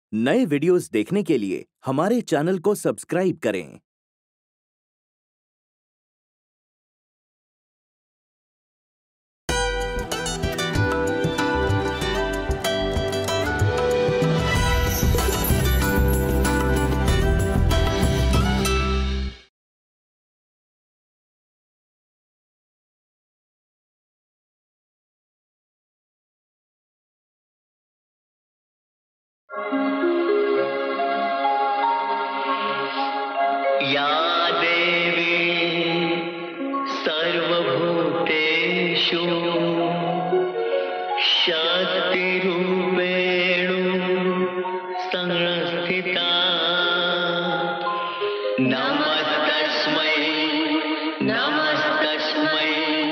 नए वीडियोस देखने के लिए हमारे चैनल को सब्सक्राइब करें। या देवी सर्वभूतेषु शक्तिरूपेण संस्थिता नमस्तस्मै नमस्तस्मै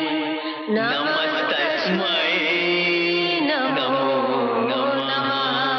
नमस्तस्मै नमो नमः।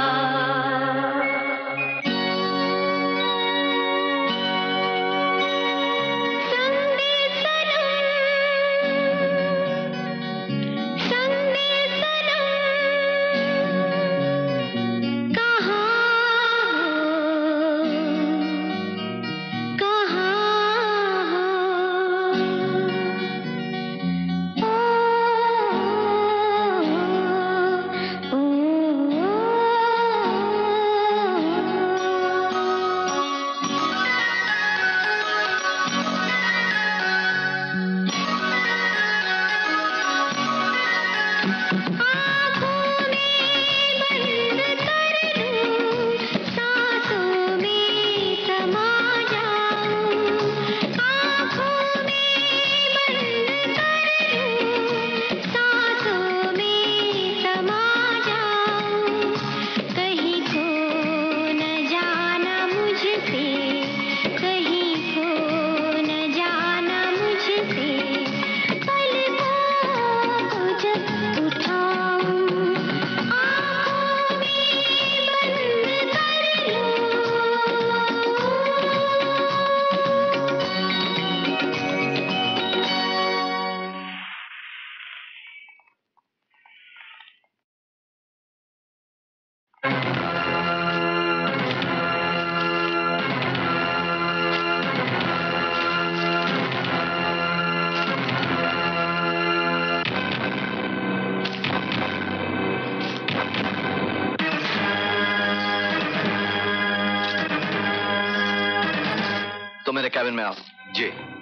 तो मेरे कैबिन में आओ। जी।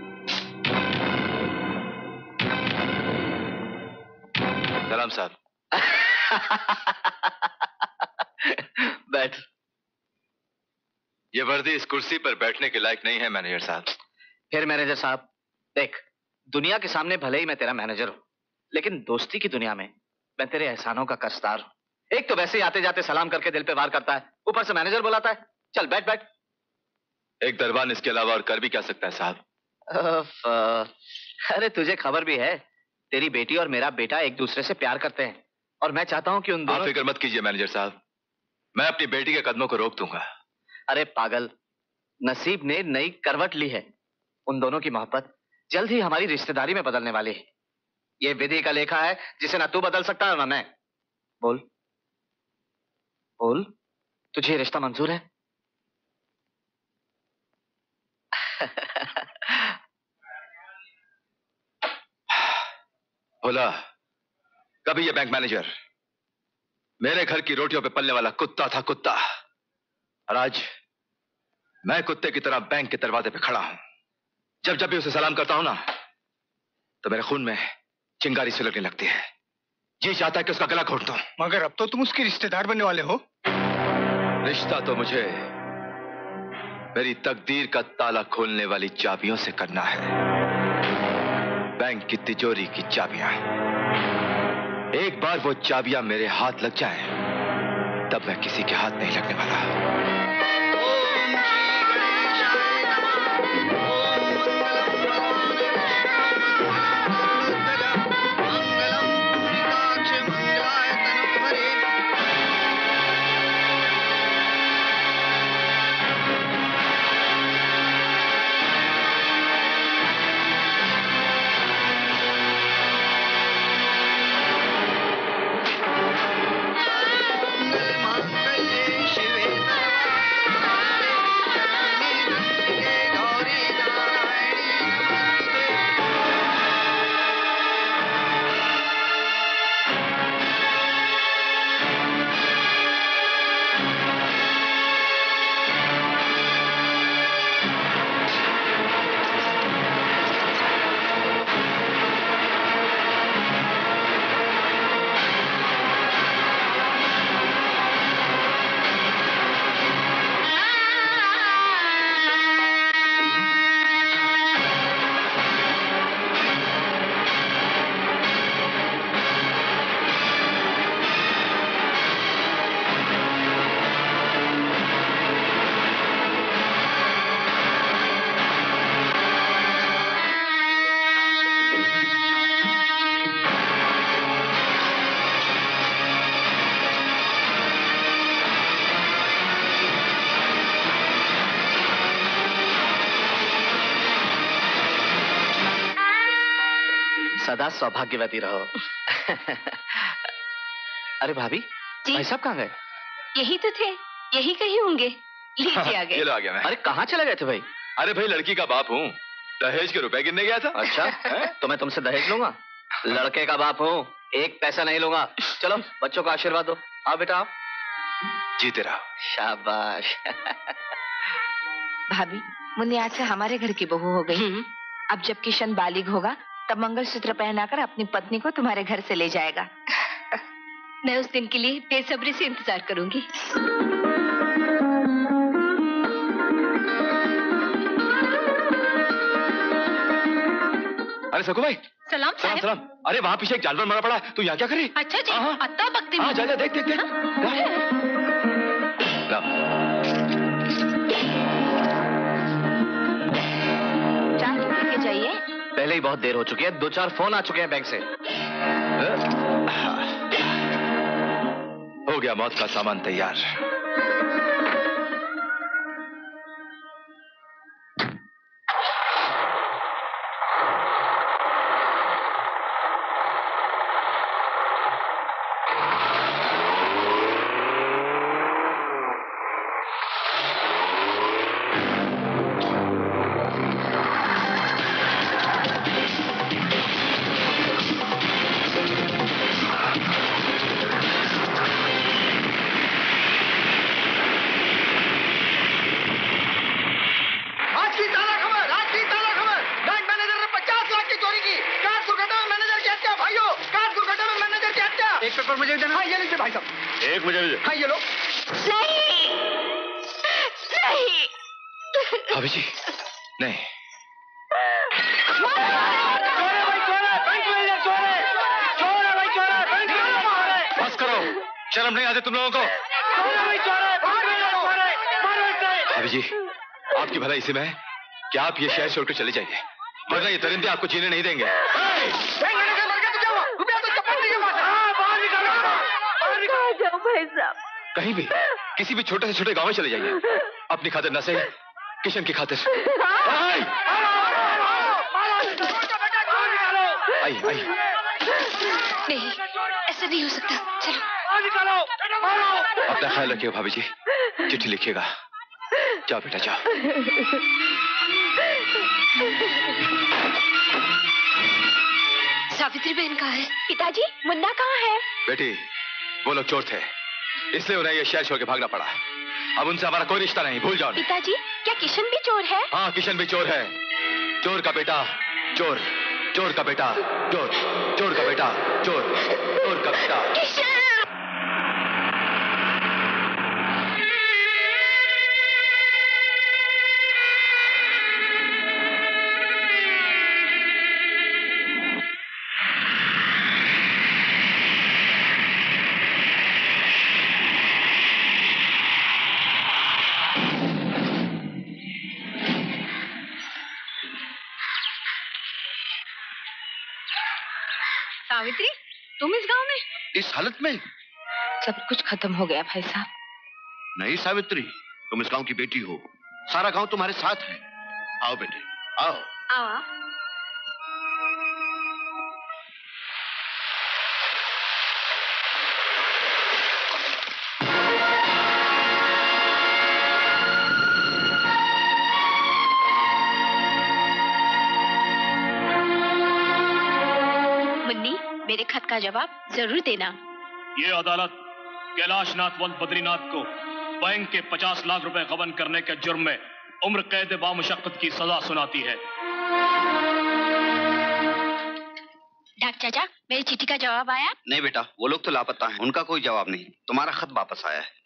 सलाम साहब। बैठ। ये वर्दी इस कुर्सी पर बैठने के लायक नहीं है मैनेजर साहब। फिर मैनेजर साहब, देख, दुनिया के सामने भले ही मैं तेरा मैनेजर हूं, लेकिन दोस्ती की दुनिया में मैं तेरे एहसानों का कर्जदार हूं। एक तो वैसे ही आते जाते सलाम करके दिल पे वार करता है, ऊपर से मैनेजर बुलाता है। चल बैठ बैठ। एक दरबान इसके अलावा और कर भी क्या सकता है साहब? अरे तुझे खबर भी है, तेरी बेटी और मेरा बेटा एक दूसरे से प्यार करते हैं और मैं चाहता हूं कि उन दोनों... आप फिक्र मत कीजिए मैनेजर साहब, मैं अपनी बेटी के कदमों को रोक दूंगा। अरे पागल, नसीब ने नई करवट ली है। उन दोनों की मोहब्बत जल्द ही हमारी रिश्तेदारी में बदलने वाली है। ये विधि का लेखा है जिसे ना तू बदल सकता है ना मैं। बोल बोल, तुझे ये रिश्ता मंजूर है? बोला, कभी ये बैंक मैनेजर मेरे घर की रोटियों पे पलने वाला कुत्ता था, कुत्ता। और आज मैं कुत्ते की तरह बैंक के दरवाजे पे खड़ा हूं। जब जब भी उसे सलाम करता हूं ना, तो मेरे खून में चिंगारी सुलगने लगती है। जी चाहता है कि उसका गला घोट दूं। मगर अब तो तुम उसके रिश्तेदार बनने वाले हो। रिश्ता तो मुझे मेरी तकदीर का ताला खोलने वाली चाबियों से करना है। बैंक की तिजोरी की चाबियां। एक बार वो चाबियां मेरे हाथ लग जाएं, तब मैं किसी के हाथ नहीं लगने वाला। सदा सौभाग्यवती रहो। अरे भाभी, भाई साहब कहाँ गए? यही तो थे, यही कहीं होंगे। लीजिए आ ये गए। लो आ गया मैं। अरे कहाँ चले गए थे भाई? अरे भाई लड़की का बाप हूँ, दहेज के रुपए गिनने गया था। अच्छा, तो मैं तुमसे दहेज लूंगा? लड़के का बाप हूँ, एक पैसा नहीं लूंगा। चलो बच्चों को आशीर्वाद दो। आओ बेटा आओ। जीते रहो। शाबाश। भाभी, मुन्नी आज से हमारे घर की बहू हो गई। अब जब किशन बालिग होगा तब मंगलसूत्र पहनाकर अपनी पत्नी को तुम्हारे घर से ले जाएगा। मैं उस दिन के लिए बेसब्री से इंतजार करूंगी। अरे सकू भाई, सलाम सलाम सलाम। अरे वहाँ पीछे एक जानवर मरा पड़ा है, तू यहाँ क्या करे? अच्छा जी, हाँ, अत्ता बकती हाँ जा जा देख देख देख। ला। चाय लेके जाइए। पहले ही बहुत देर हो चुकी है, 2-4 फोन आ चुके हैं बैंक से। हो गया, मौत का सामान तैयार। एक पेपर मुझे देना। हाँ ये लीजिए भाई साहब। एक मुझे भी दे। हाँ ये लो। नहीं, नहीं। भाभी जी, नहीं। बस करो, शर्म नहीं आती तुम लोगों को? भाभी जी, आपकी भलाई इसी में है कि आप ये शहर छोड़कर चले जाइए, वरना ये दरिंदे आपको जीने नहीं देंगे। जाओ भाई साहब। कहीं भी, किसी भी छोटे से छोटे गांव में चले जाइए, अपनी खातिर न सही, किशन की खातिर। आई आई। नहीं, ऐसा नहीं हो सकता। चलो। अपना ख्याल रखिए भाभी जी, चिट्ठी लिखिएगा। जाओ बेटा जाओ। सावित्री बहन कहाँ है? पिताजी, मुन्ना कहाँ है? बेटी, वो लोग चोर थे, इसलिए उन्हें ये शहर छोड़ के भागना पड़ा। अब उनसे हमारा कोई रिश्ता नहीं, भूल जाओ। पिताजी, क्या किशन भी चोर है? हाँ, किशन भी चोर है। चोर का बेटा चोर, चोर का बेटा चोर, चोर का बेटा चोर, चोर का बेटा। किशन! सावित्री, तुम इस गांव में? इस हालत में? सब कुछ खत्म हो गया भाई साहब। नहीं सावित्री, तुम इस गांव की बेटी हो, सारा गांव तुम्हारे साथ है। आओ बेटे, आओ। आओ। मुन्नी, मेरे खत का जवाब जरूर देना। ये अदालत कैलाशनाथ वंश बद्रीनाथ को बैंक के 50 लाख रुपए गबन करने के जुर्म में उम्र कैद बामुशक्कत की सजा सुनाती है। डाक चाचा, मेरी चिट्ठी का जवाब आया? नहीं बेटा, वो लोग तो लापता हैं, उनका कोई जवाब नहीं। तुम्हारा खत वापस आया है।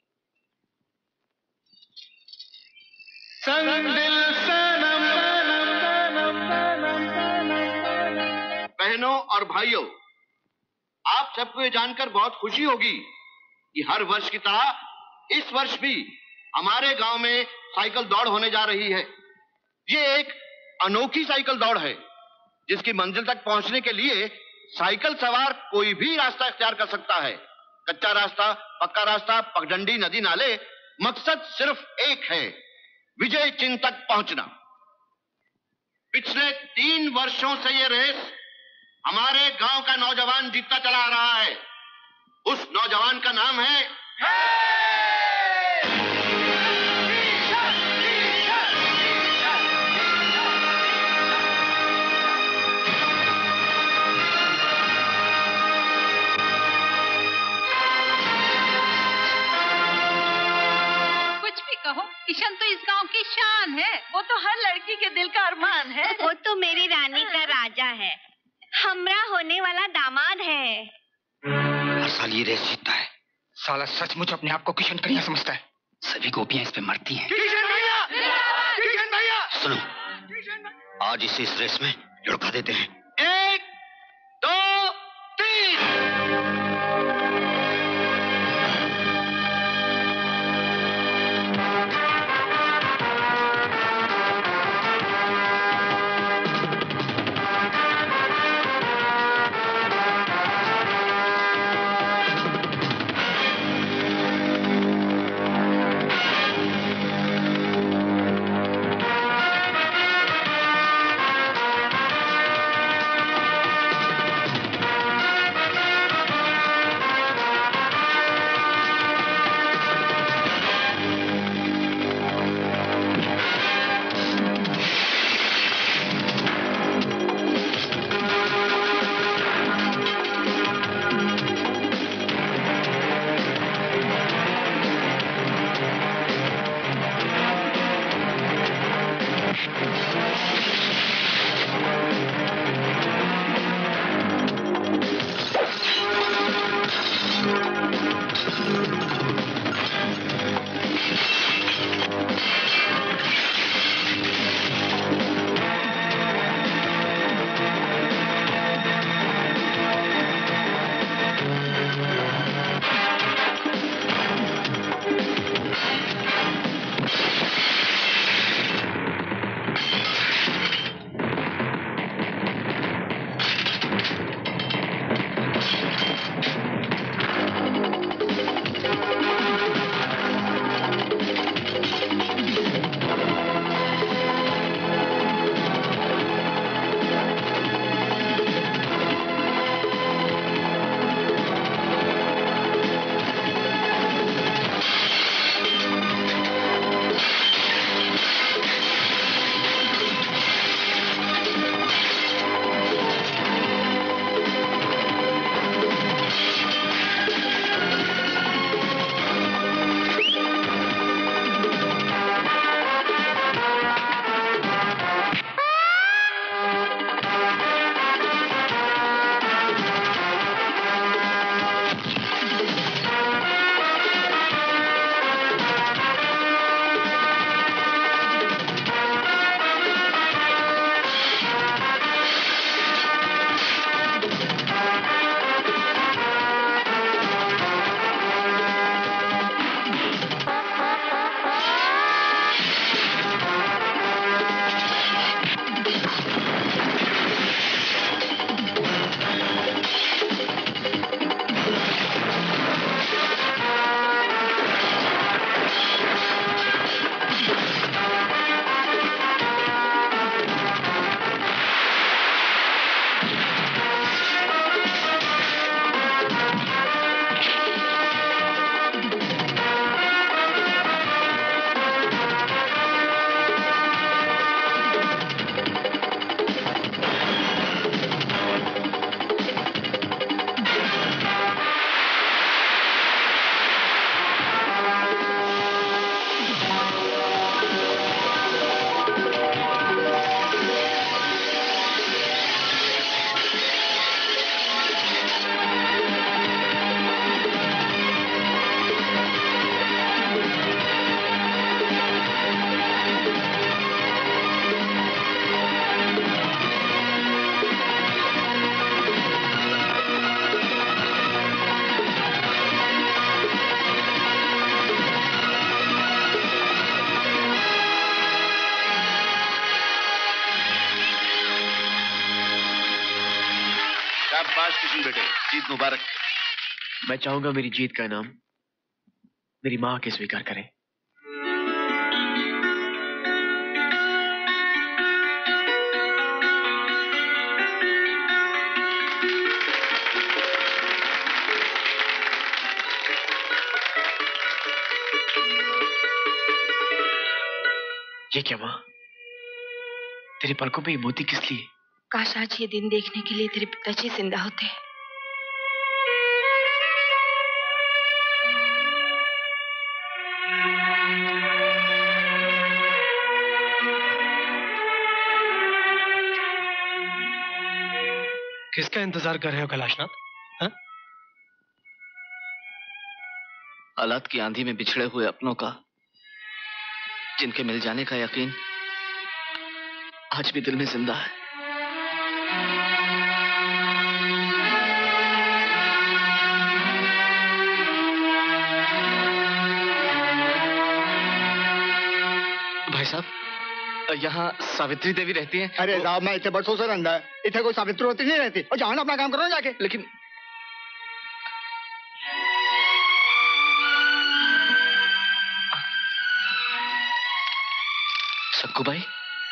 बहनों और भाइयों, आप सबको ये जानकर बहुत खुशी होगी कि हर वर्ष की तरह इस वर्ष भी हमारे गांव में साइकिल दौड़ होने जा रही है। ये एक अनोखी साइकिल दौड़ है जिसकी मंजिल तक पहुंचने के लिए साइकिल सवार कोई भी रास्ता इख्तियार कर सकता है। कच्चा रास्ता, पक्का रास्ता, पगडंडी, नदी, नाले, मकसद सिर्फ एक है, विजय चिन्ह तक पहुंचना। पिछले 3 वर्षों से ये रेस हमारे गांव का नौजवान जीतता चला आ रहा है। उस नौजवान का नाम है कहो, किशन तो इस गांव की शान है। वो तो हर लड़की के दिल का अरमान है। वो तो मेरी रानी का राजा है, हमरा होने वाला दामाद है। हर साल ये रेस जीतता है। साला सचमुच अपने आप को किशन कन्हैया समझता है। सभी गोपियां इस पे मरती हैं। किशन भैया! किशन भैया! सुनो, आज इसे इस रेस में लुढ़का देते हैं। 1, 2, 3। शाबाश किशन बेटे, जीत मुबारक। मैं चाहूंगा मेरी जीत का इनाम मेरी माँ के स्वीकार करें। ये क्या माँ? तेरे पलकों पे ये मोती किस लिए? काश आज ये दिन देखने के लिए तेरे पिताजी जिंदा होते। किसका इंतजार कर रहे हो कैलाशनाथ? हाँ? हालात की आंधी में बिछड़े हुए अपनों का, जिनके मिल जाने का यकीन आज भी दिल में जिंदा है। भाई साहब, यहाँ सावित्री देवी रहती हैं? अरे साहब, मैं इतने बरसों से रंधा है, इतने कोई सावित्री होती नहीं रहती। और जाओ ना, अपना काम करो ना जाके। लेकिन सक्कू भाई।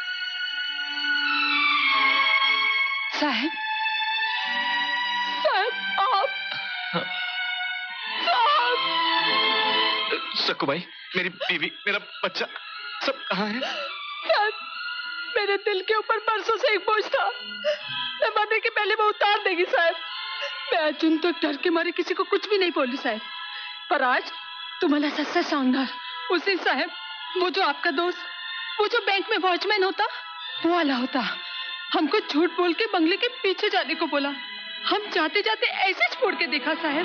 साहब, साहब आप, साहब। सक्कू भाई, मेरी बीवी, मेरा बच्चा सब कहाँ है? साहब, मेरे दिल के ऊपर परसों से एक बोझ था, मैं मरने के पहले वो उतार देगी साहब। मैं आज उन तक डर के मारे किसी को कुछ भी नहीं बोली साहब, पर आज तुम्हारा सच्चा शानदार उस दिन साहब, वो जो आपका दोस्त, वो जो बैंक में वॉचमैन होता, वो वाला होता, हमको झूठ बोल के बंगले के पीछे जाने को बोला। हम जाते जाते ऐसे छोड़ के देखा साहब।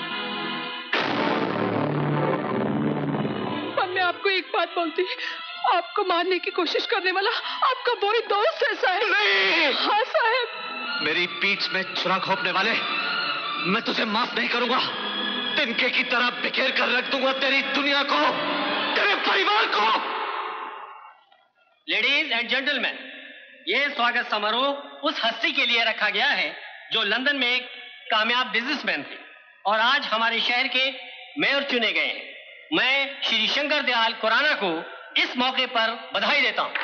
पर मैं आपको एक बात बोलती, आपको मारने की कोशिश करने वाला आपका वही दोस्त है साहब। नहीं। हाँ साहब। मेरी पीठ में छुरा घोंपने वाले, मैं तुझे माफ नहीं करूंगा। तिनके की तरह बिखेर कर रख दूंगा तेरी दुनिया को, तेरे परिवार को। लेडीज एंड जेंटलमैन, ये स्वागत समारोह उस हस्ती के लिए रखा गया है जो लंदन में एक कामयाब बिजनेसमैन थे और आज हमारे शहर के मेयर चुने गए हैं। मैं श्री शंकर दयाल खुराना को इस मौके पर बधाई देता हूं।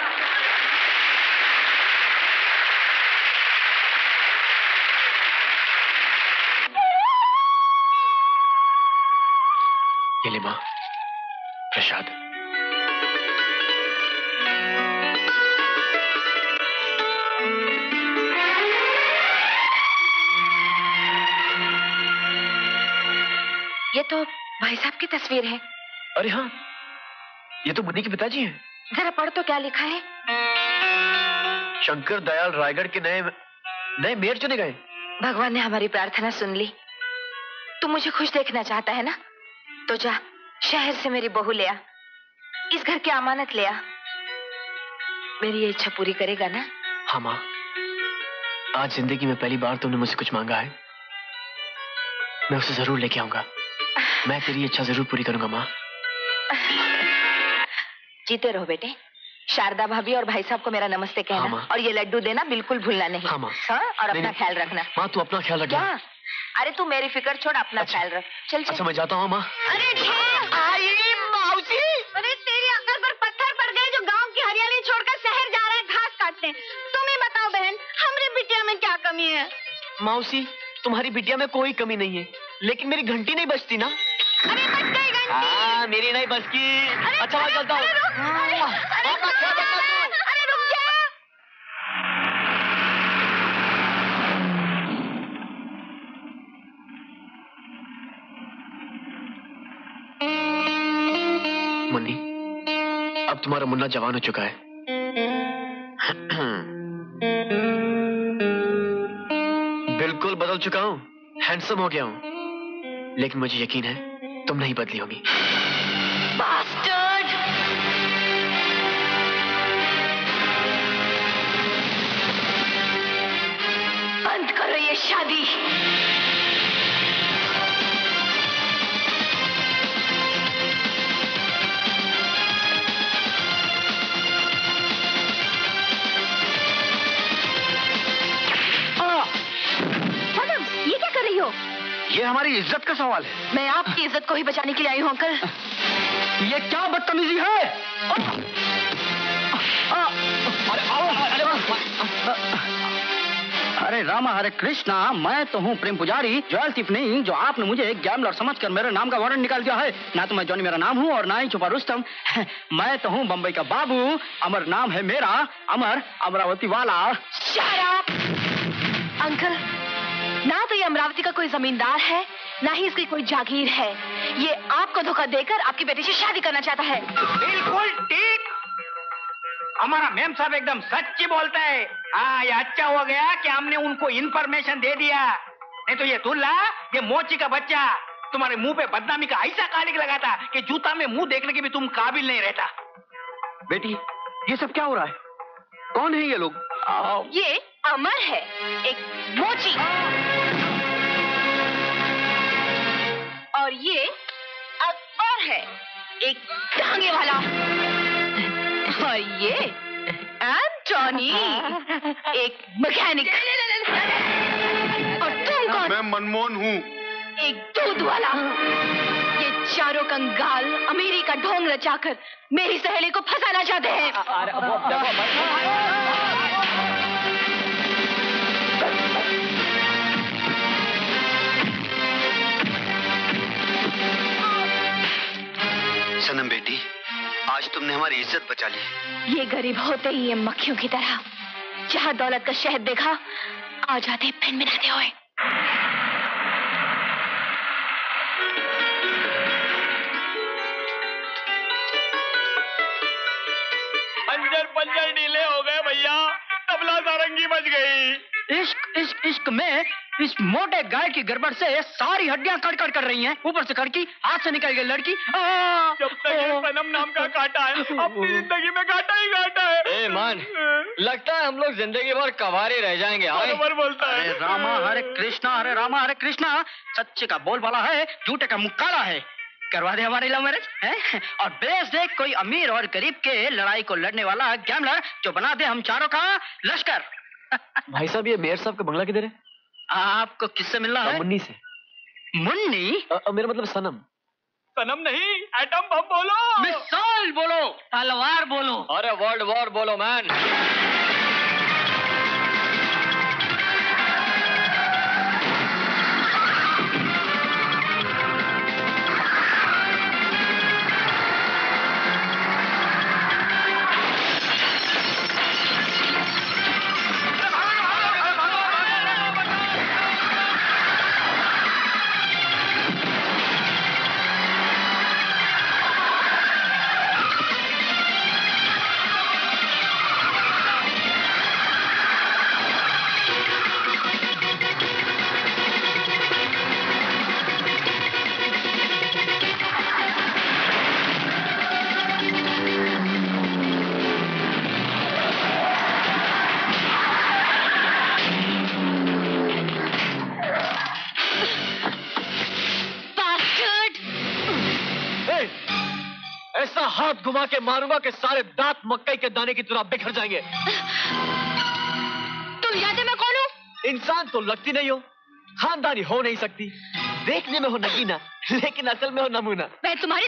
ये ले माँ, प्रसाद। ये तो भाई साहब की तस्वीर है। अरे हाँ, ये तो मुन्नी के पिताजी हैं। जरा पढ़ तो क्या लिखा है। शंकर दयाल रायगढ़ के नए मेयर चुने गए। भगवान ने हमारी प्रार्थना सुन ली। तू मुझे खुश देखना चाहता है ना, तो जा शहर से मेरी बहू ले आ, इस घर की अमानत ले आ। मेरी ये इच्छा पूरी करेगा ना? हाँ माँ, आज जिंदगी में पहली बार तुमने मुझसे कुछ मांगा है, मैं उसे जरूर लेके आऊंगा। मैं तेरी इच्छा जरूर पूरी करूंगा माँ। जीते रहो बेटे। शारदा भाभी और भाई साहब को मेरा नमस्ते कहना। हाँ, और ये लड्डू देना बिल्कुल भूलना नहीं। हाँ, हाँ, और अपना ख्याल रखना। माँ तू अपना ख्याल रखना। क्या? अरे तू मेरी फिक्र छोड़, अपना ख्याल रख। चल चल। अच्छा मैं जाता हूँ माँ। अरे माऊसी, अरे तेरी अक्ल पर पत्थर पड़ गए जो गांव की हरियाली छोड़कर शहर जा रहा है घास काटने। तुम ही बताओ बहन, हमारी बिटिया में क्या कमी है? मौसी, तुम्हारी बिटिया में कोई कमी नहीं है, लेकिन मेरी घंटी नहीं बजती ना। अरे बच गई घंटी। हाँ, मेरी नहीं बजती। अच्छा मैं चलता हूँ। अरे रुक जा। मुन्नी, अब तुम्हारा मुन्ना जवान हो चुका है। बिल्कुल बदल चुका हूँ, हैंडसम हो गया हूँ, लेकिन मुझे यकीन है तुम नहीं बदली होगी। बास्टर्ड! बंद करो ये शादी। सनम, ये क्या कर रही हो? ये हमारी इज्जत का सवाल है। मैं आपकी इज्जत को ही बचाने के लिए आई हूँ अंकल। ये क्या बदतमीजी है? हरे रामा हरे कृष्णा, मैं तो हूँ प्रेम पुजारी, ज्वेल टिफनी, जो आपने मुझे गैम्बलर समझकर मेरे नाम का वारंट निकाल दिया है। ना तो मैं जॉनी मेरा नाम हूँ और ना ही छुपा रुस्तम। मैं तो हूँ बम्बई का बाबू, अमर नाम है मेरा, अमर अमरावती वाला। अंकल, ना तो ये अमरावती का कोई जमींदार है, ना ही इसकी कोई जागीर है। ये आपको धोखा देकर आपकी बेटी से शादी करना चाहता है। बिल्कुल ठीक, हमारा मेम साहब एकदम सच्ची बोलता है। हाँ, ये अच्छा हो गया कि हमने उनको इन्फॉर्मेशन दे दिया, नहीं तो ये दुल्ला, ये मोची का बच्चा तुम्हारे मुंह पे बदनामी का ऐसा कालिक लगाता कि जूता में मुंह देखने के भी तुम काबिल नहीं रहता। बेटी, ये सब क्या हो रहा है? कौन है ये लोग? ये अमर है, एक मोची, और ये अकबर है, एक टांगे वाला, और ये एंटोनी, एक मैकेनिक, और तुम कौन? मैं मनमोहन हूँ, एक दूध वाला। ये चारों कंगाल अमीरी का ढोंग रचाकर मेरी सहेली को फंसाना चाहते हैं। सनम बेटी, आज तुमने हमारी इज्जत बचा ली। ये गरीब होते ही ये मक्खियों की तरह जहाँ दौलत का शहद देखा आ जाते फिन मिनाते हुए। पंजर ढीले हो गए भैया, तबला सारंगी बज गई। इश्क इश्क इश्क में इस मोटे गाय की गड़बड़ से सारी हड्डियां कड़कड़ कर रही हैं। ऊपर से कड़की, हाथ से निकल गई लड़की। जब तक ये सनम नाम का कांटा है, अपनी जिंदगी में कांटा ही कांटा है। ए मान, लगता है हम लोग जिंदगी भर कवारे रह जाएंगे। बराबर बोलता है। हरे रामा हरे कृष्णा, हरे रामा हरे कृष्णा। सच्चे का बोल वाला है, झूठे का मुंह काला है। करवा दे हमारी लव मैरिज है, और बेच दे कोई अमीर और गरीब के लड़ाई को लड़ने वाला गैम्बलर, जो बना दे हम चारों का लश्कर। भाई साहब, ये मेयर साहब का बंगला किधर है? आपको किससे मिलना है? मुन्नी से। मुन्नी? मेरा मतलब सनम। सनम नहीं, एटम बम बोलो, मिसाइल बोलो, तलवार बोलो, अरे वर्ल्ड वॉर बोलो मैन। ऐसा हाथ घुमा के मारूंगा कि सारे दांत मक्कई के दाने की तरह बिखर जाएंगे। तुम जानते मैं कौन हूँ? इंसान तो लगती नहीं हो, खानदानी हो नहीं सकती, देखने में हो नगीना, लेकिन असल में हो नमूना। मैं तुम्हारी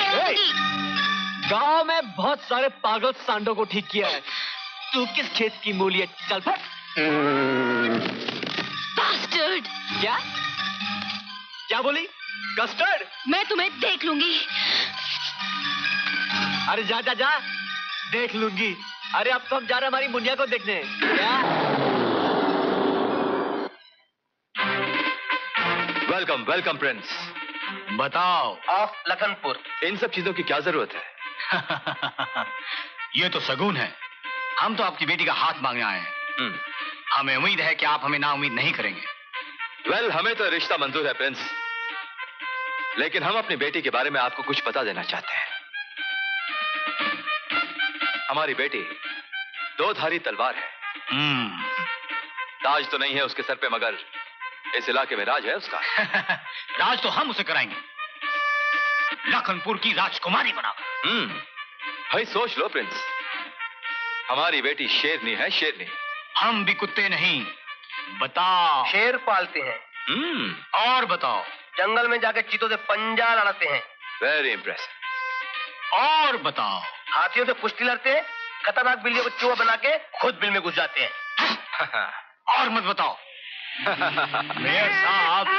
गांव में बहुत सारे पागल सांडों को ठीक किया है, तू किस खेत की मूली है? चल फट। बास्टर्ड। क्या क्या बोली? कस्टर्ड? मैं तुम्हें देख लूंगी। अरे जा जा जा, देख लूंगी। अरे अब तो हम जा रहे हैं हमारी मुनिया को देखने। क्या? Welcome welcome prince. बताओ। ऑफ लखनपुर। इन सब चीजों की क्या जरूरत है? ये तो शगुन है, हम तो आपकी बेटी का हाथ मांगने आए हैं। हमें उम्मीद है कि आप हमें ना उम्मीद नहीं करेंगे। वेल, हमें तो रिश्ता मंजूर है प्रिंस, लेकिन हम अपनी बेटी के बारे में आपको कुछ बता देना चाहते हैं। हमारी बेटी दो धारी तलवार है। ताज तो नहीं है उसके सर पे, मगर इस इलाके में राज है उसका। राज तो हम उसे कराएंगे, लखनपुर की राजकुमारी बनाकर। भाई सोच लो प्रिंस, हमारी बेटी शेरनी है, शेरनी। हम भी कुत्ते नहीं। बताओ। शेर पालते हैं। और बताओ। जंगल में जाकर चीतों से पंजा लड़ाते हैं। Very impressive. और बताओ। हाथियों से कुश्ती लड़ते हैं, खतरनाक बिल्लियों को चूहा बना के खुद बिल में घुस जाते हैं। और मत बताओ। मेयर साहब।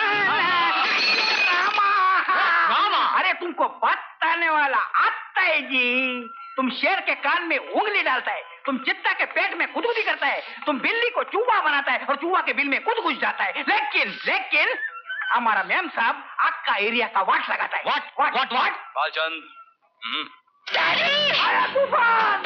रामा, अरे तुमको बताने वाला आता है जी। तुम शेर के कान में उंगली डालता है, तुम चित्ता के पेट में गुदगुदी करता है, तुम बिल्ली को चूहा बनाता है और चूहा के बिल में खुद घुस जाता है। लेकिन हमारा मैम साहब आपका एरिया का वाट लगाता है। वाट बालचंद। आया तूफान।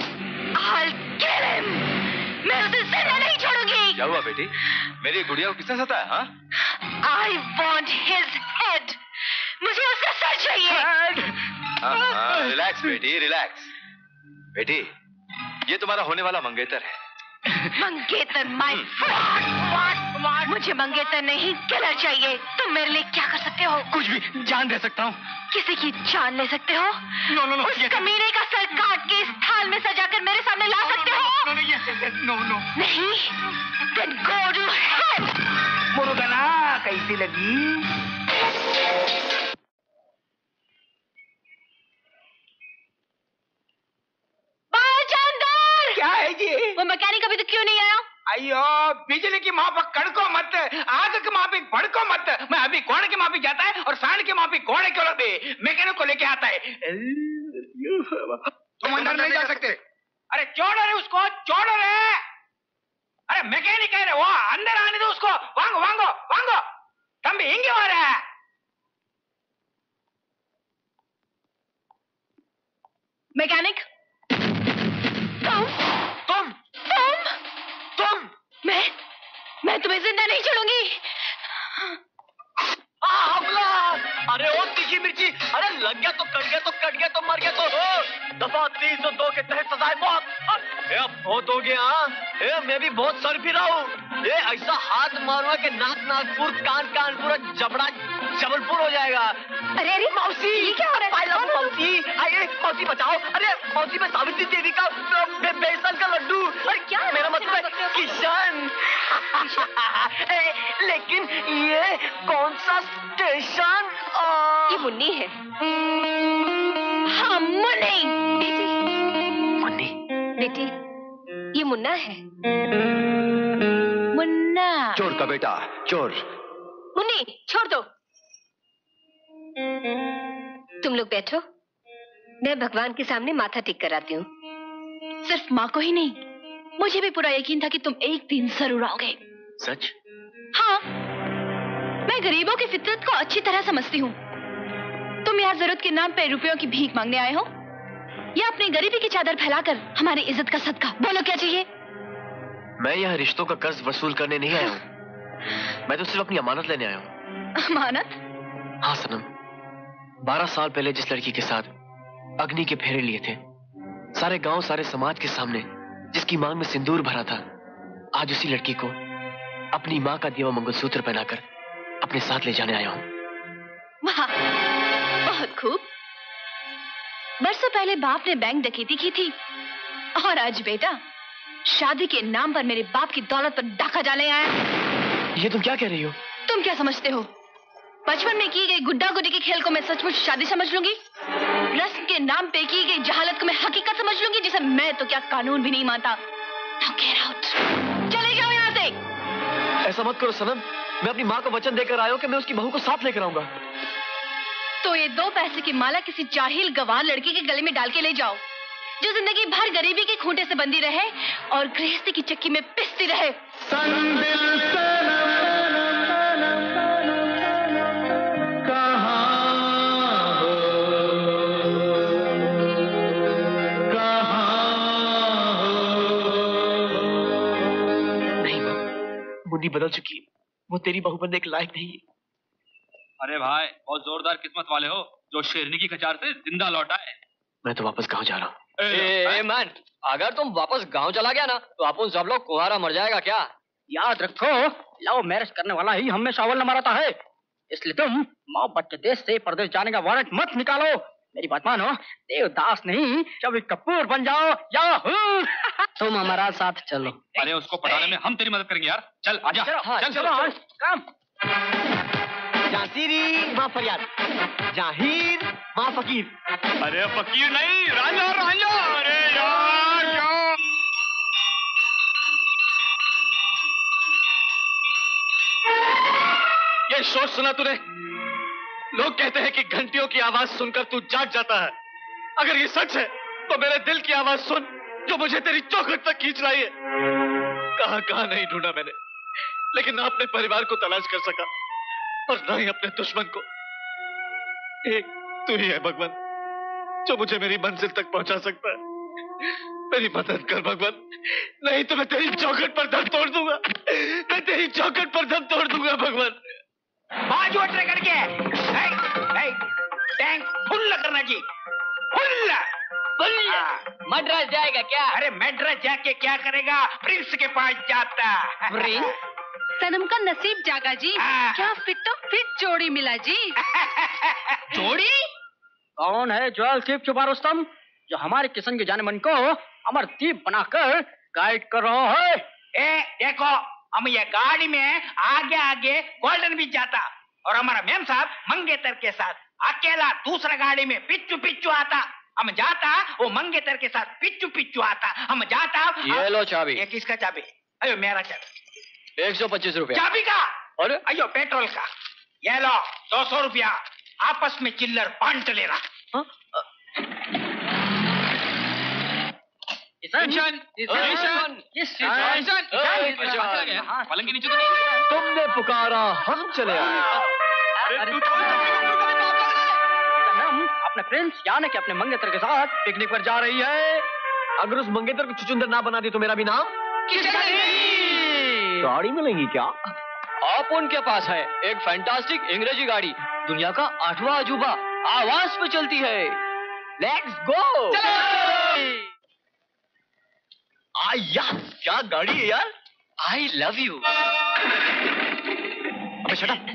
मैं उसे जिंदा नहीं छोड़ूंगी। क्या हुआ बेटी? मेरी गुड़िया को किसने सताया? हाँ? I want his head. मुझे उसका सर चाहिए। रिलैक्स बेटी, रिलैक्स। बेटी, ये तुम्हारा होने वाला मंगेतर है। मंगेतर माय फ्रेंड। मुझे मंगेतर नहीं, किलर चाहिए। तुम मेरे लिए क्या कर सकते हो? कुछ भी, जान दे सकता हूँ। किसी की जान ले सकते हो? नो। उस कमीने का सर काट के इस थाल में सजाकर मेरे सामने ला सकते हो? नो। नहीं? Then go to hell. मुरुगना कैसी लगी? क्या है जी? वो मैकेनिक अभी तक क्यों नहीं आया? अयो, बिजली की माफक कड़को मत, आग की माफिक भड़को मत। मैं अभी घोड़े की माफिक जाता है और सांड की माफिक घोड़े क्यों लगते? मैकेनिक को लेके आता है। तुम अंदर नहीं जा सकते। अरे छोड़ो रे उसको, छोड़ो रे। अरे मैकेनिक है रे वो, अंदर आने दो उसको। वांगो तंबी हिंगे हो रहा है। मैकेनिक, तुम मैं तुम्हें जिंदा नहीं छोड़ूंगी। अरे ओ तीखी मिर्ची, अरे लग गया तो कट गया तो कट गया तो मर गया तो दफा 302 के तहत सजाए मौत। अब बहुत हो गया। मैं भी बहुत सर फिरा हूँ। ये ऐसा हाथ मारूंगा कि नागपुर कानपुर जबड़ा जबलपुर हो जाएगा। अरे मौसी, क्या हो रहा है? मौसी, अरे मौसी बचाओ। अरे मौसी, में सावित्री देवी का बेसन का लड्डू। अरे क्या मेरा मतलब है किशन। लेकिन ये कौन सा स्टेशन? ये मुन्नी है। हाँ, मुन्नी बेटी, ये मुन्ना है। मुन्ना चोर का बेटा, चोर। मुन्नी, छोड़ दो। तुम लोग बैठो, मैं भगवान के सामने माथा टेक कर आती हूँ। सिर्फ माँ को ही नहीं, मुझे भी पूरा यकीन था कि तुम एक दिन जरूर आओगे। सच? हाँ, मैं गरीबों की फितरत को अच्छी तरह समझती हूँ। तुम यहाँ जरूरत के नाम पे रुपयों की भीख मांगने आए हो या अपनी गरीबी की चादर फैलाकर हमारी इज्जत का सदका? बोलो क्या चाहिए? मैं यहाँ रिश्तों का कर्ज वसूल करने नहीं आया हूँ। मैं तो सिर्फ अपनी अमानत लेने आया हूँ। अमानत? हाँ सनम, 12 साल पहले जिस लड़की के साथ अग्नि के फेरे लिए थे, सारे गांव सारे समाज के सामने जिसकी मांग में सिंदूर भरा था, आज उसी लड़की को अपनी माँ का दिया मंगलसूत्र पहनाकर अपने साथ ले जाने आया हूँ। वाह, बहुत खूब। बरसों पहले बाप ने बैंक डकैती की थी और आज बेटा शादी के नाम पर मेरे बाप की दौलत पर डाका डालने आया। ये तुम क्या कह रही हो? तुम क्या समझते हो? बचपन में की गई गुड्डा गुड्डी के खेल को मैं सचमुच शादी समझ लूंगी? रस्म के नाम पे की गई जहालत को मैं हकीकत समझ लूंगी, जिसे मैं तो क्या कानून भी नहीं मानता। Now get out. चले जाओ यहाँ से। ऐसा मत करो सनम, मैं अपनी माँ को वचन देकर आया हूँ कि मैं उसकी बहू को साथ लेकर आऊंगा। तो ये 2 पैसे की माला किसी जाहिल गवार लड़की के गले में डाल के ले जाओ, जो जिंदगी भर गरीबी के खूंटे से बंधी रहे और गृहस्थी की चक्की में पिसती रहे। मुन्नी बदल चुकी है, वो तेरी बहू बनने के लायक नहीं है। अरे भाई, बहुत जोरदार किस्मत वाले हो जो शेरनी की कचार से जिंदा लौटा है। मैं तो वापस गांव जा रहा हूँ। मैन, अगर तुम वापस गांव चला गया ना तो अपन सब लोग कुंवारा मर जाएगा क्या? याद रखो, लव मैरिज करने वाला ही हमेशा अव्वल नंबर आता है। इसलिए तुम मोहब्बत के देश से परदेश जाने का वारंट मत निकालो। मेरी बात मानो, देवदास नहीं कभी कपूर बन जाओ। याहू! तुम हमारा साथ चलो। अरे उसको पढ़ाने में हम तेरी मदद करेंगे यार। चल आजा। चलो काम। जांसीरी माँ फरियाद, जाहिर माँ फकीर। अरे फकीर नहीं, रांझा रांझा। अरे यार क्या ये शोर सुना तूने? लोग कहते हैं कि घंटियों की आवाज सुनकर तू जाग जाता है। अगर ये सच है तो मेरे दिल की आवाज सुन, जो मुझे तेरी चौखट तक खींच रही है। कहां कहां नहीं ढूंढा मैंने, लेकिन ना अपने परिवार को तलाश कर सका और ना ही अपने दुश्मन को। एक तू ही है भगवान, जो मुझे मेरी मंजिल तक पहुंचा सकता है। मेरी मदद कर भगवान, नहीं तो मैं तेरी चौखट पर दम तोड़ दूंगा। मैं तेरी चौखट पर दम तोड़ दूंगा भगवान। बाजू अटरे करके टैंक फुल करना जी, फुल। मद्रास जाएगा क्या? अरे मद्रास जाके क्या करेगा? प्रिंस के पास जाता। प्रिंस? सनम का नसीब जागा जी। क्या फिट जोड़ी मिला जी। जोड़ी? कौन है ज्वेल थिफ छुपा रुस्तम, जो हमारे किशन के जाने मन को अमर दीप बनाकर गाइड कर रहा है? देखो, हम ये गाड़ी में आगे आगे गोल्डन भी जाता और हमारा मेम साहब मंगेतर के साथ अकेला दूसरा गाड़ी में पिच्चू पिच्चू आता। हम जाता, वो मंगेतर के साथ पिच्चू पिच्चू आता। हम जाता। ये लो चाबी। ये किसका चाबी? अयो मेरा चाबी। 125 रुपया। चाबी का? और अयो पेट्रोल का। ये लो 200 रुपया, आपस में चिल्लर बांट लेना। पलंग के नीचे तो नहीं? तुमने पुकारा हम चले आए। सनम अपने प्रिंस यानी कि अपने मंगेतर के साथ पिकनिक पर जा रही है। अगर उस मंगेतर को चुचुंदर ना बना दी तो मेरा भी नाम गाड़ी मिलेगी क्या? आप उनके पास है एक फैंटास्टिक अंग्रेजी गाड़ी, दुनिया का 8वां अजूबा, आवाज पे चलती है। Let's go. आया, क्या गाड़ी है यार? I love you. अबे शट अप।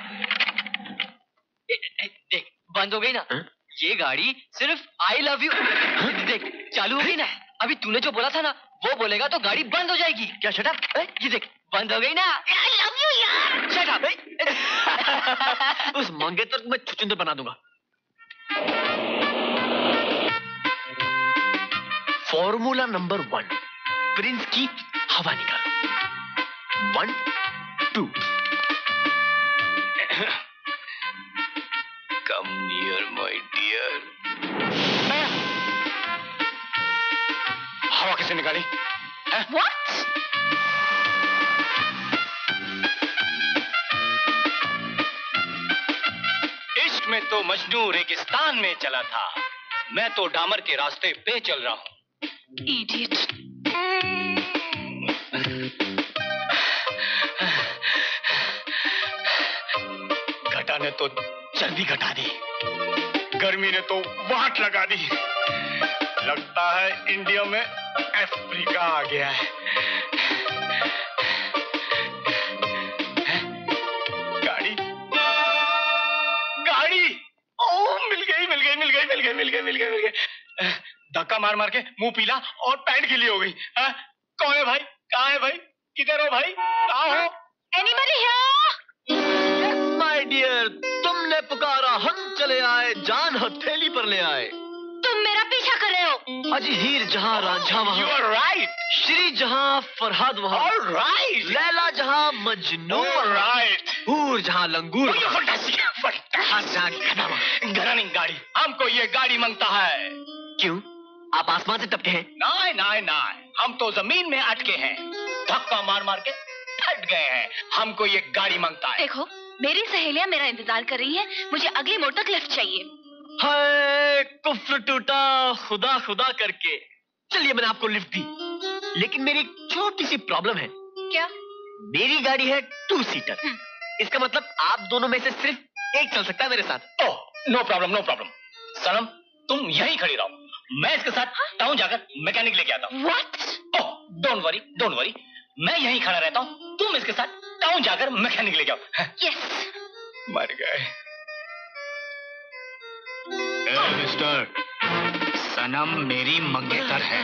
देख बंद हो गई ना। ये गाड़ी सिर्फ आई लव यू। देख चालू हो गई ना। अभी तूने जो बोला था ना वो बोलेगा तो गाड़ी बंद हो जाएगी। क्या शट अप? ये देख बंद हो गई ना। आई लव यू यार। Shut up. उस मंगेतर को मैं छुचुंदर बना दूंगा। फॉर्मूला नंबर 1, प्रिंस की हवा निकालो। 1 2। Come near my dear. हवा कैसे निकाली? What? इश्क में तो मजनू रेगिस्तान में चला था, मैं तो डामर के रास्ते पे चल रहा हूँ। Idiot. घटा ने तो चर्बी घटा दी, गर्मी ने तो वाट लगा दी। लगता है इंडिया में अफ्रीका आ गया है। गाड़ी गाड़ी, ओह मिल गई। धक्का मार मार के मुंह पीला और पैंट गीली हो गई। कौन है भाई? कहाँ है भाई? किधर हो भाई? कहाँ हो? Anybody here? माय डियर, तुमने पुकारा हम चले आए, जान हथेली पर ले आए। तुम मेरा पीछा कर रहे हो। अजी हीर जहां रांझा वहां। You are right. श्री जहां फरहाद वहां। All right. लैला जहां मजनू। All right. हूर जहां लंगूर। Oh, you're fantastic. घरानी गाड़ी, हमको ये गाड़ी मांगता है। क्यों? आप आसमान से टपके हैं? नहीं, हम तो जमीन में अटके हैं, धक्का मार मार के फट गए हैं। हमको ये गाड़ी मांगता है। देखो मेरी सहेलियां मेरा इंतजार कर रही हैं, मुझे अगली मोड़ तक लिफ्ट चाहिए। हाय कुफ्र टूटा खुदा खुदा करके। चलिए मैंने आपको लिफ्ट दी, लेकिन मेरी एक छोटी सी प्रॉब्लम है। क्या? मेरी गाड़ी है 2 सीटर। इसका मतलब आप दोनों में से सिर्फ एक चल सकता है मेरे साथ। ओह, नो प्रॉब्लम। सनम तुम यहीं खड़ी रहो, मैं इसके साथ टाउन जाकर मैकेनिक लेके आता हूँ। What? ओह, डोंट वरी, मैं यहीं खड़ा रहता हूँ, तुम इसके साथ टाउन जाकर मैकेनिक लेके आओ। Yes. मर गए। मिस्टर, सनम मेरी मंगेतर है।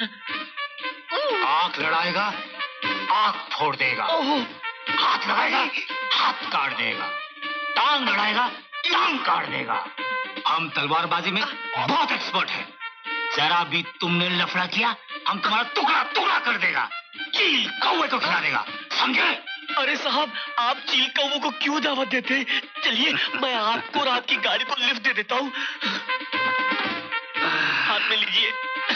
आंख लड़ाएगा, आंख फोड़ देगा। हाथ लगाएगा, हाथ काट देगा। टांग लड़ाएगा, टांग काट देगा। हम तलवारबाजी में बहुत एक्सपर्ट हैं। जरा भी तुमने लफड़ा किया, हम तुम्हारा टुकड़ा टुकड़ा कर देगा। चील कौवे को खिला देगा, समझे? अरे साहब, आप चील कौवों को क्यों दावत देते हैं? चलिए मैं आपको रात की गाड़ी को लिफ्ट दे देता हूँ। हाथ में लीजिए।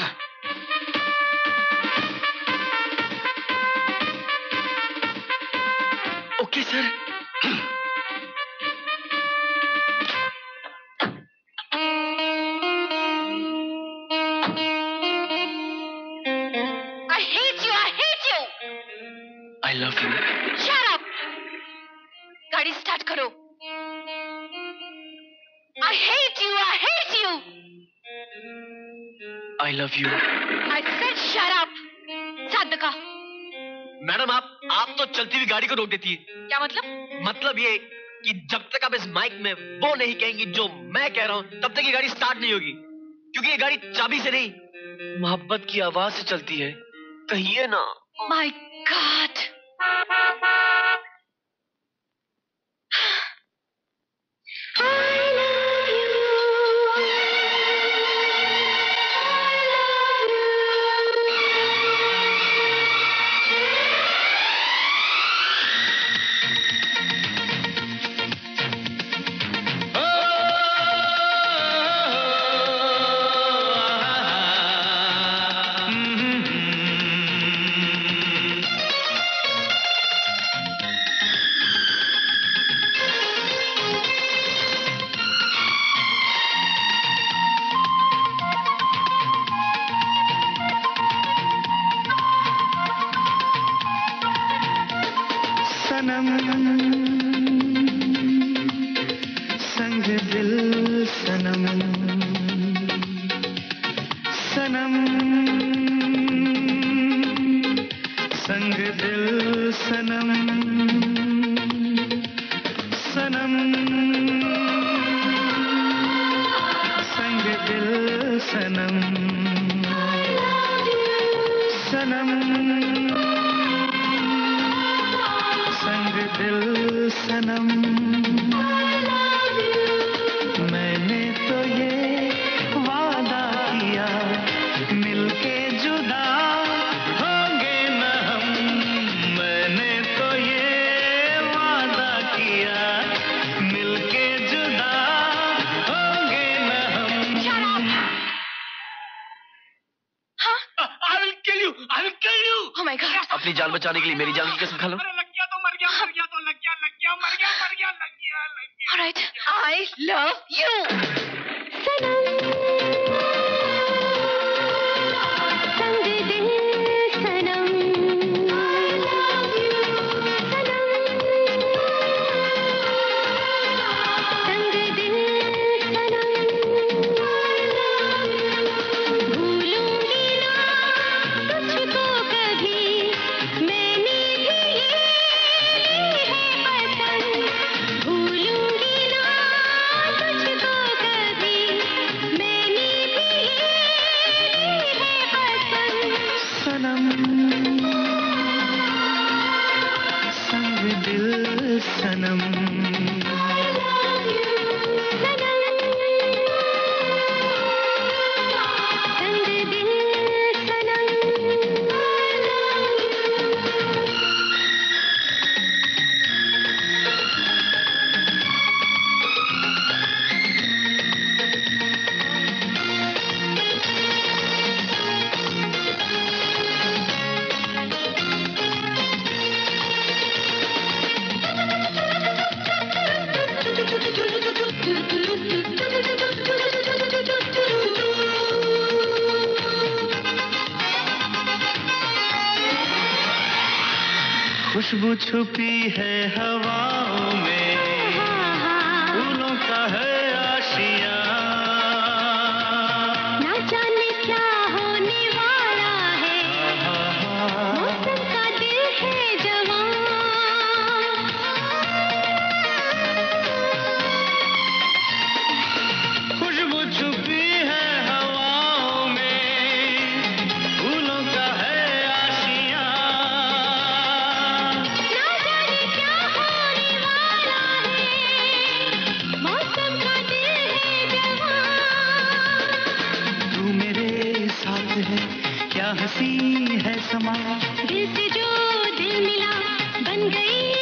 Okay sir. I love you. Shut up! गाड़ी स्टार्ट करो। I hate you. I hate you. I love you. I said shut up. साधका। मैडम आप तो चलती हुई गाड़ी को रोक देती है। क्या मतलब? मतलब ये कि जब तक आप इस माइक में वो नहीं कहेंगी जो मैं कह रहा हूँ, तब तक ये गाड़ी स्टार्ट नहीं होगी। क्योंकि ये गाड़ी चाबी से नहीं, मोहब्बत की आवाज से चलती है। कहिए ना। My God. संग दिल सनम सनम संग दिल सनम सनम संग दिल सनम सनम संग दिल सनम मैंने तो ये वादा किया मिलके जुदा होंगे न हम मैंने तो ये वादा किया मिलके जुदा होंगे न हम I will kill you! I will kill you! Oh my God! अपनी जान बचाने के लिए मेरी जान की कसम खा लो। All right, I love you. सनम खुशबू छुपी है हवाओं में फूलों का है आशिया ना जाने क्या होने वाला है मौसम का दिल है जवान खुशबू छुपी है हवाओं में फूलों का है आशिया है क्या हंसी है समा दिल से जो दिल मिला बन गई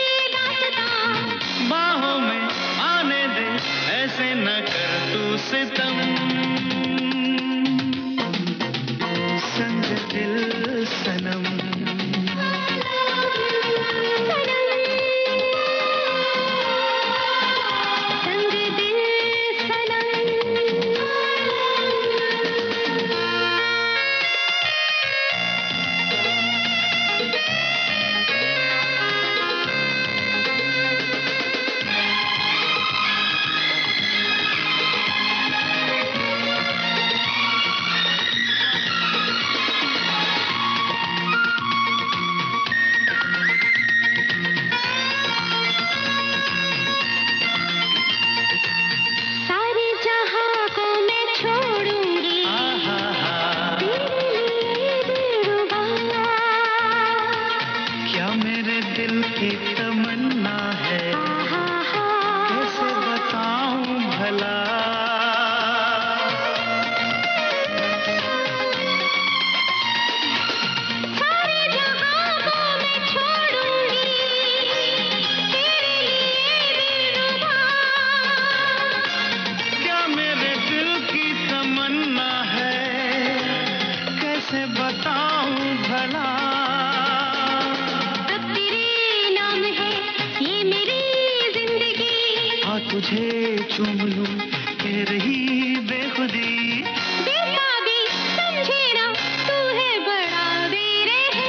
तुझे चूम लूं कह रही बेखुदी। बेताबी समझे ना तू है बड़ा बेरहम,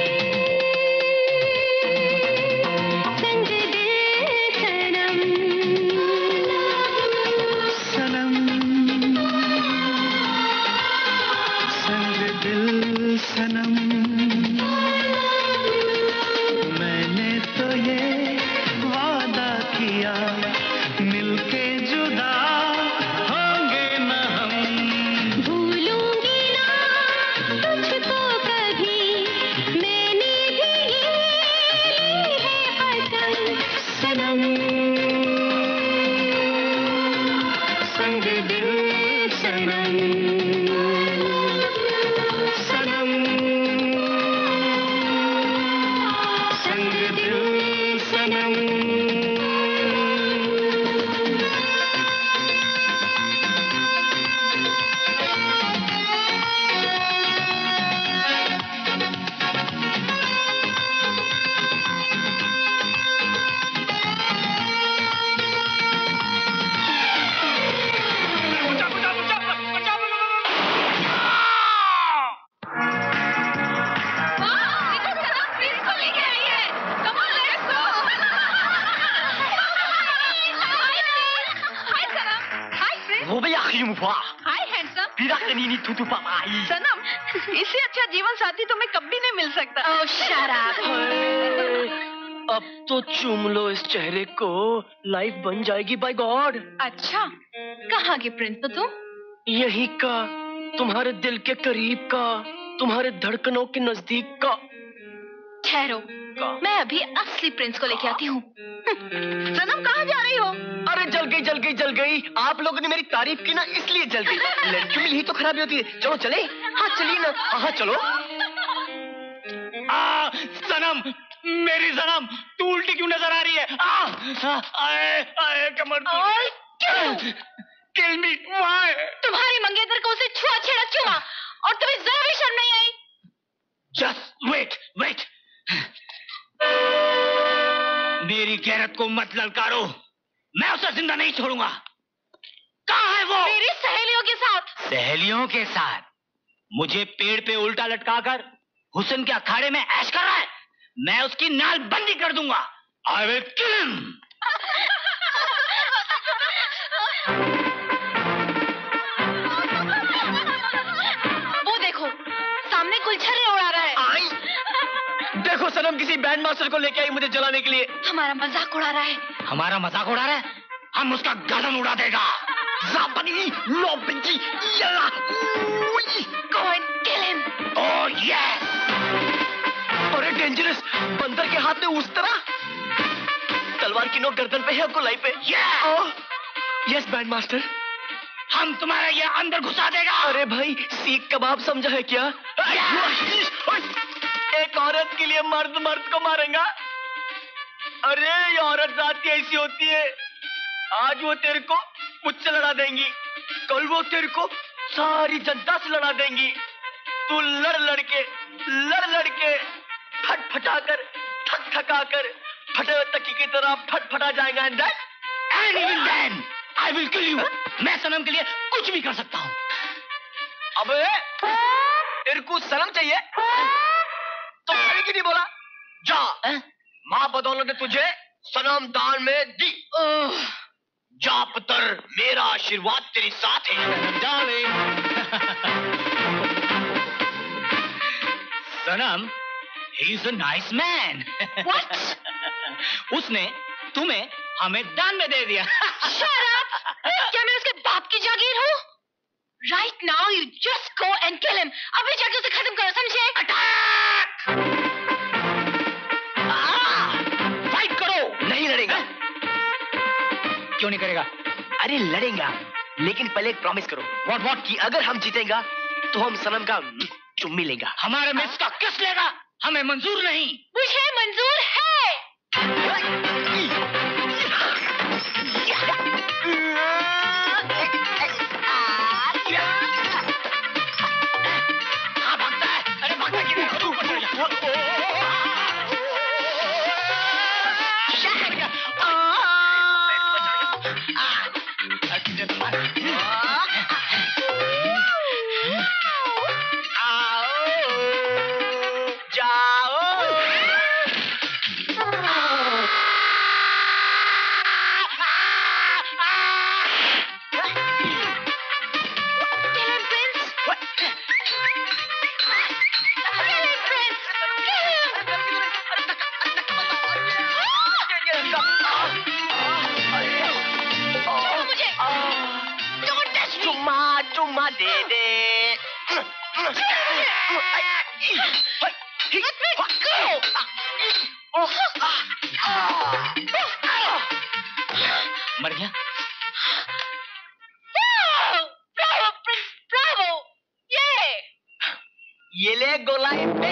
संग दिल सनम सनम संग दिल सनम, मैंने तो ये वादा किया मिलके जुदा होंगे न हम। भूलूंगी ना तुझको कभी, मैंने भी ये ली है कसम सनम संग दिल सनम सनम संग दिल सनम। वो भी आखिरी मुफा हाय हैंडसम। पीरा कनीनी थुथु पापाई। सनम, इससे अच्छा जीवन साथी तुम्हें कभी नहीं मिल सकता। Oh shut up. अब तो चूम लो इस चेहरे को, लाइफ बन जाएगी बाय गॉड। अच्छा, कहाँ के प्रिंस हो तुम? यही का, तुम्हारे दिल के करीब का, तुम्हारे धड़कनों के नजदीक का। ठहरो, मैं अभी असली प्रिंस को लेके आती हूँ। सनम कहाँ जा रही हो? अरे जल गई जल गई जल गई, आप लोगों ने मेरी तारीफ की ना इसलिए जल गई। लड़की मिली ही तो खराबी होती है। चलो चले, हाँ चलिए ना, हाँ चलो। सनम, मेरी सनम, तू उल्टी क्यों नजर आ रही है? आए आए कमर किल मी, व्हाई? तुम्हारी मंगेतर को उसे छुआ छेड़ा चुमा और तुम्हें जरा भी शर्म नहीं आई? जस्ट वेट वेट, मेरी गैरत को मत ललकारो, मैं उसे जिंदा नहीं छोड़ूंगा। कहाँ है वो? मेरी सहेलियों के साथ। सहेलियों के साथ? मुझे पेड़ पे उल्टा लटकाकर हुस्न के अखाड़े में ऐश कर रहा है? मैं उसकी नाल बंदी कर दूंगा। I will kill him. वो देखो, सामने गुलछर्रे उड़ा रहा है। देखो सनम किसी बैंड मास्टर को लेके आई मुझे जलाने के लिए। हमारा मजाक उड़ा रहा है। हमारा मजाक उड़ा रहा है? हम उसका गर्दन उड़ा देगा। Go and kill him. Oh yes. अरे डेंजरस, बंदर के हाथ में उस तरह तलवार की नोक गर्दन पे है, गोलाई पे। Yes band master. हम तुम्हारा ये अंदर घुसा देगा। अरे भाई, सीख कबाब समझा है क्या? एक औरत के लिए मर्द मर्द को मारेगा? अरे ये औरत जाति ऐसी होती है, आज वो तेरे को मुझसे लड़ा देंगी, कल वो तेरे को सारी जनता से लड़ा देंगी। तू लड़ लड़के फटफटाकर थक-थकाकर फटे हुए तकी की तरह फटफटा जाएगा। And even then I will kill you. मैं सनम के लिए कुछ भी कर सकता हूँ। अबे तेरे को शर्म चाहिए तो सही क्यों नहीं बोला? जा, माँ बदौलत ने तुझे सनम दान में दी। जा पुत्र, मेरा आशीर्वाद तेरे साथ है। सनम, he is a nice man. What? उसने तुम्हें हमें दान में दे दिया। Shut up! क्या मैं उसके बाप की जागीर हूँ? Right now you just go and kill him. अभी जाके उसे खत्म करो, समझे? फाइट करो। नहीं लड़ेगा। क्यों नहीं करेगा? अरे लड़ेगा, लेकिन पहले एक प्रॉमिस करो। व्हाट? कि अगर हम जीतेगा तो हम सनम का चुम्मी लेगा। हमारे में इसका किस लेगा? हमें मंजूर नहीं। मुझे मंजूर है। कहाँ भागता है? अरे भागता क्यों है? ऊपर चढ़ जा। मर गया? ये ले गोलाई पे।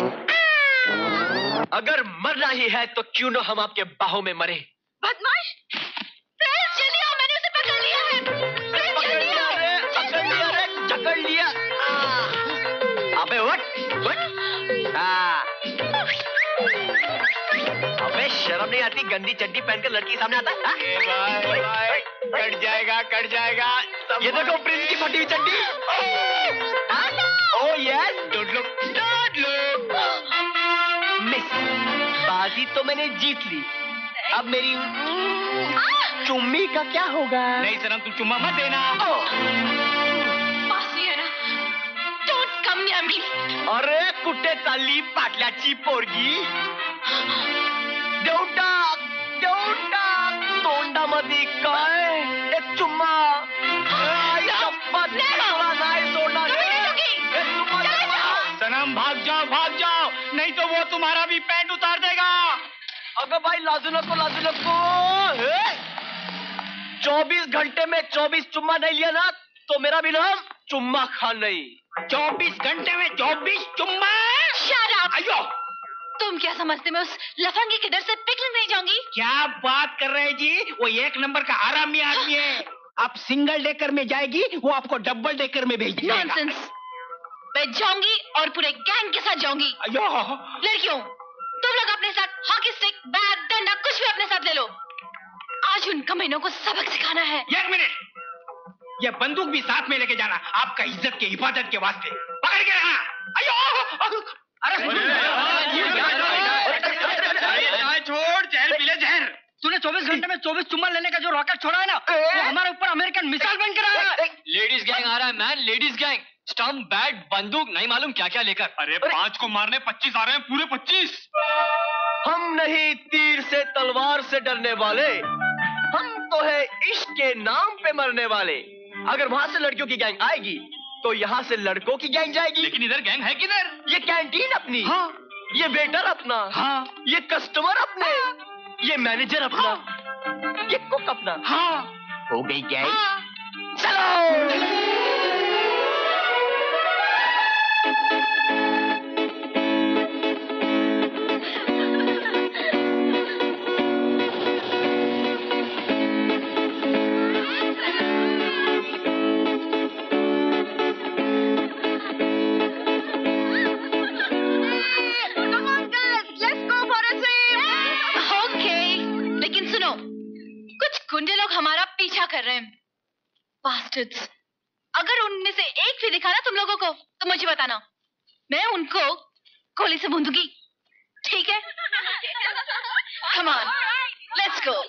अगर मरना ही है तो क्यों न हम आपके बाहों में मरे। बदमाश! प्रिंस जल्दी आओ, मैंने उसे पकड़ लिया है। प्रिंस जल्दी आओ। जकड़ लिया। अबे उठ। अबे शर्म नहीं आती? गंदी चड्डी पहनकर लड़की के सामने आता है? कट जाएगा। ये देखो प्रिंस की फटी हुई चड्डी। Oh yes, don't look. Miss, बाजी तो मैंने जीत ली। अब मेरी चुम्मी का क्या होगा? नहीं सनम, तू चुम्मा मत देना। Don't come near me. अरे कुठे चालली पाटल्याची पोरगी? देऊन टाक तोंडामध्ये काय? एक चुम्मा। शपथ नाही सोडणार। सनम भाग जाओ, नहीं तो वो तुम्हारा भी पैंट उतार देगा। अगं भाई लाजू नको। 24 घंटे में 24 चुम्मा नहीं लिया ना तो मेरा भी नाम चुम्मा खान नहीं। 24 घंटे में 24 चुम्मा? Shut up. अयो, तुम क्या समझते, मैं उस लफंगी के डर से पिकनिक नहीं जाऊंगी? क्या बात कर रहे हैं जी? वो एक नंबर का आरामी आदमी है। आप सिंगल डेकर में जाएगी, वो आपको डबल डेकर में भेज देगा। नॉनसेंस। मैं जाऊंगी और पूरे गैंग के साथ जाऊंगी। अयो, लड़कियों, तुम लोग अपने साथ हॉकी स्टिक, बैट, डंडा कुछ भी अपने साथ ले लो। आज उन कमीनों को सबक सिखाना है। एक मिनट, ये बंदूक भी साथ में लेके जाना, आपका इज्जत के हिफाजत के वास्ते। पकड़ के रहना। अयो, छोड़, जहर पी ले, जहर। तूने 24 घंटे में 24 चुम्मा लेने का जो रॉकेट छोड़ा है ना, वो हमारे ऊपर अमेरिकन मिसाइल बन कर आया है। लेडीज गैंग आ रहा है man, ladies gang. Stump, bat, बंदूक, नहीं मालूम क्या क्या लेकर। अरे 5 को मारने 25 आ रहे हैं, पूरे 25। हम नहीं तीर से तलवार से डरने वाले, हम तो है इश्क के नाम पे मरने वाले। अगर वहाँ से लड़कियों की गैंग आएगी तो यहाँ से लड़कों की गैंग जाएगी। लेकिन इधर गैंग है किधर? ये कैंटीन अपनी। हाँ। ये वेटर अपना। हाँ। ये कस्टमर अपने। ये मैनेजर अपना। ये कुक अपना। हाँ। हो गई गैंग। चलो। गुंडे लोग हमारा पीछा कर रहे हैं। Bastards. अगर उनमें से एक भी दिखा ना तुम लोगों को तो मुझे बताना, मैं उनको गोली से भूंदूंगी। ठीक है? Come on, let's go.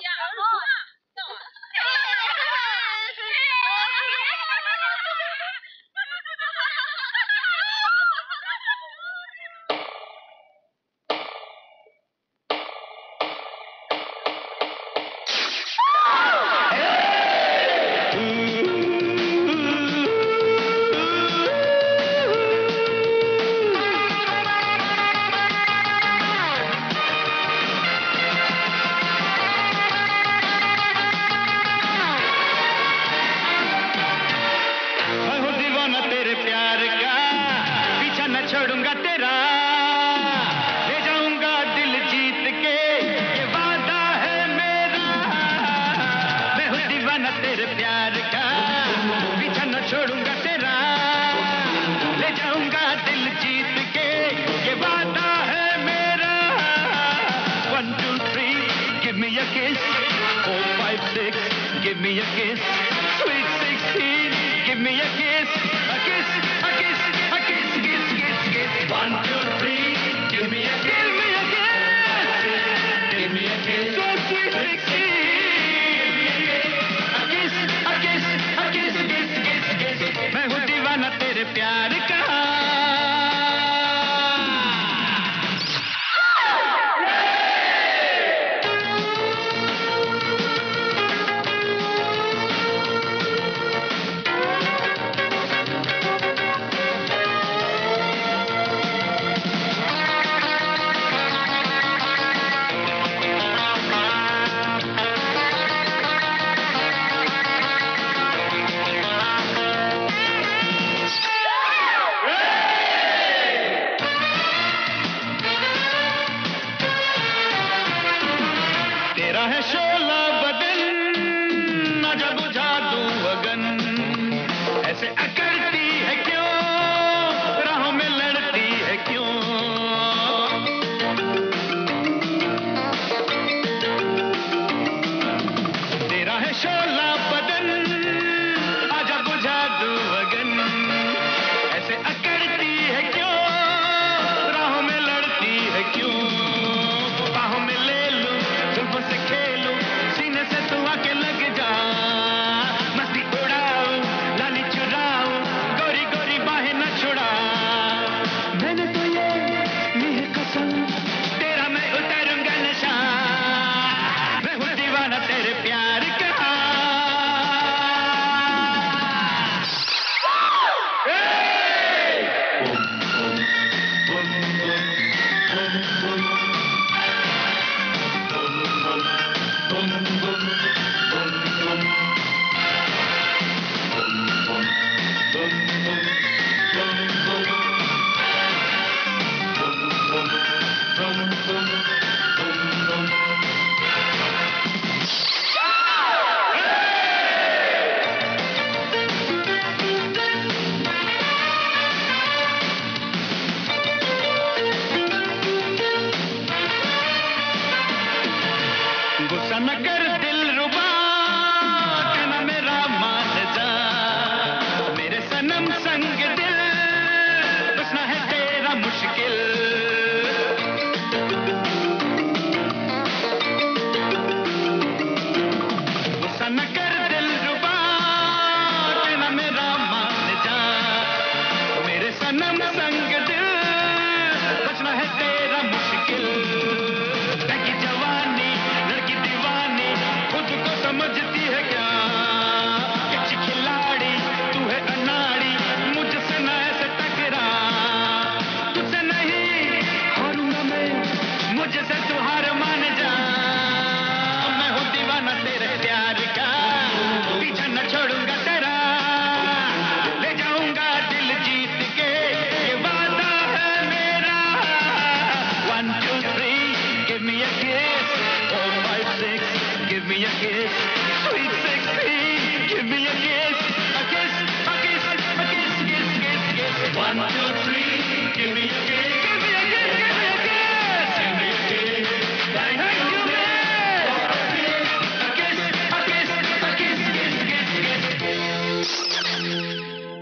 kiss, sweet 16, give me a kiss, a kiss, a kiss, a kiss, kiss, kiss, kiss. 1, 2, 3, give me a kiss, give me a kiss, give me a kiss, give me a kiss. Thank you, man. A kiss, a kiss, a kiss, kiss, kiss, kiss.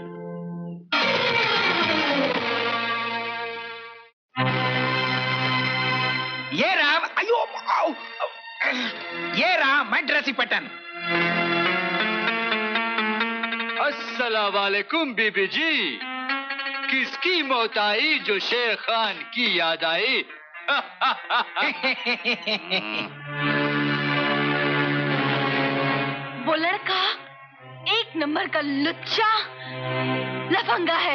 ये रहा, अयो, आओ, ये रहा मद्रासी पटन। अस्सलाम वालेकुम बीबी जी। किसकी मौत आई जो शेर खान की याद आई? वो लड़का 1 नंबर का लुच्चा लफंगा है।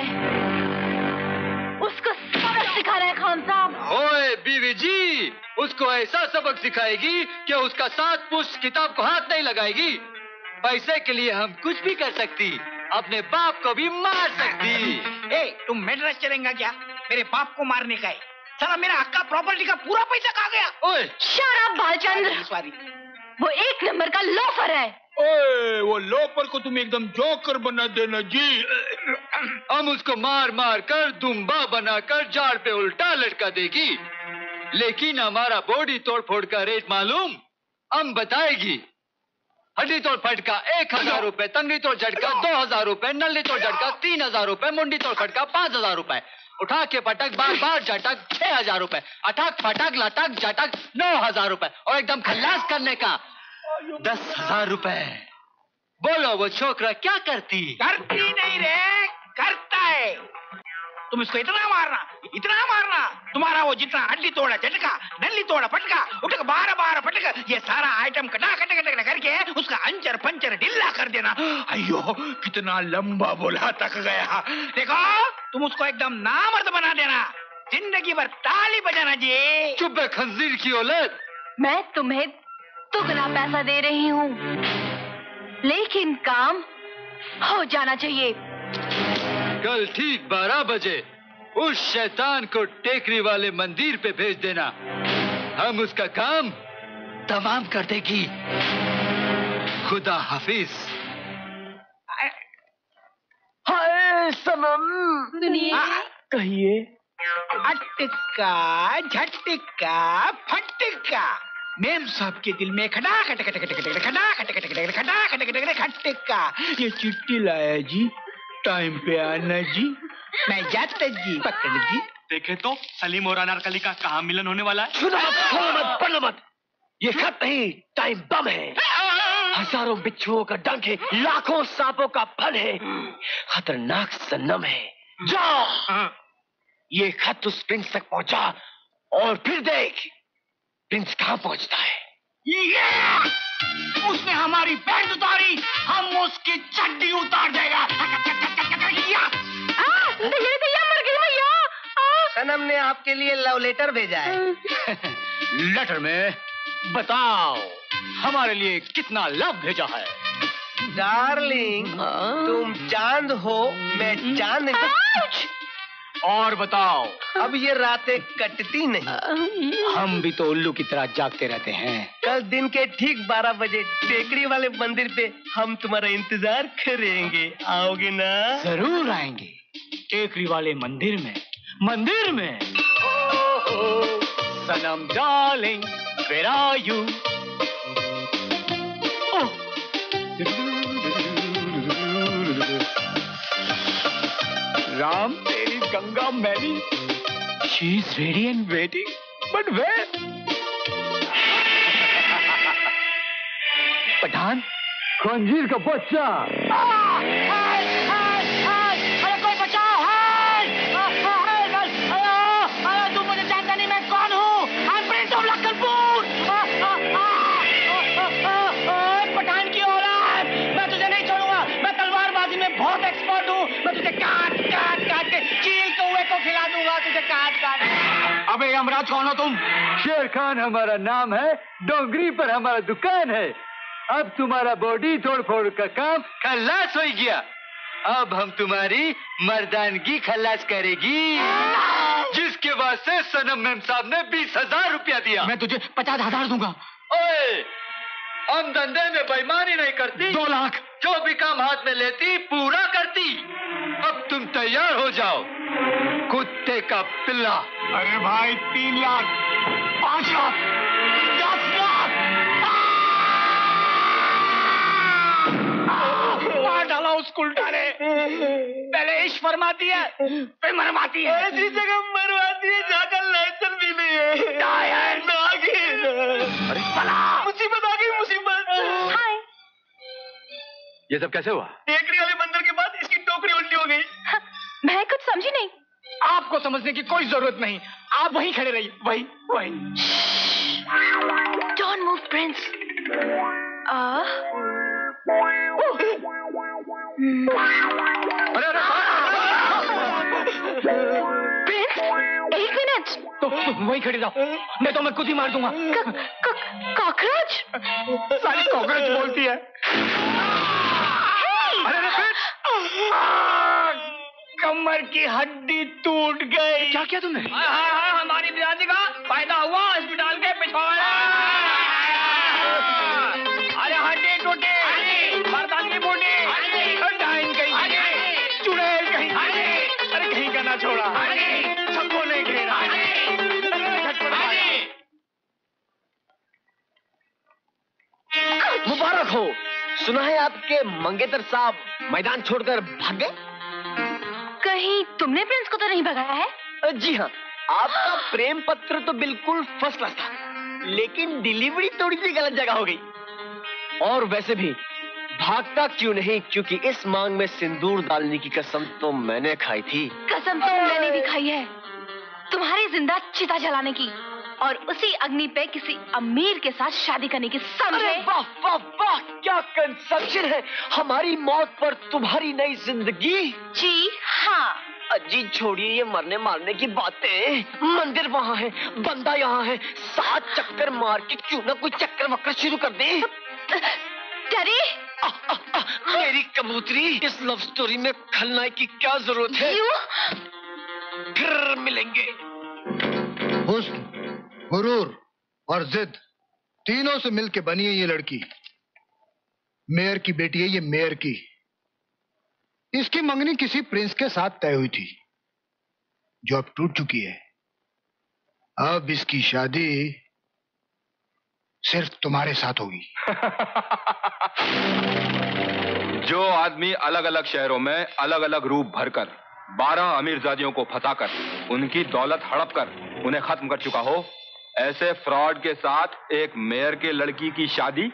उसको सबक सिखा रहे हैं खान साहब। ओए बीवी जी, उसको ऐसा सबक सिखाएगी कि उसका 7 पुष्ट किताब को हाथ नहीं लगाएगी। पैसे के लिए हम कुछ भी कर सकती, अपने बाप को भी मार सकती। ए, तुम मेड्रास चलेगा क्या? मेरे बाप को मारने का है। साला मेरा हक्का प्रॉपर्टी का पूरा पैसा कहाँ गया? ओए शट अप बालचंद्र। सॉरी। वो 1 नंबर का लोफर है। ओए, वो लोफर को तुम एकदम जोकर बना देना जी। हम उसको मार मार कर दुम्बा बनाकर जाड़ पे उल्टा लटका देगी, लेकिन हमारा बॉडी तोड़ फोड़ का रेट मालूम हम बताएगी। हड्डी तोड़ फटका 1000 रुपए, तंगड़ी तोड़ झटका 2000 रुपए, नल्ली तोड़ झटका 3000 रुपए, मुंडी तोड़ खटका 5000 रुपए, उठा के पटक बार बार झटक 6000 रुपए, अटक फटक लटक झटक 9000 रुपए, और एकदम खल्लास करने का 10,000 रुपए। बोलो वो छोकरा क्या करती? करती नहीं रे, करता है। तुम इसको इतना मारना, तुम्हारा वो जितना हड्डी तोड़ा झटका, नल्ली तोड़ा फटका, उठक 12 फटका, ये सारा आइटम कटा करके उसका अंचर पंचर ढिल्ला कर देना। अयो कितना लंबा बोला तक गया। देखो तुम उसको एकदम नामर्द बना देना, जिंदगी भर ताली बजाना जी। चुप है खंजीर की औलाद। मैं तुम्हें दुगना पैसा दे रही हूँ, लेकिन काम हो जाना चाहिए। कल ठीक 12 बजे उस शैतान को टेकरी वाले मंदिर पे भेज देना, हम उसका काम तमाम कर देगी। खुदा हाफिज। हाय सनम, सुनिए, कहिए। अटका झटका फटका, मेम साहब के दिल में खड़ा खटका। ये चिट्ठी लाया जी, टाइम पे आना जी। मैं जाता जी, पकड़ जी। देखे तो सलीम और अनारकली का कहाँ मिलन होने वाला है? पढ़ मत। ये खत नहीं, टाइम बम है। हजारों बिच्छुओं का डंक है, लाखों सांपों का फन है, खतरनाक सनम है। जाओ, ये खत उस प्रिंस तक पहुंचा और फिर देख प्रिंस कहाँ पहुंचता है। उसने हमारी पैंट उतारी, हम उसकी चड्डी उतार देगा। सनम ने आपके लिए लव लेटर भेजा है। लेटर में बताओ हमारे लिए कितना लव भेजा है। डार्लिंग, तुम चांद हो, मैं चांद। और बताओ, अब ये रातें कटती नहीं। हम भी तो उल्लू की तरह जागते रहते हैं। कल दिन के ठीक 12 बजे टेकरी वाले मंदिर पे हम तुम्हारा इंतजार करेंगे। आओगे ना? जरूर आएंगे। टेकरी वाले मंदिर में। सनम darling, where are you? Ram तेरी गंगा मैली, she is ready and waiting, but where? Pathan, खंजीर का बच्चा। अरे कोई बचाओ! तुम मुझे जानता नहीं, मैं कौन हूँ? Prince of Lakhanpur. पठान की औलाद, मैं तुझे नहीं छोड़ूंगा। मैं तलवारबाजी में बहुत एक्सपर्ट हूँ। मैं तुझे काट के चील कौवे को खिला दूंगा। तुझे काट। अबे यमराज, कौन हो तुम? शेर खान हमारा नाम है, डोंगरी पर हमारा दुकान है। अब तुम्हारा बॉडी तोड़ फोड़ का काम खल्लास हो गया। अब हम तुम्हारी मर्दानगी खल्लास करेगी, जिसके वास्ते सनम मेम साहब ने 20,000 रुपया दिया। मैं तुझे 50,000 दूंगा। ओए, हम धंधे में बेईमानी नहीं करती। 2 लाख। जो भी काम हाथ में लेती पूरा करती। अब तुम तैयार हो जाओ, कुत्ते का पिल्ला। अरे भाई 3 लाख, 5 लाख, 10 लाख। मार डाला उसको उल्टा ने। पहले इश्क फरमाती है, फिर मरवाती है। ऐसी जगह मरवाती है जाकर लाइसेंस भी नहीं है। टायर नागिन। अरे मुसीबत आ गई, मुसीबत। हाय। ये सब कैसे हुआ? टेकरी वाले बंदर के बाद इसकी टोकरी उल्टी हो गई। मैं कुछ समझी नहीं। आपको समझने की कोई जरूरत नहीं, आप वहीं खड़े रहिए, वहीं वहीं। Don't move prince. Prince, 1 minute. तो वहीं खड़े रहो, मैं तो मैं खुद ही मार दूंगा। कॉकरोच? सारी कॉकरोच बोलती है। कमर की हड्डी टूट गई। क्या किया तुमने? हमारी बिरादरी का फायदा हुआ हॉस्पिटल के पिछवाड़े। अरे हड्डी टूटी, मर्दानगी फूटी, डाइन कहीं, चुड़ैल कहीं, अरे कहीं का ना छोड़ा, सबको नहीं घेरा। मुबारक हो। सुना है आपके मंगेतर साहब मैदान छोड़कर भाग गए? कहीं तुमने प्रिंस को तो नहीं भगाया है? जी हाँ, आपका प्रेम पत्र तो बिल्कुल फर्स्ट क्लास था, लेकिन डिलीवरी थोड़ी सी गलत जगह हो गई। और वैसे भी भागता क्यों नहीं, क्योंकि इस मांग में सिंदूर डालने की कसम तो मैंने खाई थी। कसम तो मैंने भी खाई है, तुम्हारी जिंदा चिता जलाने की, और उसी अग्नि पे किसी अमीर के साथ शादी करने की। समझे? अरे वाह वाह वाह, क्या कंसेप्शन है। हमारी मौत पर तुम्हारी नई जिंदगी। जी हाँ। अजी छोड़िए ये मरने मारने की बातें। मंदिर वहाँ है, बंदा यहाँ है, 7 चक्कर मार के क्यों ना कोई चक्कर वक्कर शुरू कर दे। डरी? मेरी कबूतरी, इस लव स्टोरी में खलनायक की क्या जरूरत है? फिर मिलेंगे। हुस्न, गुरूर और जिद तीनों से मिलके बनी है ये लड़की। मेयर की बेटी है ये, मेयर की। इसकी मंगनी किसी प्रिंस के साथ तय हुई थी, जो अब टूट चुकी है। अब इसकी शादी सिर्फ तुम्हारे साथ होगी। जो आदमी अलग अलग शहरों में अलग अलग रूप भरकर 12 अमीरजादियों को फंसाकर उनकी दौलत हड़प कर उन्हें खत्म कर चुका हो, ऐसे फ्रॉड के साथ एक मेयर के लड़की की शादी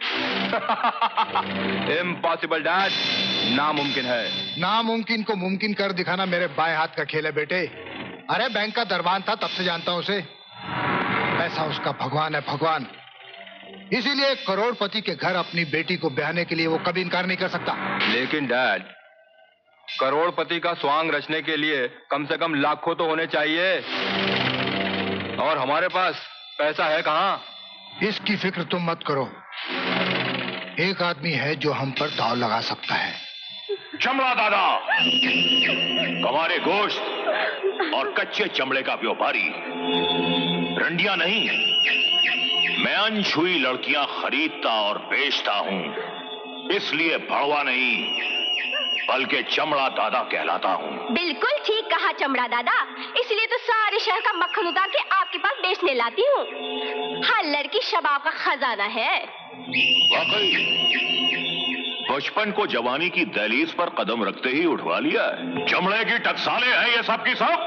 इम्पॉसिबल डैड, नामुमकिन है। नामुमकिन को मुमकिन कर दिखाना मेरे बाएं हाथ का खेल है बेटे। अरे बैंक का दरबान था, तब से जानता हूं उसे। पैसा उसका भगवान है, भगवान। इसीलिए करोड़पति के घर अपनी बेटी को ब्याहने के लिए वो कभी इनकार नहीं कर सकता। लेकिन डैड, करोड़पति का स्वांग रचने के लिए कम से कम लाखों तो होने चाहिए, और हमारे पास पैसा है कहाँ? इसकी फिक्र तुम मत करो। एक आदमी है जो हम पर दांव लगा सकता है। चमड़ा दादा, हमारे गोश्त और कच्चे चमड़े का व्यापारी, रंडिया नहीं, मैं अनछुई लड़कियां खरीदता और बेचता हूं। इसलिए भड़वा नहीं, बल्कि चमड़ा दादा कहलाता हूँ। बिल्कुल ठीक कहा चमड़ा दादा, इसलिए तो सारे शहर का मक्खन उतार के आपके पास बेचने लाती हूँ। हर लड़की शबाब का खजाना है। वाकई बचपन को जवानी की दहलीज पर कदम रखते ही उठवा लिया है। चमड़े की टकसाले हैं ये सब की सब।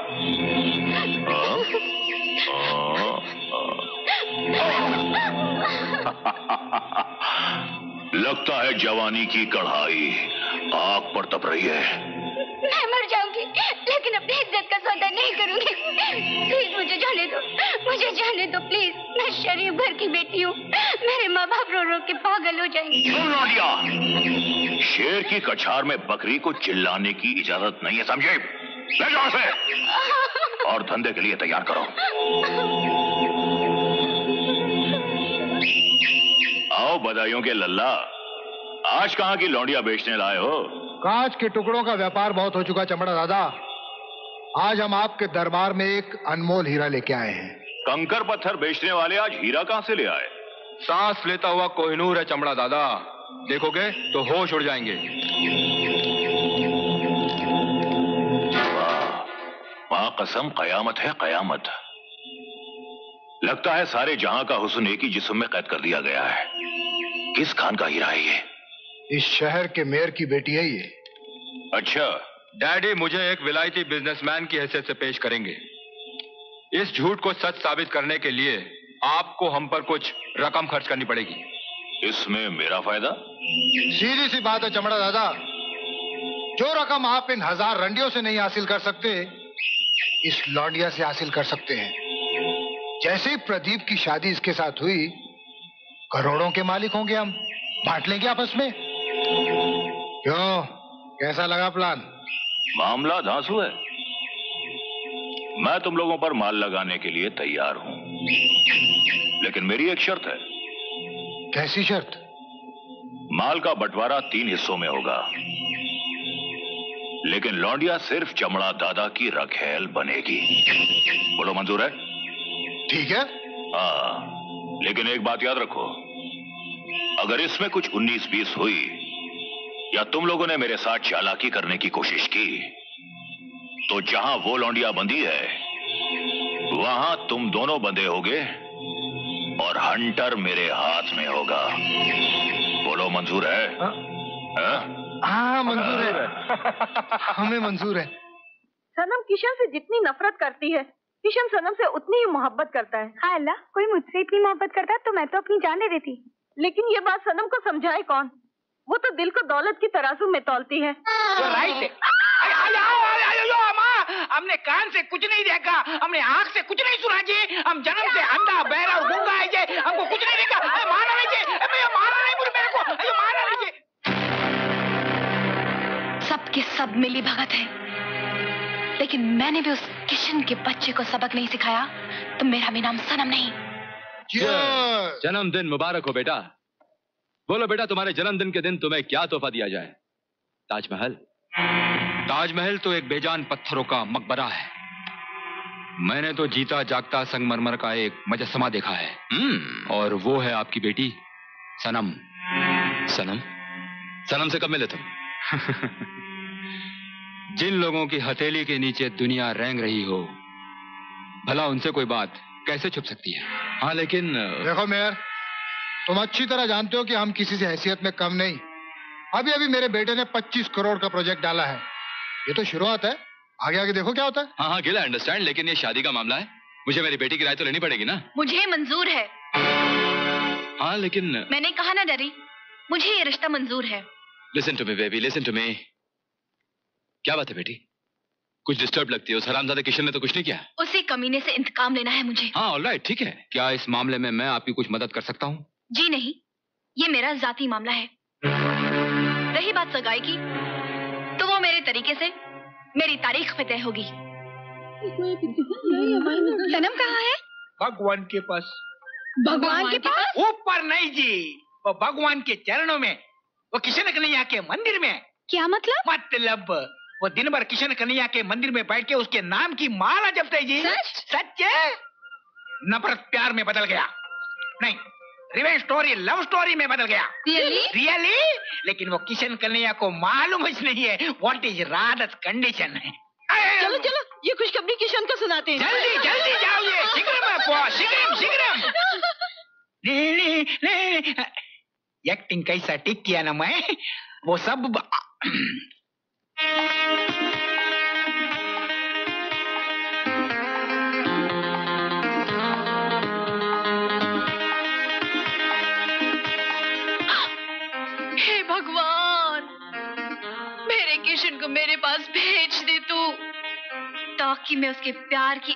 लगता है जवानी की कढ़ाई आग पर तप रही है। मैं मर जाऊंगी, लेकिन अपनी इज्जत का सौदा नहीं करूंगी। प्लीज मुझे जाने दो, मुझे जाने दो प्लीज। मैं शरीफ घर की बेटी हूँ, मेरे माँ बाप रो रो के पागल हो जाएंगे। सुन नाडिया, शेर की कछार में बकरी को चिल्लाने की इजाजत नहीं है, समझे? ले जाओ से और धंधे के लिए तैयार करो। आओ बधाइयों के लल्ला, आज कहाँ की लौंडिया बेचने लाए हो? कांच के टुकड़ों का व्यापार बहुत हो चुका चमड़ा दादा। आज हम आपके दरबार में एक अनमोल हीरा लेके आए हैं। कंकर पत्थर बेचने वाले आज हीरा कहाँ से ले आए? सांस लेता हुआ कोहिनूर है चमड़ा दादा, देखोगे तो होश उड़ जाएंगे। वाह कसम, कयामत है कयामत। लगता है सारे जहां का हुस्न एक ही जिस्म में कैद कर दिया गया है। किस खान का हीरा है ये? इस शहर के मेयर की बेटी है ये। अच्छा। डैडी मुझे एक विलायती बिजनेसमैन की हैसियत से पेश करेंगे। इस झूठ को सच साबित करने के लिए आपको हम पर कुछ रकम खर्च करनी पड़ेगी। इसमें मेरा फायदा? सीधी सी बात है चमड़ा दादा, जो रकम आप इन 1000 रंडियों से नहीं हासिल कर सकते, इस लौंडिया से हासिल कर सकते हैं। जैसे ही प्रदीप की शादी इसके साथ हुई, करोड़ों के मालिक होंगे हम, बांट लेंगे आपस में। क्यों, कैसा लगा प्लान? मामला धांसू है। मैं तुम लोगों पर माल लगाने के लिए तैयार हूं, लेकिन मेरी एक शर्त है। कैसी शर्त? माल का बंटवारा 3 हिस्सों में होगा, लेकिन लौंडिया सिर्फ चमड़ा दादा की रखेल बनेगी। बोलो मंजूर है? ठीक है। हाँ, लेकिन एक बात याद रखो, अगर इसमें कुछ 19-20 हुई या तुम लोगों ने मेरे साथ चालाकी करने की कोशिश की, तो जहां वो लौंडिया बंधी है वहां तुम दोनों बंधे होगे और हंटर मेरे हाथ में होगा। बोलो मंजूर है? हाँ मंजूर है, हमें मंजूर है। सनम किशन से जितनी नफरत करती है, किशन सनम से उतनी ही मोहब्बत करता है। हाँ अल्लाह, कोई मुझसे इतनी मोहब्बत करता तो मैं तो अपनी जान दे देती। लेकिन ये बात सनम को समझाए कौन? वो तो दिल को दौलत की तराजू में तौलती है। राइट। हमने कान से कुछ नहीं देखा, हमने आंख से कुछ नहीं सुना जी, हम जन्म से अंधा बहरा और गूंगा है जी, हमको कुछ नहीं देखा। मारा नहीं जी, मारा नहीं मेरे को, मारा नहीं जी। सब के सब मिली भगत है, लेकिन मैंने भी उस किशन के बच्चे को सबक नहीं सिखाया तो मेरा भी नाम सनम नहीं। जन्मदिन मुबारक हो बेटा। बोलो बेटा, तुम्हारे जन्मदिन के दिन तुम्हें क्या तोहफा दिया जाए? ताजमहल? ताजमहल तो एक बेजान पत्थरों का मकबरा है। मैंने तो जीता जागता संगमरमर का एक मुजस्समा देखा है, और वो है आपकी बेटी सनम। सनम? सनम से कब मिले तुम? जिन लोगों की हथेली के नीचे दुनिया रेंग रही हो, भला उनसे कोई बात कैसे छुप सकती है? हाँ लेकिन देखो मेयर, तुम अच्छी तरह जानते हो कि हम किसी से हैसियत में कम नहीं। अभी अभी मेरे बेटे ने 25 करोड़ का प्रोजेक्ट डाला है। ये तो शुरुआत है, आगे आगे देखो क्या होता है। हाँ गिल, आई अंडरस्टैंड, लेकिन ये शादी का मामला है, मुझे मेरी बेटी की राय तो लेनी पड़ेगी ना। मुझे मंजूर है। हाँ लेकिन मैंने कहा ना डरी, मुझे ये रिश्ता मंजूर है। Listen to me baby, listen to me. क्या बात है बेटी, कुछ डिस्टर्ब लगती है? उस हरामजादे किशन ने तो कुछ नहीं किया। उसी कमीने से इंतकाम लेना है मुझे। हाँ ऑलराइट, ठीक है। क्या इस मामले में मैं आपकी कुछ मदद कर सकता हूँ? जी नहीं, ये मेरा जाती मामला है। रही बात सगाई की, तो वो मेरे तरीके से मेरी तारीख पे तय होगी। सनम कहाँ है? भगवान के पास। भगवान के पास? ऊपर नहीं जी, वो भगवान के चरणों में, वो किशन कन्हैया के मंदिर में। क्या मतलब? मतलब वो दिन भर किशन कन्हैया के मंदिर में बैठ के उसके नाम की माला जपते जी। सच है? नफरत प्यार में बदल गया, नहीं रिवेंज स्टोरी लव स्टोरी में बदल गया। रियली? लेकिन वो किशन कन्हैया को मालूम ही नहीं है व्हाट इज राधस कंडीशन है। चलो चलो, ये खुशखबरी किशन को सुनाते हैं। जल्दी जल्दी जाओ, ये शीघ्रम शीघ्रम। एक्टिंग कैसा टिक किया ना मैं, वो सब भगवान, मेरे किशन को मेरे पास भेज दे तू, ताकि मैं उसके प्यार की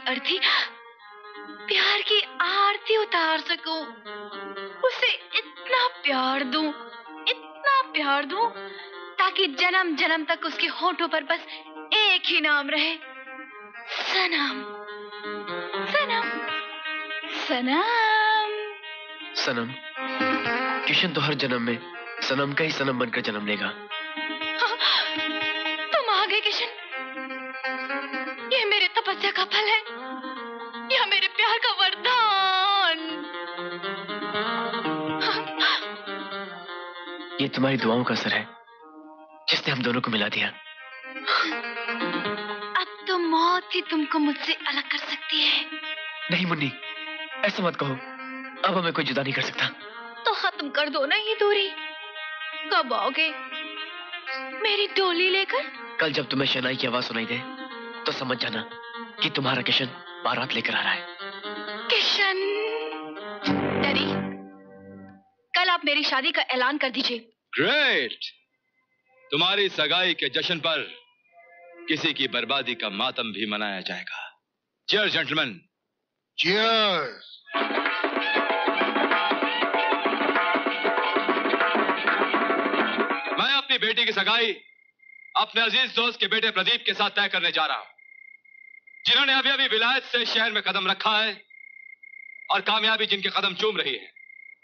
आरती उतार सकूं, उसे इतना प्यार दूं ताकि जन्म जन्म तक उसके होठों पर बस एक ही नाम रहे, सनम सनम सनम। सनम? किशन तो हर जन्म में सनम का ही सनम बनकर जन्म लेगा। तुम आ गए किशन, ये मेरे तपस्या का फल है, यह मेरे प्यार का वरदान। ये तुम्हारी दुआओं का असर है जिसने हम दोनों को मिला दिया। अब तो मौत ही तुमको मुझसे अलग कर सकती है। नहीं मुन्नी, ऐसा मत कहो। अब हमें कोई जुदा नहीं कर सकता। तो खत्म कर दो ना ये दूरी। कब आओगे मेरी डोली लेकर? कल जब तुम्हें शहनाई की आवाज सुनाई दे तो समझ जाना कि तुम्हारा किशन बारात लेकर आ रहा है। किशन। डैडी, कल आप मेरी शादी का ऐलान कर दीजिए। ग्रेट। तुम्हारी सगाई के जश्न पर किसी की बर्बादी का मातम भी मनाया जाएगा। Cheers gentleman. चीयर्स। मैं अपनी बेटी की सगाई अपने अजीज दोस्त के बेटे प्रदीप के साथ तय करने जा रहा हूं, जिन्होंने अभी अभी विलायत से शहर में कदम रखा है और कामयाबी जिनके कदम चूम रही है।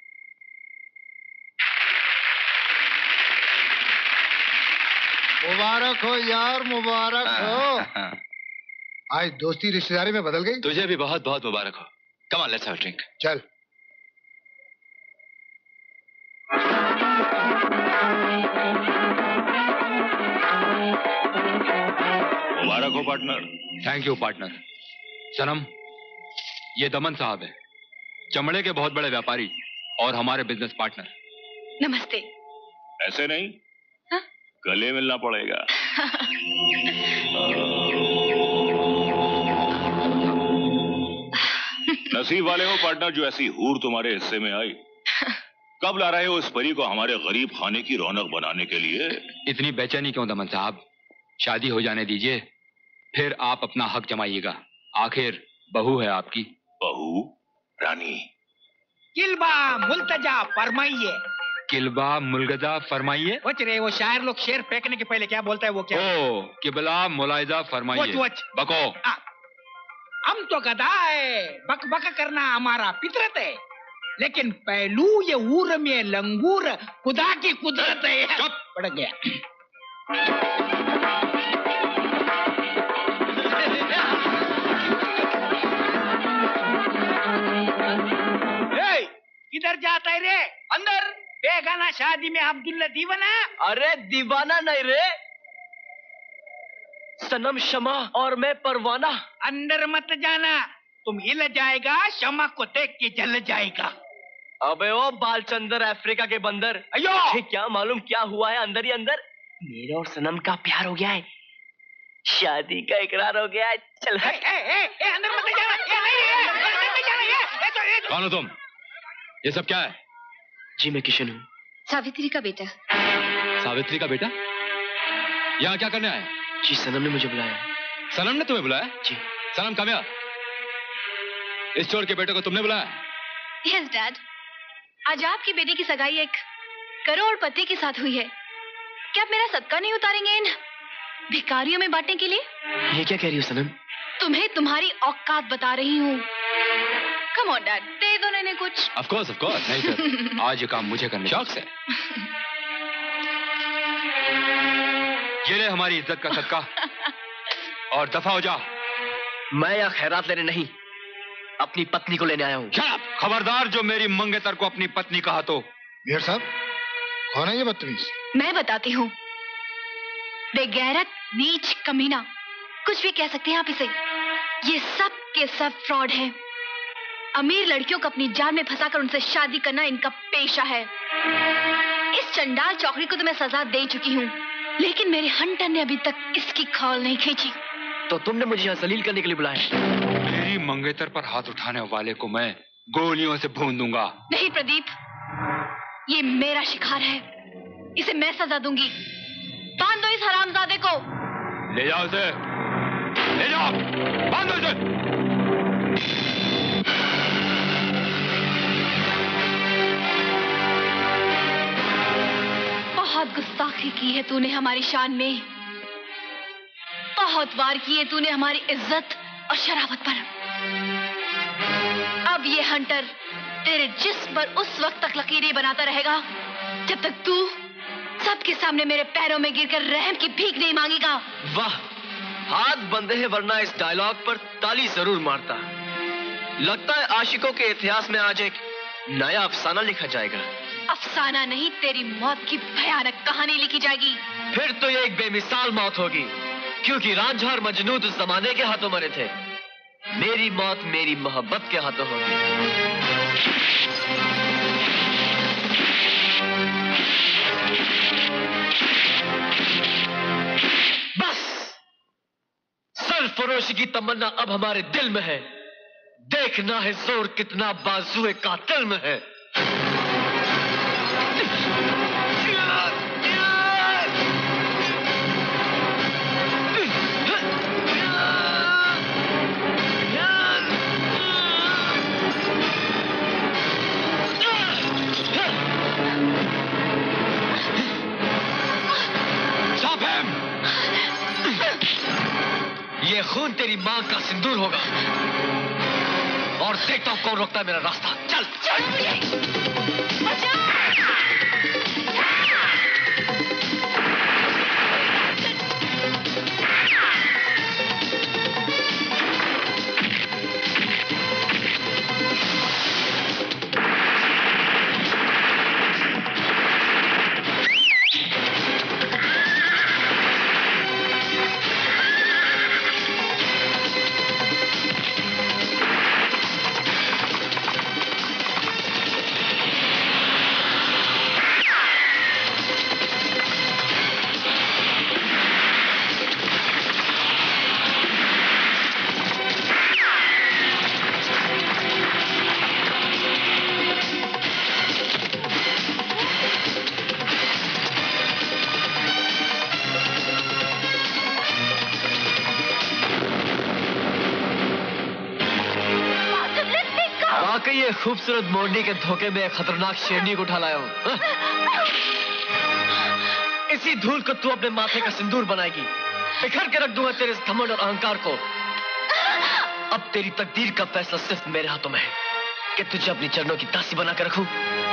मुबारक हो यार, मुबारक हो। आज दोस्ती रिश्तेदारी में बदल गई। तुझे भी बहुत बहुत मुबारक हो। Come on, let's have a drink. चल। मुबारक हो पार्टनर। Thank you partner. सनम, ये दमन साहब है, चमड़े के बहुत बड़े व्यापारी और हमारे बिजनेस पार्टनर। नमस्ते। ऐसे नहीं, गले मिलना पड़ेगा। नसीब वाले हो पार्टनर जो ऐसी हूर तुम्हारे हिस्से में आई। कब ला रहे हो इस परी को हमारे गरीब खाने की रौनक बनाने के लिए? इतनी बेचैनी क्यों दमन साहब? शादी हो जाने दीजिए, फिर आप अपना हक जमाइएगा। आखिर बहू है आपकी। बहू? रानी? किल्बा मुल्तजा फरमाइए। किल्बा मुलगजा फरमाइए। वच रे, वो शायर लोग शेर फेंकने के पहले क्या बोलता है वो क्या? ओ, किबला मुलाइजा फरमाइए। वच। बको। हम तो गधा है, बक बक करना हमारा फितरत है, लेकिन पहलू ये ऊर में लंगूर खुदा की कुदरत है। चुप। पड़ गया। किधर जाता है रे? अंदर। बेगाना शादी में अब्दुल्ला दीवाना? अरे दीवाना नहीं रे, सनम शमा और मैं परवाना। अंदर मत जाना, तुम हिल जाएगा, शमा को देख के जल जाएगा। अबे ओ बालचंदर अफ्रीका के बंदर, अयो क्या मालूम क्या हुआ है अंदर ही अंदर। मेरे और सनम का प्यार हो गया है, शादी का इकरार हो गया है। चल अंदर मत जाना। कौन हो तुम? ये सब क्या है? जी मैं किशन हूँ। सावित्री का बेटा। सावित्री का बेटा? यहाँ क्या करने आए? जी सनम ने मुझे बुलाया। सनम ने तुम्हें बुलाया? जी। सनम कामयाब, इस चोर के बेटे को तुमने बुलाया? यस डैड, आज आपकी बेटी की सगाई एक करोड़पति के साथ हुई है। क्या आप मेरा सदका नहीं उतारेंगे इन भिखारियों में बांटने के लिए? ये क्या कह रही हो सनम? तुम्हें तुम्हारी औकात बता रही हूँ। कम ऑन डैड, दे दो इन्हें कुछ। ऑफ कोर्स नहीं सर, आज ये काम मुझे करने शौक से। ये ले हमारी इज्जत का सदका और दफा हो जा। मैं यहाँ खैरात लेने नहीं, अपनी पत्नी को लेने आया हूँ। खबरदार जो मेरी मंगेतर को अपनी पत्नी कहा तो। मेयर साहब, कौन है ये बदतमीज? मैं बताती हूँ। बेगैरत, नीच, कमीना, कुछ भी कह सकते हैं आप इसे। ये सब के सब फ्रॉड है। अमीर लड़कियों को अपनी जान में फंसाकर उनसे शादी करना इनका पेशा है। इस चंडाल चौकड़ी को तो मैं सजा दे चुकी हूँ, लेकिन मेरे हंटर ने अभी तक इसकी खौल नहीं खींची। तो तुमने मुझे यहाँ जलील करने के लिए बुलाया? मेरी मंगेतर पर हाथ उठाने वाले को मैं गोलियों से भून दूंगा। नहीं प्रदीप, ये मेरा शिकार है, इसे मैं सजा दूंगी। बांध दो इस हरामजादे को। ले जाओ इसे, ले जाओ, बांधो इसे। बहुत गुस्ताखी की है तूने हमारी शान में, बहुत वार की है तूने हमारी इज्जत और शराफत पर। अब ये हंटर तेरे जिस्म पर उस वक्त तक लकीरें बनाता रहेगा जब तक तू सबके सामने मेरे पैरों में गिरकर रहम की भीख नहीं मांगेगा। वाह, हाथ बंधे हैं वरना इस डायलॉग पर ताली जरूर मारता। लगता है आशिकों के इतिहास में आज एक नया अफसाना लिखा जाएगा। अफसाना नहीं, तेरी मौत की भयानक कहानी लिखी जाएगी। फिर तो ये एक बेमिसाल मौत होगी, क्योंकि रांझा और मजनू तो जमाने के हाथों मरे थे। मेरी मौत मेरी मोहब्बत के हाथों होगी। बस सरफरोशी की तमन्ना अब हमारे दिल में है। देखना है जोर कितना बाजुए कातिल में है। ये खून तेरी मां का सिंदूर होगा, और देखता हूं कौन रोकता है मेरा रास्ता। चल ये खूबसूरत मोरनी के धोखे में खतरनाक शेरनी को उठा लाया हूं। इसी धूल को तू अपने माथे का सिंदूर बनाएगी। बिखर के रख दूंगा तेरे इस घमंड और अहंकार को। अब तेरी तकदीर का फैसला सिर्फ मेरे हाथों में है कि तुझे अपनी चरणों की दासी बनाकर रखूं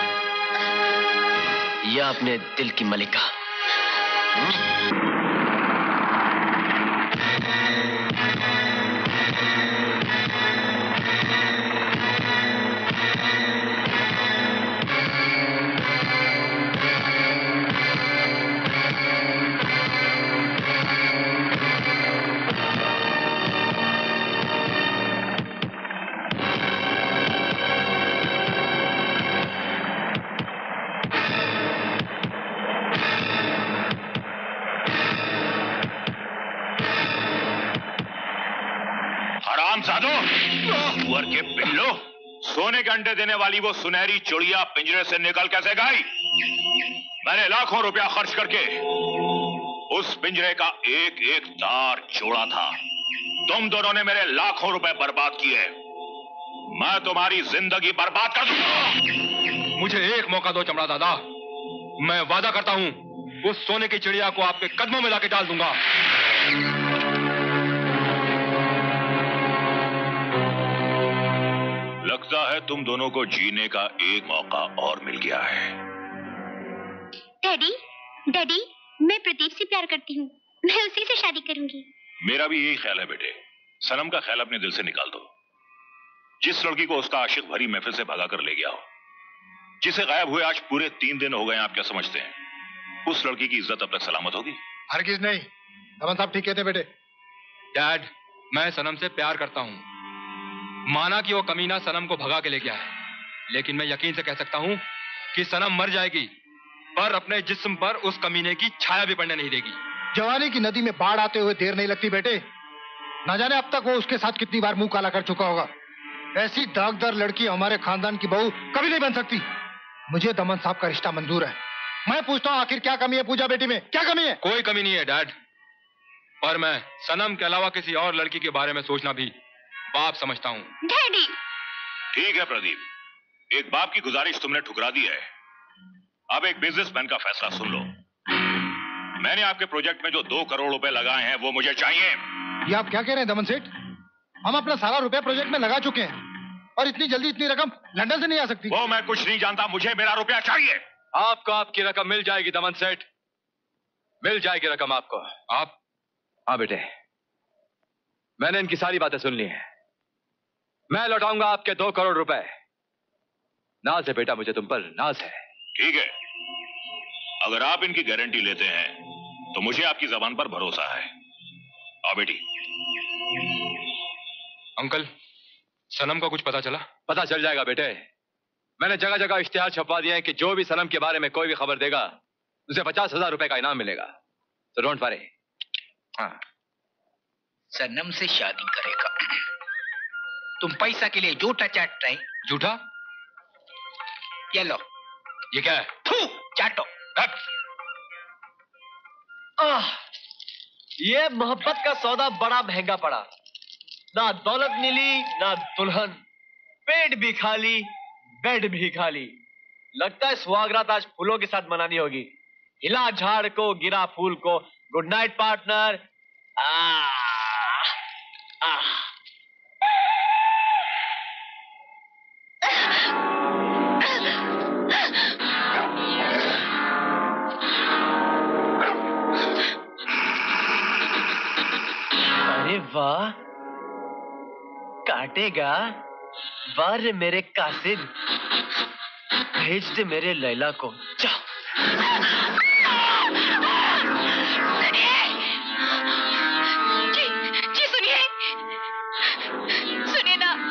या अपने दिल की मलिका। सुअर के पिल्लो, सोने के अंडे देने वाली वो सुनहरी चिड़िया पिंजरे से निकल कैसे गई? मैंने लाखों रुपया खर्च करके उस पिंजरे का एक एक तार जोड़ा था। तुम दोनों ने मेरे लाखों रुपए बर्बाद किए। मैं तुम्हारी जिंदगी बर्बाद कर दूंगा। मुझे एक मौका दो चमड़ा दादा, मैं वादा करता हूं उस सोने की चिड़िया को आपके कदमों में लाके डाल दूंगा। लगता है तुम दोनों को जीने का एक मौका और मिल गया है। डैडी, डैडी, मैं प्रदीप से प्यार करती हूँ। मैं उसी से शादी करूंगी। मेरा भी यही ख्याल है बेटे। सनम का ख्याल अपने दिल से निकाल दो। जिस लड़की को उसका आशिक भरी महफिल से भगा कर ले गया हो, जिसे गायब हुए आज पूरे 3 दिन हो गए, आप क्या समझते हैं उस लड़की की इज्जत अब तक सलामत होगी? हरगिज नहीं। रमन साहब ठीक कहते बेटे। डैड, मैं सनम से प्यार करता हूं। माना कि वो कमीना सनम को भगा के ले गया है, लेकिन मैं यकीन से कह सकता हूं कि सनम मर जाएगी, पर अपने जिस्म पर उस कमीने की छाया भी पड़ने नहीं देगी। जवानी की नदी में बाढ़ आते हुए देर नहीं लगती बेटे। ना जाने अब तक वो उसके साथ कितनी बार मुंह काला कर चुका होगा। ऐसी दागदार लड़की हमारे खानदान की बहू कभी नहीं बन सकती। मुझे दमन साहब का रिश्ता मंजूर है। मैं पूछता हूँ, आखिर क्या कमी है पूजा बेटी में? क्या कमी है? कोई कमी नहीं है डैड, पर मैं सनम के अलावा किसी और लड़की के बारे में सोचना भी पाप समझता हूँ। डैडी। ठीक है प्रदीप, एक बाप की गुजारिश तुमने ठुकरा दी है। अब एक बिजनेसमैन का फैसला सुन लो। मैंने आपके प्रोजेक्ट में जो 2 करोड़ रुपए लगाए हैं वो मुझे चाहिए। ये आप क्या कह रहे हैं दमन सेठ? हम अपना सारा रुपया प्रोजेक्ट में लगा चुके हैं और इतनी जल्दी इतनी रकम लंदन से नहीं आ सकती। वो मैं कुछ नहीं जानता, मुझे मेरा रुपया चाहिए। आपको आपकी रकम मिल जाएगी दमन सेठ, मिल जाएगी रकम आपको। आप? हाँ बेटे, मैंने इनकी सारी बातें सुन ली हैं। मैं लौटाऊंगा आपके 2 करोड़ रुपए। नाज है बेटा मुझे तुम पर, नाज है। ठीक है, अगर आप इनकी गारंटी लेते हैं तो मुझे आपकी जबान पर भरोसा है। आओ बेटी। अंकल, सनम का कुछ पता चला? पता चल जाएगा बेटे। मैंने जगह जगह इश्तिहार छपवा दिए हैं कि जो भी सनम के बारे में कोई भी खबर देगा उसे 50,000 रुपए का इनाम मिलेगा। तो डोंट वरी। हाँ, सनम से शादी करेगा। तुम पैसा के लिए झूठा चाट रहे। झूठा? ये लो। ये क्या है? थू, चाटो। ये मोहब्बत का सौदा बड़ा महंगा पड़ा। ना दौलत मिली, ना दुल्हन, पेट भी खाली, बेड भी खाली। लगता है सुहागरात आज फूलों के साथ मनानी होगी। हिला झाड़ को, गिरा फूल को। Good night partner. अरे वाह, काटेगा? वाह रे मेरे कासिद, भेज दे मेरे लैला को। जाओ। जी सुनिए, सुनिए ना।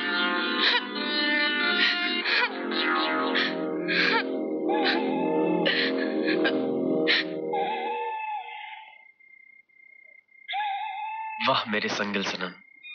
वाह मेरे संगल सनम।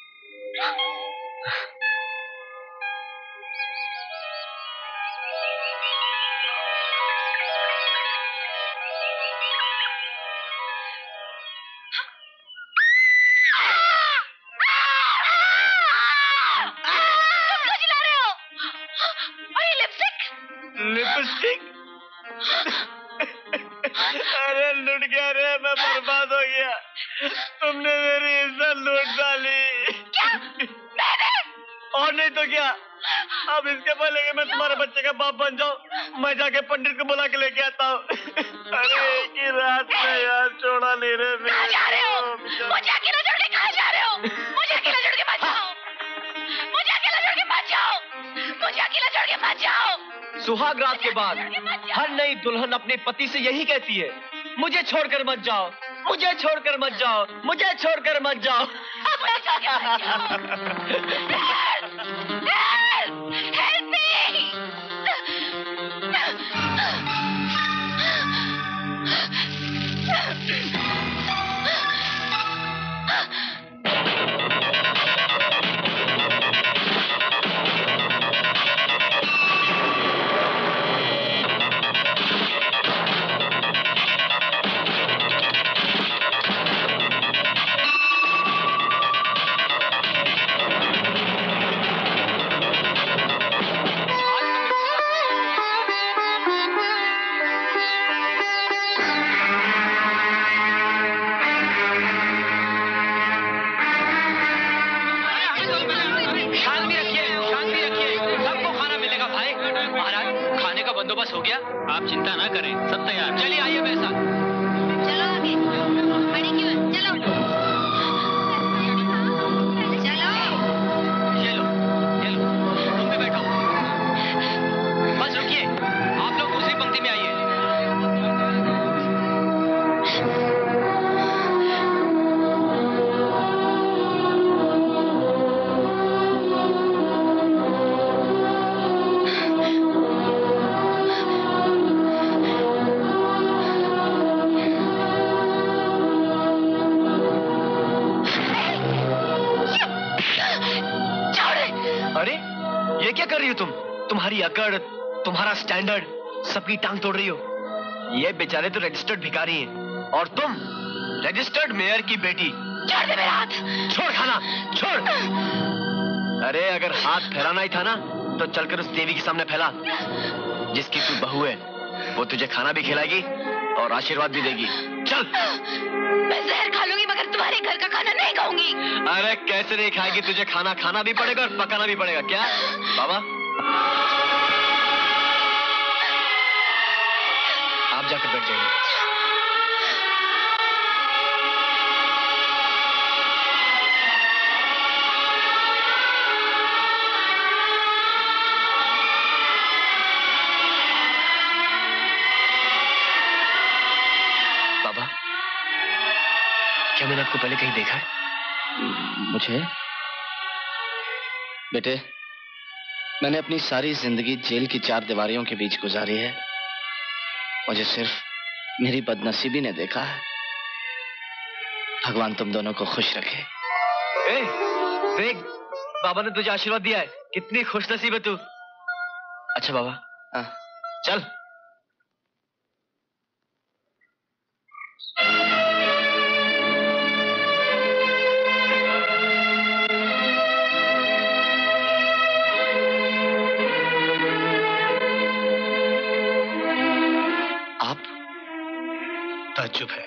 लिपस्टिक? अरे लुट गया रे, मैं बर्बाद हो गया। तुमने मेरी इज्जत लूट डाली। और नहीं तो क्या, अब इसके पहले कि मैं तुम्हारे बच्चे का बाप बन जाऊं, मैं जाके पंडित को बुला के लेके आता हूँ। अरे एक ही रात में यार छोड़ा नहीं रे। कहाँ जा रहे हो? मुझे अकेला छोड़ के कहाँ जा रहे हो? मुझे अकेला छोड़ के मत जाओ। मुझे अकेला छोड़ के मत जाओ। मुझे अकेला छोड़ के मत जाओ। सुहाग रात के बाद हर नई दुल्हन अपने पति से यही कहती है, मुझे छोड़कर मत जाओ, मुझे छोड़कर मत जाओ, मुझे छोड़कर मत जाओ। Help me! बंदोबस्त हो गया, आप चिंता ना करें, सब तैयार। चलिए आइए मेरे साथ। चलो आगे, खड़ी क्यों है? चलो चलो ये लो, तुम भी बैठो। बस रुकिए, आप लोग दूसरी पंक्ति में आइए। तुम्हारी अकड़, तुम्हारा स्टैंडर्ड, सबकी टांग तोड़ रही हो। ये बेचारे तो रजिस्टर्ड भिखारी हैं और तुम रजिस्टर्ड मेयर की बेटी। छोड़ दे मेरा हाथ। छोड़ खाना, छोड़। अरे अगर हाथ फैलाना ही था ना तो चलकर उस देवी के सामने फैला, जिसकी तू बहू है। वो तुझे खाना भी खिलाएगी और आशीर्वाद भी देगी। चल। मैं जहर खा लूंगी मगर तुम्हारे घर का खाना नहीं खाऊंगी। अरे कैसे नहीं खाएगी, तुझे खाना खाना भी पड़ेगा और पकाना भी पड़ेगा। क्या बाबा? आप जाकर बैठ जाइए। क्या मैंने आपको पहले कहीं देखा है? मुझे? बेटे, मैंने अपनी सारी जिंदगी जेल की 4 दीवारियों के बीच गुजारी है। मुझे सिर्फ मेरी बदनसीबी ने देखा है। भगवान तुम दोनों को खुश रखे। ए, देख, बाबा ने तुझे आशीर्वाद दिया है। कितनी खुशनसीब है तू। अच्छा बाबा, चल। ताज्जुब है,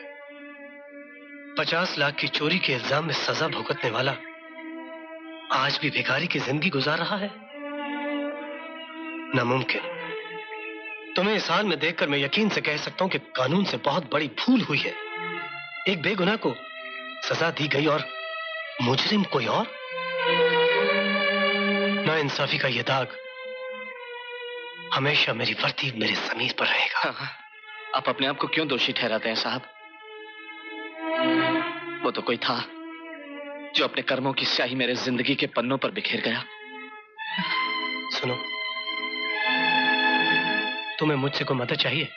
50 लाख की चोरी के इल्जाम में सजा भुगतने वाला आज भी भिखारी की जिंदगी गुजार रहा है। नामुमकिन। तुम्हें इस हाल में देखकर मैं यकीन से कह सकता हूं कि कानून से बहुत बड़ी भूल हुई है। एक बेगुनाह को सजा दी गई और मुजरिम कोई और। नाइंसाफी का यह दाग हमेशा मेरी वर्दी, मेरी जमीर पर रहेगा। आप अपने आप को क्यों दोषी ठहराते हैं साहब? वो तो कोई था जो अपने कर्मों की स्याही मेरे जिंदगी के पन्नों पर बिखेर गया। सुनो, तुम्हें मुझसे कोई मदद चाहिए?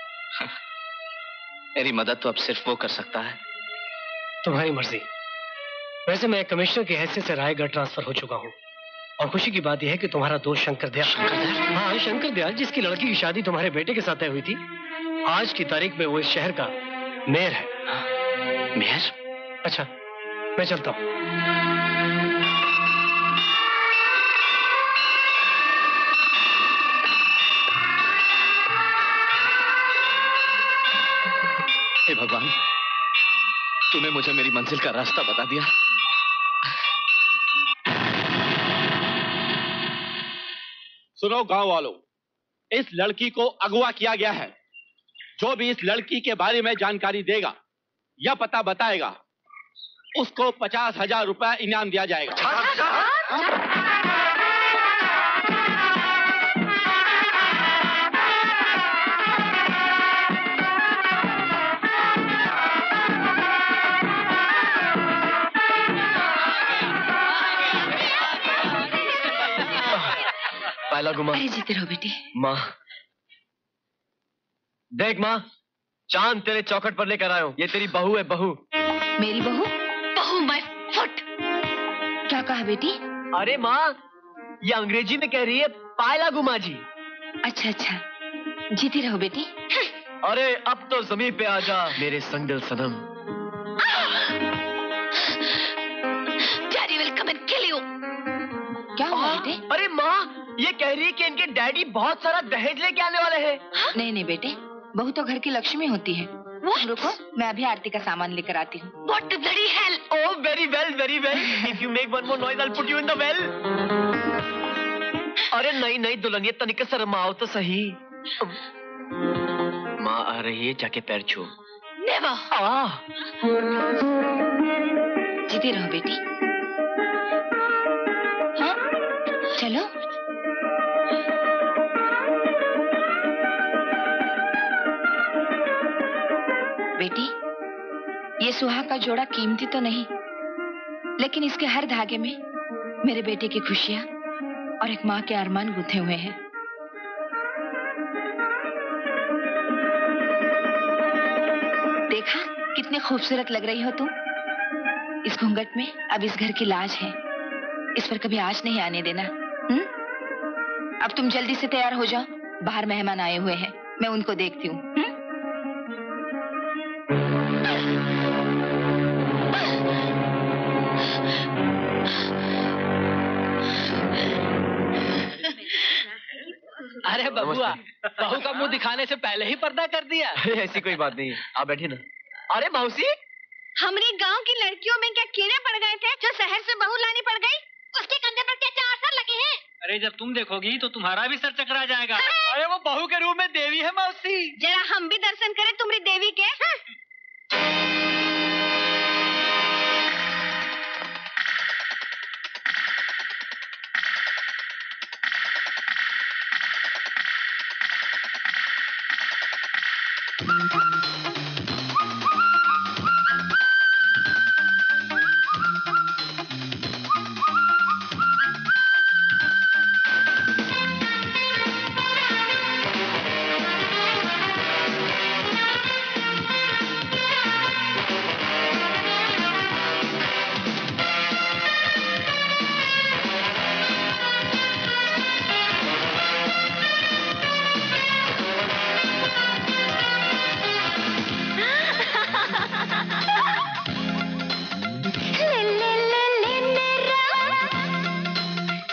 मेरी मदद तो अब सिर्फ वो कर सकता है। तुम्हारी मर्जी। वैसे मैं कमिश्नर की हैसियत से रायगढ़ ट्रांसफर हो चुका हूँ और खुशी की बात यह है कि तुम्हारा दोस्त शंकर दयाल, हाँ शंकर दयाल, जिसकी लड़की की शादी तुम्हारे बेटे के साथ तय हुई थी, आज की तारीख में वो इस शहर का मेयर है। मेयर? अच्छा, मैं चलता हूँ। हे भगवान, तूने मुझे मेरी मंजिल का रास्ता बता दिया। सुनो गांव वालों, इस लड़की को अगवा किया गया है। जो भी इस लड़की के बारे में जानकारी देगा या पता बताएगा, उसको 50,000 रुपया इनाम दिया जाएगा। पहला गुमा। अरे जीते रहो बेटी। माँ, देख माँ, चांद तेरे चौखट पर लेकर आया हूँ। ये तेरी बहू है, बहू। मेरी बहू? बहू माय फुट। क्या कहा बेटी? अरे माँ, ये अंग्रेजी में कह रही है पायला गुमा जी। अच्छा अच्छा, जीती रहो बेटी। अरे अब तो जमीन पे आ जा मेरे संगदिल सनम। Daddy will come and kill you. क्या हुआ बेटे? अरे माँ, ये कह रही है कि इनके डैडी बहुत सारा दहेज लेके आने वाले हैं। नहीं नहीं बेटे, बहू तो घर की लक्ष्मी होती है। रुको, मैं अभी आरती का सामान लेकर आती हूँ। What the bloody hell? Oh, very well, very well. If you make one more noise, I'll put you in the well. अरे नहीं नहीं दुल्हनिया, तनिक शर्माओ तो सही। माँ आ रही है, जाके पैर छू। Never. जीती रहो बेटी। हाँ, चलो। बेटी, ये सुहाग का जोड़ा कीमती तो नहीं, लेकिन इसके हर धागे में मेरे बेटे की खुशियां और एक माँ के अरमान गुंथे हुए हैं। देखा कितने खूबसूरत लग रही हो तुम। इस घूंघट में अब इस घर की लाज है, इस पर कभी आँच नहीं आने देना। अब तुम जल्दी से तैयार हो जाओ, बाहर मेहमान आए हुए हैं, मैं उनको देखती हूँ। अरे बबुआ, बहू का मुंह दिखाने से पहले ही पर्दा कर दिया। ऐसी कोई बात नहीं, आप बैठिए ना। अरे मौसी, हमारे गांव की लड़कियों में क्या कीड़े पड़ गए थे जो शहर से बहू लानी पड़ गई? उसके कंधे पर क्या 4 सर लगे हैं? अरे जब तुम देखोगी तो तुम्हारा भी सर चकरा जाएगा। अरे वो बहू के रूप में देवी है मौसी। जरा हम भी दर्शन करें तुम्हारी देवी के।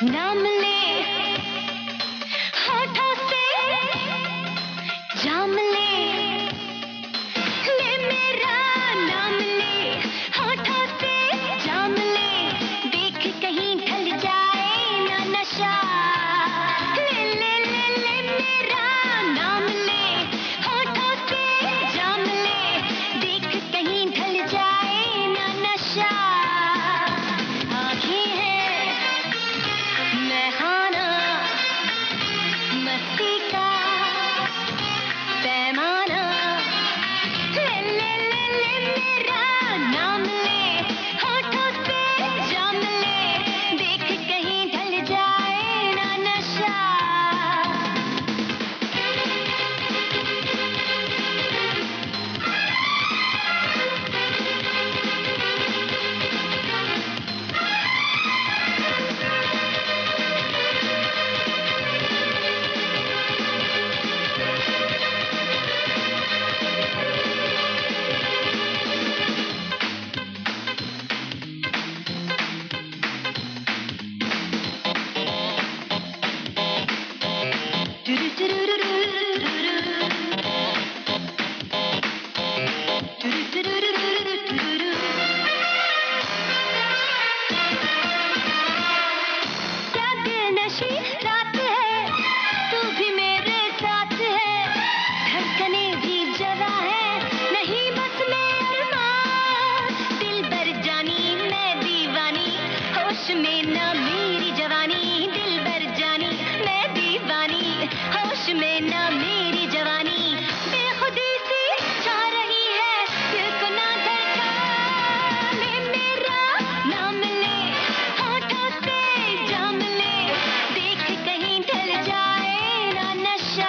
नाम ले होठों से जाम ले, ले मेरा नाम ले होठों से जाम ले, देख कहीं ढल जाए ना नशा, ले ले ले ले मेरा नाम ले होठों से जाम ले, देख कहीं ढल जाए ना नशा। आँखें हैं मैखाना मस्ती का पैमाना, ले ले ले ले मेरा नाम ले होठों से जाम ले, देख कहीं ढल जाए ना नशा। क्या दिलनशी रात है, तू भी मेरे साथ है, धड़कने भी जवा है, नहीं बस में अरमान, दिल भर जानी मैं दीवानी, होश में ना मेरी जवानी, दिल भर जानी मैं दीवानी, होश में ना मेरी जवानी, बेखुदी सी छा रही है दिल को ना धड़का, ले मेरा नाम ले होठों से जाम ले, देख कहीं ढल जाए ना नशा।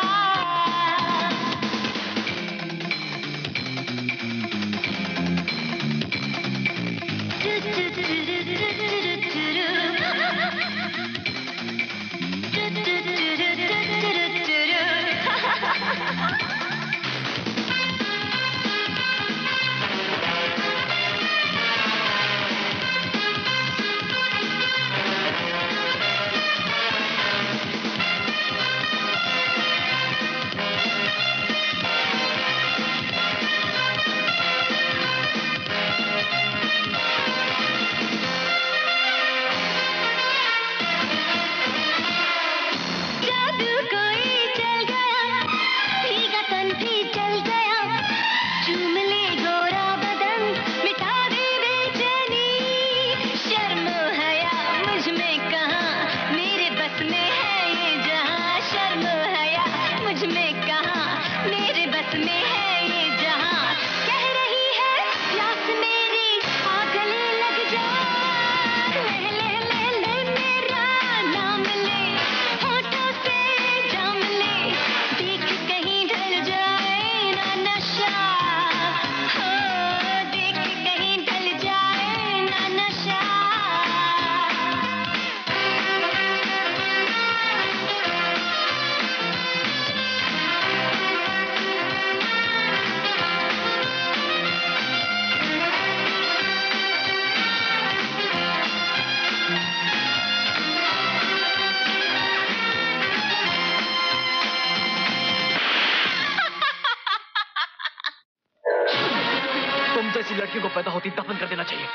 जादू कोई चल गया, भीगा तन भी चल गया, चूम ले गोरा बदन, मिटा दे बेचैनी, शर्म हया मुझ में कहाँ, मेरे बस में है ये जहाँ, शर्म हया मुझ में कहाँ, मेरे बस में है ये जहाँ, कह रही है प्यास मेरी आ गले लग जा, ले ले ले ले मेरा नाम ले होठों से जाम ले, देख कहीं ढल जाए ना नशा, हो देख कहीं ढल जाए ना नशा। तुम जैसी लड़की को पैदा होती दफन कर देना चाहिए।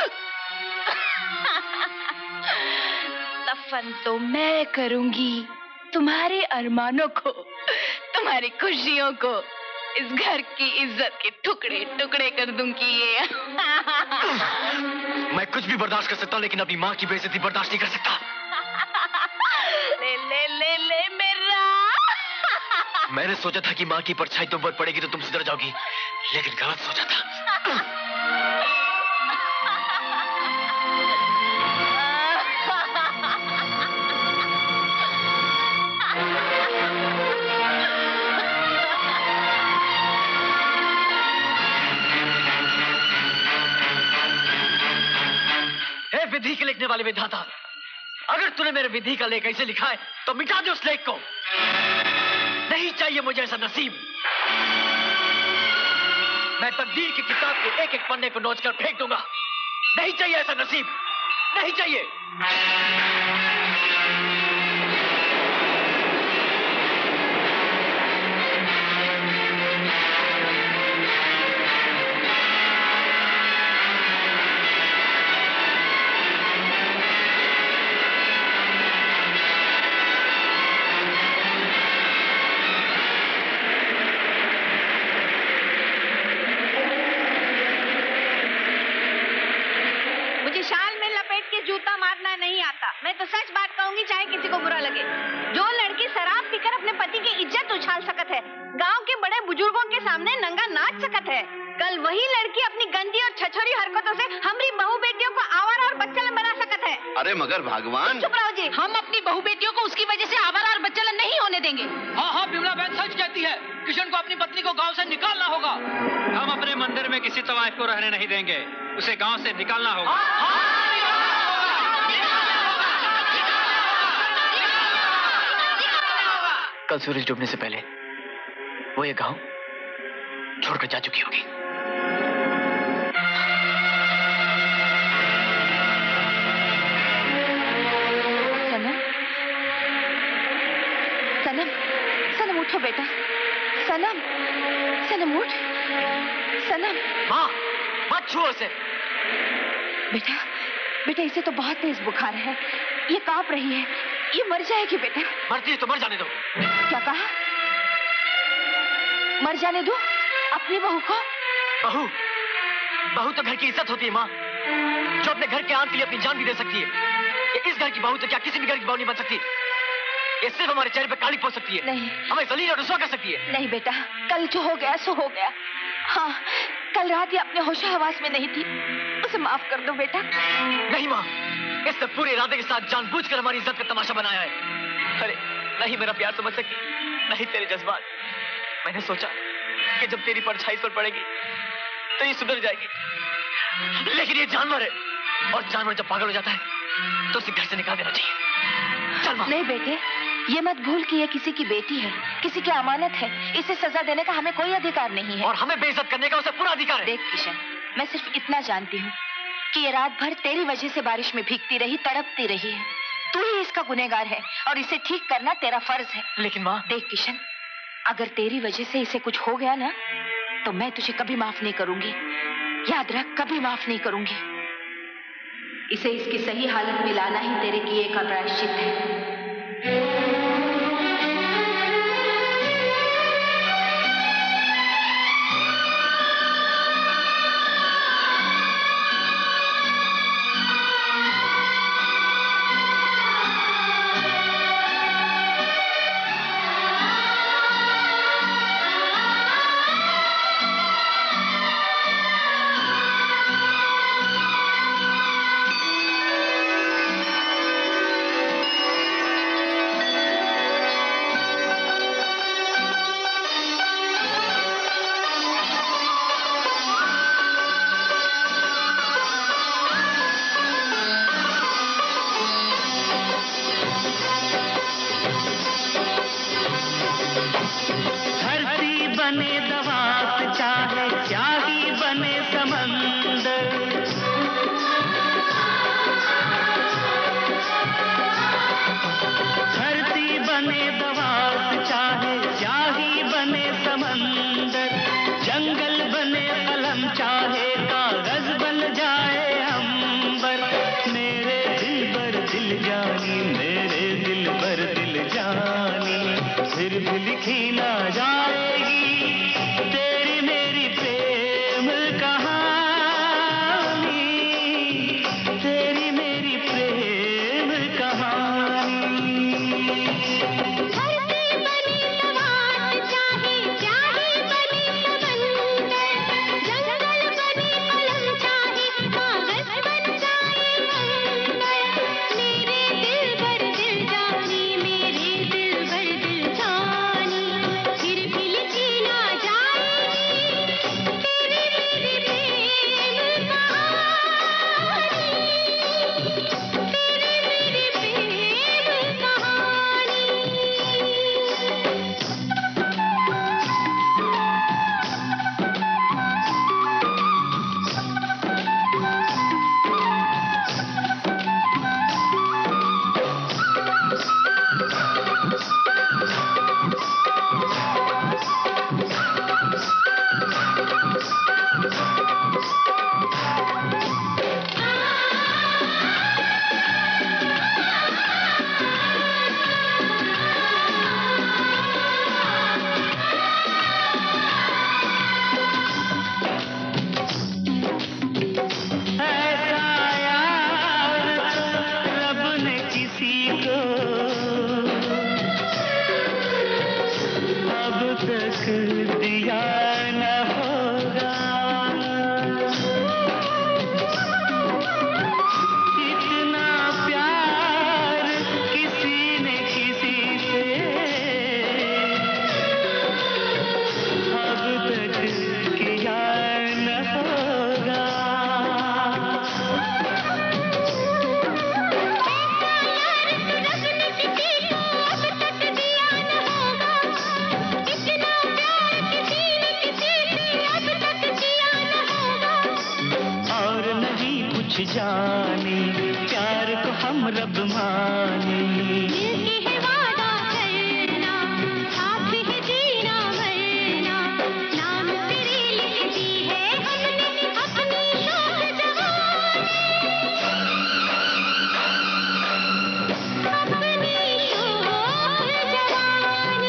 दफन तो मैं करूंगी, तुम्हारे अरमानों को, तुम्हारी खुशियों को, इस घर की इज्जत के टुकड़े टुकड़े कर दूंगी ये। मैं कुछ भी बर्दाश्त कर सकता हूँ, लेकिन अपनी माँ की बेइज्जती बर्दाश्त नहीं कर सकता। ले ले ले ले मेरा। मैंने सोचा था कि माँ की परछाई तुम पर पड़ेगी तो तुम सुधर जाओगी, लेकिन गलत सोचा था। हे विधि के लिखने वाले विधाता, अगर तूने मेरे विधि का लेख ऐसे लिखा है तो मिटा दे उस लेख को। नहीं चाहिए मुझे ऐसा नसीब। मैं तकदीर की किताब के एक एक पन्ने को नोच कर फेंक दूंगा। नहीं चाहिए ऐसा नसीब, नहीं चाहिए। तो सच बात कहूंगी, चाहे किसी को बुरा लगे। जो लड़की शराब पीकर अपने पति की इज्जत उछाल सकत है, गांव के बड़े बुजुर्गों के सामने नंगा नाच सकत है, कल वही लड़की अपनी गंदी और छछोरी हरकतों से हमारी बहू बेटियों को आवारा और बच्चलन बना सकत है। अरे मगर भगवान, चुप रहो जी। हम अपनी बहू बेटियों को उसकी वजह से आवारा और बच्चलन नहीं होने देंगे। हाँ हाँ, बिमला बहन सच कहती है। किशन को अपनी पत्नी को गांव से निकालना होगा। हम अपने मंदिर में किसी तवाइफ को रहने नहीं देंगे, उसे गांव से निकालना होगा। कल सूरज डूबने से पहले वो ये गांव छोड़कर जा चुकी होगी। सनम, सनम, सनम उठो बेटा। सनम, सनम उठ। सनम। माँ, मत छुओ उसे। बेटा, बेटा इसे तो बहुत तेज बुखार है, ये कांप रही है, ये मर जाएगी बेटा। मरती है तो मर जाने दो। क्या कहा? मर जाने दो अपनी बहू को? बहू, बहू तो घर की इज्जत होती है माँ, जो अपने घर के आंट के लिए अपनी जान भी दे सकती है। ये इस घर की बहू तो क्या किसी भी घर की बहू नहीं बन सकती। ये सिर्फ हमारे चेहरे पे काली पोत सकती है। नहीं, हमें जलील और रुसवा कर सकती है। नहीं बेटा, कल जो हो गया सो हो गया। हाँ, कल रात ये अपने होशो हवास में नहीं थी, उसे माफ कर दो बेटा। नहीं माँ, इसने पूरे इरादे के साथ जानबूझकर हमारी इज्जत का तमाशा बनाया है। अरे नहीं मेरा प्यार समझ सकी, नहीं तेरे जज्बात। मैंने सोचा कि जब तेरी परछाई पर पड़ेगी तो ये सुधर जाएगी, लेकिन ये जानवर है, और जानवर जब पागल हो जाता है तो उसे घर से निकाल देना चाहिए। चल माँ। नहीं बेटे, ये मत भूल कि ये किसी की बेटी है, किसी की अमानत है, इसे सजा देने का हमें कोई अधिकार नहीं है। और हमें बेइज्जत करने का उसे पूरा अधिकार है। देख किशन, मैं सिर्फ इतना जानती हूँ कि ये रात भर तेरी वजह से बारिश में भीगती रही, तड़पती रही है। तू ही इसका गुनहगार है और इसे ठीक करना तेरा फर्ज है। लेकिन माँ, देख किशन, अगर तेरी वजह से इसे कुछ हो गया ना, तो मैं तुझे कभी माफ नहीं करूंगी। याद रख, कभी माफ नहीं करूंगी। इसे इसकी सही हालत में लाना ही तेरे किए का प्रायश्चित है। लिखी ना जाएगी तेरी मेरी प्रेम तक दिया न होगा। इतना प्यार किसी ने किसी से अब तक किया न होगा। जाने प्यार को हम रब माने। मिलके है वादा करना, साथ ही जीना मरना, नाम तेरे लिखती है हमने अपनी शौक जवानी, अपनी शौक जवानी।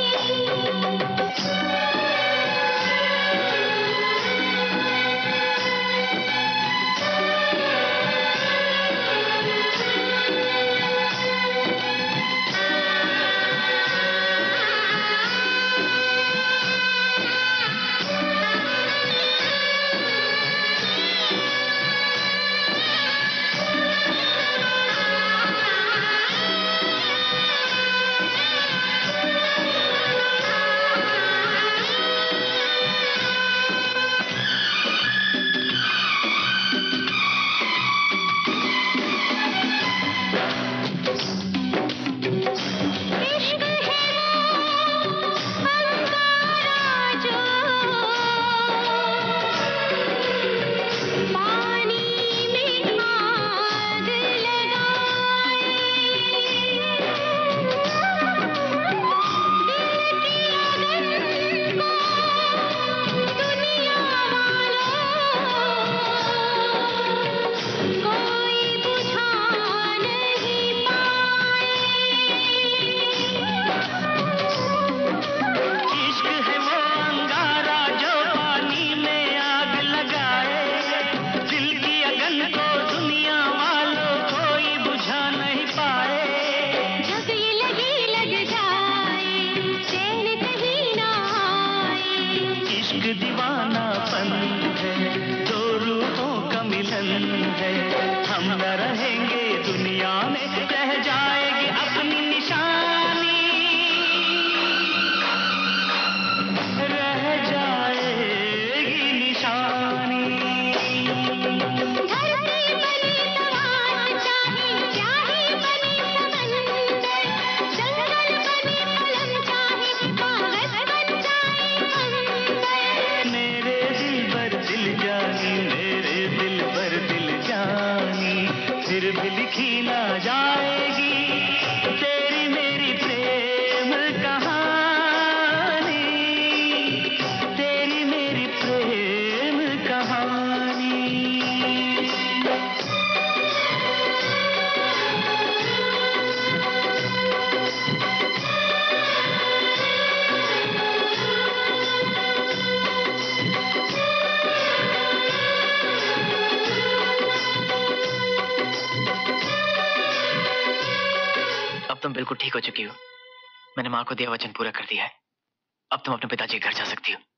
बिल्कुल ठीक हो चुकी हो। मैंने माँ को दिया वचन पूरा कर दिया है। अब तुम अपने पिताजी के घर जा सकती हो।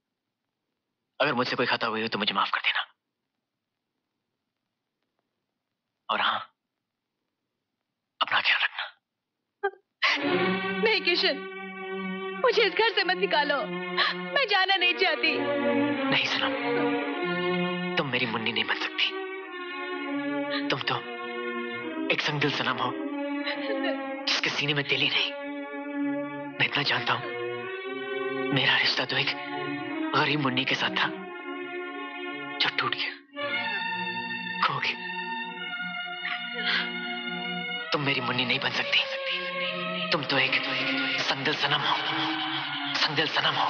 अगर मुझसे कोई खता हुई हो तो मुझे माफ कर देना। और हाँ, अपना ख्याल रखना। नहीं किशन, मुझे इस घर से मत निकालो। मैं जाना नहीं चाहती। नहीं सनम, तुम मेरी मुन्नी नहीं बन सकती। तुम तो एक संगदिल सनम हो जिसके सीने में दिल ही नहीं। मैं इतना जानता हूं, मेरा रिश्ता तो एक गरीब मुन्नी के साथ था जो टूट गया, खो गया। तुम मेरी मुन्नी नहीं बन सकती। तुम तो एक संगदिल सनम हो, संगदिल सनम हो।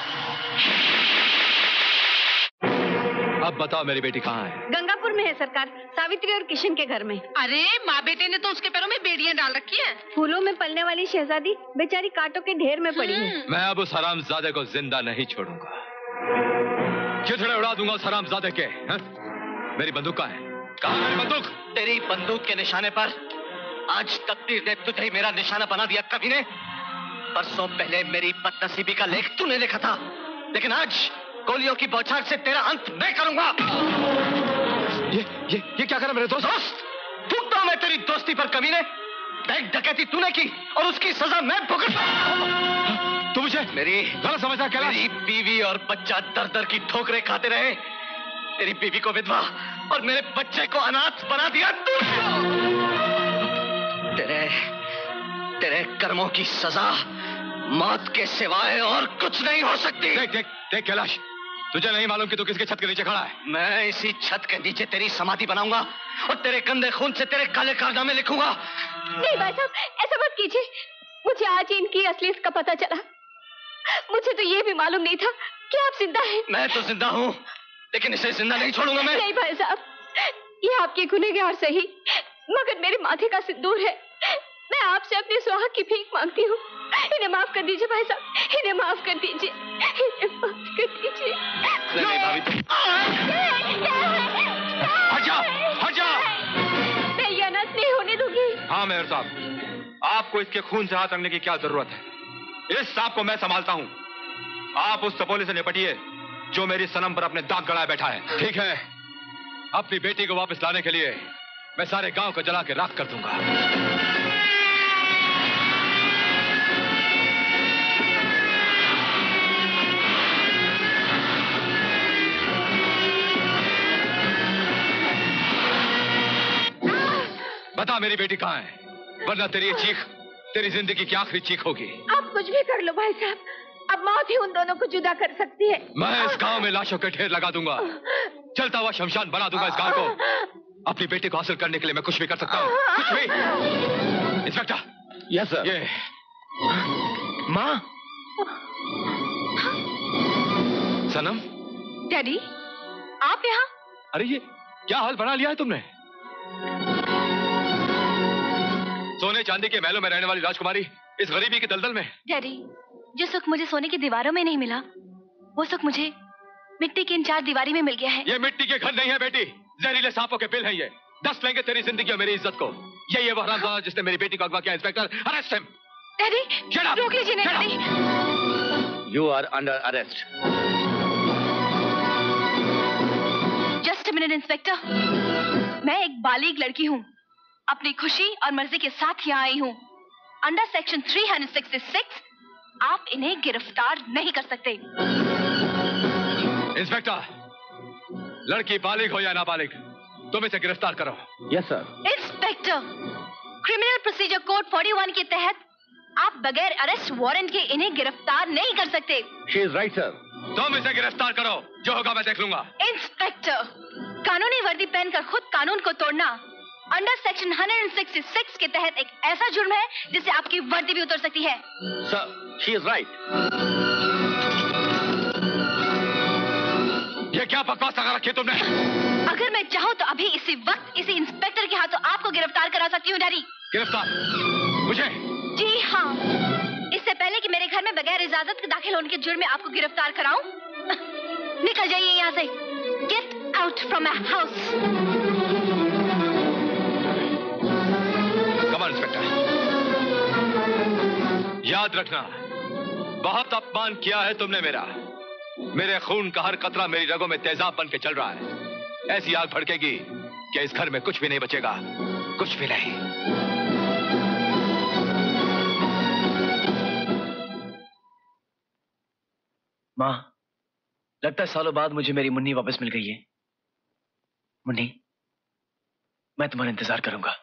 अब बताओ मेरी बेटी कहाँ है? गंगापुर में है सरकार, सावित्री और किशन के घर में। अरे माँ बेटे ने तो उसके पैरों में बेड़ियां डाल रखी है। फूलों में पलने वाली शहजादी बेचारी कांटों के ढेर में पड़ी है। मैं अब उस हरामजादे को जिंदा नहीं छोड़ूंगा। चिथड़े उड़ा दूंगा उस हरामजादे के। हा? मेरी बंदूक कहाँ है? कहाँ मेरी बंदूक? तेरी बंदूक के निशाने पर आज तकदीर ने तुझे ही मेरा निशाना बना दिया। कभी ने बरसों पहले मेरी बदनसीबी का लेख तूने लिखा था, लेकिन आज गोलियों की बौछार से तेरा अंत मैं करूंगा। ये क्या करा मेरे दोस्त? थूकता हूं मैं तेरी दोस्ती पर कमीने। बैंक डकैती तूने की और उसकी सजा मैं भुगतना। तू मुझे मेरी गलत समझा क्या? मेरी बीवी और बच्चा दर दर की ठोकरें खाते रहे। तेरी बीवी को विधवा और मेरे बच्चे को अनाथ बना दिया तूने। तेरे कर्मों की सजा मौत के सिवाय और कुछ नहीं हो सकती। देख कैलाश, तुझे नहीं मालूम कि तू किसके छत के नीचे खड़ा है? मैं इसी छत के नीचे तेरी समाधि बनाऊंगा और तेरे कंधे खून से तेरे काले कारनामे लिखूंगा। नहीं भाई साहब, ऐसा मत कीजिए। मुझे आज इनकी असलियत का पता चला। मुझे तो ये भी मालूम नहीं था कि आप जिंदा हैं। मैं तो जिंदा हूँ, लेकिन इसे जिंदा नहीं छोड़ूंगा मैं। नहीं भाई साहब, ये आपके गुनहगार सही, मगर मेरे माथे का सिंदूर है। मैं आपसे अपने सुहाग की भीख मांगती हूँ। इन्हें माफ कर दीजिए भाई साहब, इन्हें माफ कर दीजिए, इन्हें माफ कर दीजिए। नहीं भाभी, हट जा, हट जा। मैं ये अनर्थ नहीं होने दूंगी। हाँ मेयर साहब, आपको इसके खून से हाथ रखने की क्या जरूरत है? इस सांप को मैं संभालता हूँ। आप उस सपोले से निपटिए जो मेरी सनम पर अपने दाग गड़ाए बैठा है। ठीक है, अपनी बेटी को वापस लाने के लिए मैं सारे गांव को जला के राख कर दूंगा। बता मेरी बेटी कहाँ है, वरना तेरी ये चीख तेरी जिंदगी की आखिरी चीख होगी। आप कुछ भी कर लो भाई साहब, अब मौत ही उन दोनों को जुदा कर सकती है। मैं इस गांव में लाशों के ढेर लगा दूंगा, चलता हुआ शमशान बना दूंगा इस गांव को। अपनी बेटी को हासिल करने के लिए मैं कुछ भी कर सकता हूँ, कुछ भी। इंस्पेक्टर। Yes sir. ये माँ। सनम। डैडी, आप यहाँ? अरे ये क्या हाल बना लिया है तुमने? सोने चांदी के महलों में रहने वाली राजकुमारी इस गरीबी के दलदल में। डैडी, जो सुख मुझे सोने की दीवारों में नहीं मिला, वो सुख मुझे मिट्टी की इन 4 दीवारी में मिल गया है। ये मिट्टी के घर नहीं है बेटी, जहरीले सांपों के बिल हैं ये। 10 लेंगे तेरी जिंदगी और मेरी इज्जत को। ये वो हरामजादा जिसने मेरी बेटी को अगवा किया। Inspector, arrest him. Daddy, Shut up! रोक लीजिए डैडी। You are under arrest. Just a minute inspector, मैं एक बालिग लड़की हूँ, अपनी खुशी और मर्जी के साथ यहाँ आई हूँ। अंडर सेक्शन 366 आप इन्हें गिरफ्तार नहीं कर सकते। इंस्पेक्टर, लड़की बालिग हो या नाबालिग, तुम इसे गिरफ्तार करो। Yes sir. Inspector, criminal procedure code 41 के तहत आप बगैर अरेस्ट वारंट के इन्हें गिरफ्तार नहीं कर सकते। She is right sir. तुम इसे गिरफ्तार करो, जो होगा मैं देख लूंगा। इंस्पेक्टर, कानूनी वर्दी पहनकर खुद कानून को तोड़ना अंडर सेक्शन 166 के तहत एक ऐसा जुर्म है जिससे आपकी वर्दी भी उतर सकती है। Sir, she is right. ये क्या बकवास लगा रखी तुमने? अगर मैं चाहूँ तो अभी इसी वक्त इसी इंस्पेक्टर के हाथों आपको गिरफ्तार करा सकती हूँ डैडी। गिरफ्तार? मुझे? जी हाँ, इससे पहले कि मेरे घर में बगैर इजाजत के दाखिल होने के जुर्म में आपको गिरफ्तार कराऊं, निकल जाइए यहाँ से। Get out from my house. Come on inspector. याद रखना, बहुत अपमान किया है तुमने मेरा। मेरे खून का हर कतरा मेरी रगों में तेजाब बन के चल रहा है। ऐसी आग भड़केगी कि इस घर में कुछ भी नहीं बचेगा, कुछ भी नहीं। माँ, लगता है सालों बाद मुझे मेरी मुन्नी वापस मिल गई है। मुन्नी, मैं तुम्हारा इंतजार करूंगा।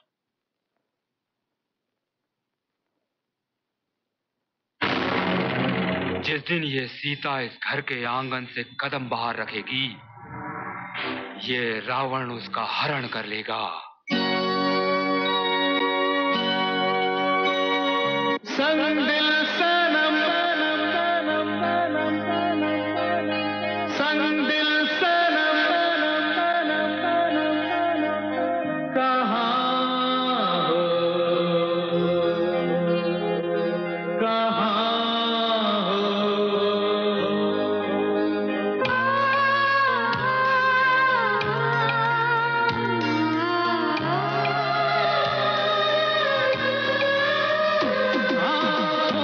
जिस दिन ये सीता इस घर के आंगन से कदम बाहर रखेगी, ये रावण उसका हरण कर लेगा। संग दिल सनम, संग दिल सनम, कहाँ हो, कहाँ हो।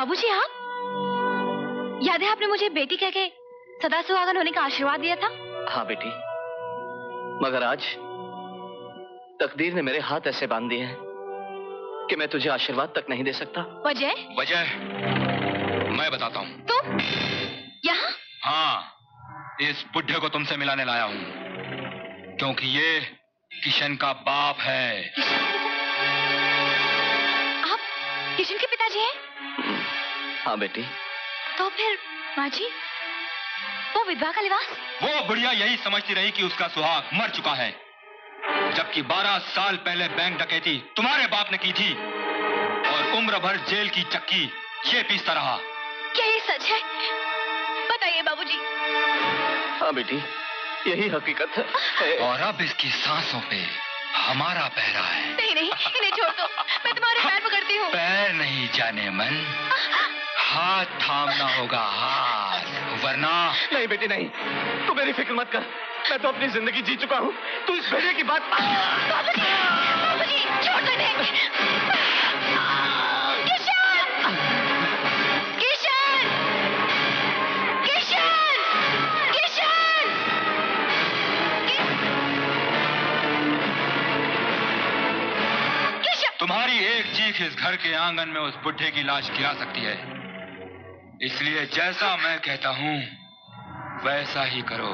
बाबूजी आप? याद है आपने मुझे बेटी कह के सदा सुहागन होने का आशीर्वाद दिया था? हाँ बेटी, मगर आज तकदीर ने मेरे हाथ ऐसे बांध दिए हैं कि मैं तुझे आशीर्वाद तक नहीं दे सकता। वजह? वजह मैं बताता हूँ। तुम यहाँ? हाँ, इस बुढ़े को तुमसे मिलाने लाया हूँ, क्योंकि ये किशन का बाप है। आप किशन के पिताजी हैं? हाँ बेटी। तो फिर माँ जी, वो विधवा का लिबास? वो बुढ़िया यही समझती रही कि उसका सुहाग मर चुका है, जबकि 12 साल पहले बैंक डकैती तुम्हारे बाप ने की थी और उम्र भर जेल की चक्की ये पीसता रहा। क्या ये सच है? बताइए बाबूजी। हाँ बेटी, यही हकीकत है। और अब इसकी सांसों पे हमारा पहरा है। नहीं नहीं, इन्हें छोड़ दो, मैं तुम्हारे पैर पकड़ती हूँ। पैर नहीं जाने मन, हाथ थामना होगा, हाथ, वरना। नहीं बेटी नहीं, तू मेरी फिक्र मत कर, मैं तो अपनी जिंदगी जी चुका हूँ। तू इस भेड़िए की बात। बाबूजी, बाबूजी, छोड़ दो इन्हें। किशन! किशन! किशन! किशन! किशन! तुम्हारी एक चीख इस घर के आंगन में उस बुढ़े की लाश गिरा सकती है, इसलिए जैसा मैं कहता हूँ वैसा ही करो।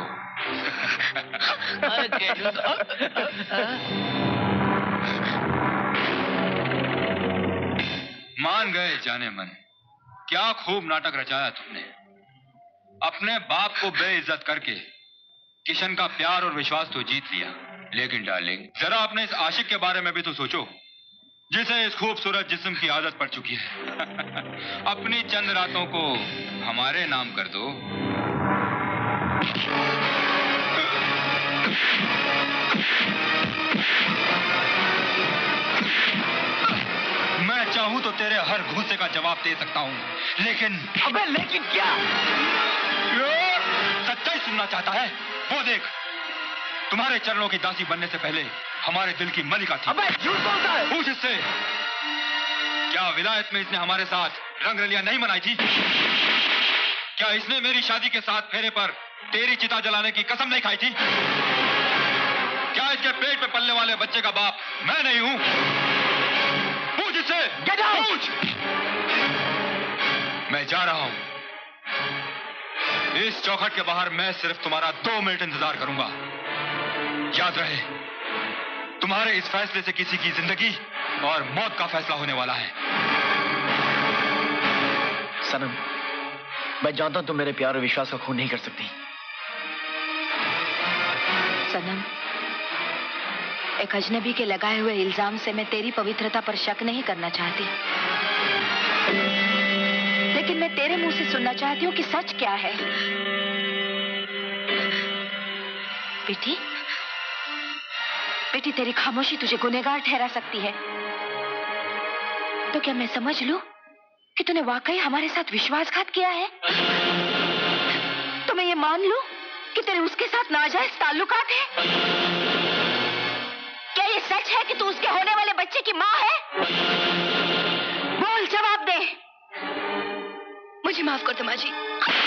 मान गए जाने मन, क्या खूब नाटक रचाया तुमने। अपने बाप को बेइज्जत करके किशन का प्यार और विश्वास तो जीत लिया, लेकिन डार्लिंग जरा अपने इस आशिक के बारे में भी तो सोचो, जिसे इस खूबसूरत जिस्म की आदत पड़ चुकी है। अपनी चंद रातों को हमारे नाम कर दो। मैं चाहूं तो तेरे हर घूसे का जवाब दे सकता हूं, लेकिन अबे लेकिन क्या? सच्चाई सुनना चाहता है? वो देख, तुम्हारे चरणों की दासी बनने से पहले हमारे दिल की मलिका थी। अबे झूठ बोलता है। पूछ इससे, क्या विलायत में इसने हमारे साथ रंगरलियां नहीं मनाई थी? क्या इसने मेरी शादी के साथ फेरे पर तेरी चिता जलाने की कसम नहीं खाई थी? क्या इसके पेट पे पलने वाले बच्चे का बाप मैं नहीं हूं? पूछ इससे, पूछ। मैं जा रहा हूं। इस चौखट के बाहर मैं सिर्फ तुम्हारा 2 मिनट इंतजार करूंगा। याद रहे, तुम्हारे इस फैसले से किसी की जिंदगी और मौत का फैसला होने वाला है। सनम, मैं जानता हूं तुम मेरे प्यार और विश्वास का खून नहीं कर सकती। सनम, एक अजनबी के लगाए हुए इल्जाम से मैं तेरी पवित्रता पर शक नहीं करना चाहती, लेकिन मैं तेरे मुंह से सुनना चाहती हूँ कि सच क्या है। बेटी, बेटी तेरी खामोशी तुझे गुनहगार ठहरा सकती है, तो क्या मैं समझ लूं कि तूने वाकई हमारे साथ विश्वासघात किया है? तो मैं ये मान लूं कि तेरे उसके साथ नाजायज ताल्लुकात है? क्या ये सच है कि तू उसके होने वाले बच्चे की माँ है? बोल, जवाब दे। मुझे माफ कर दो माँ जी।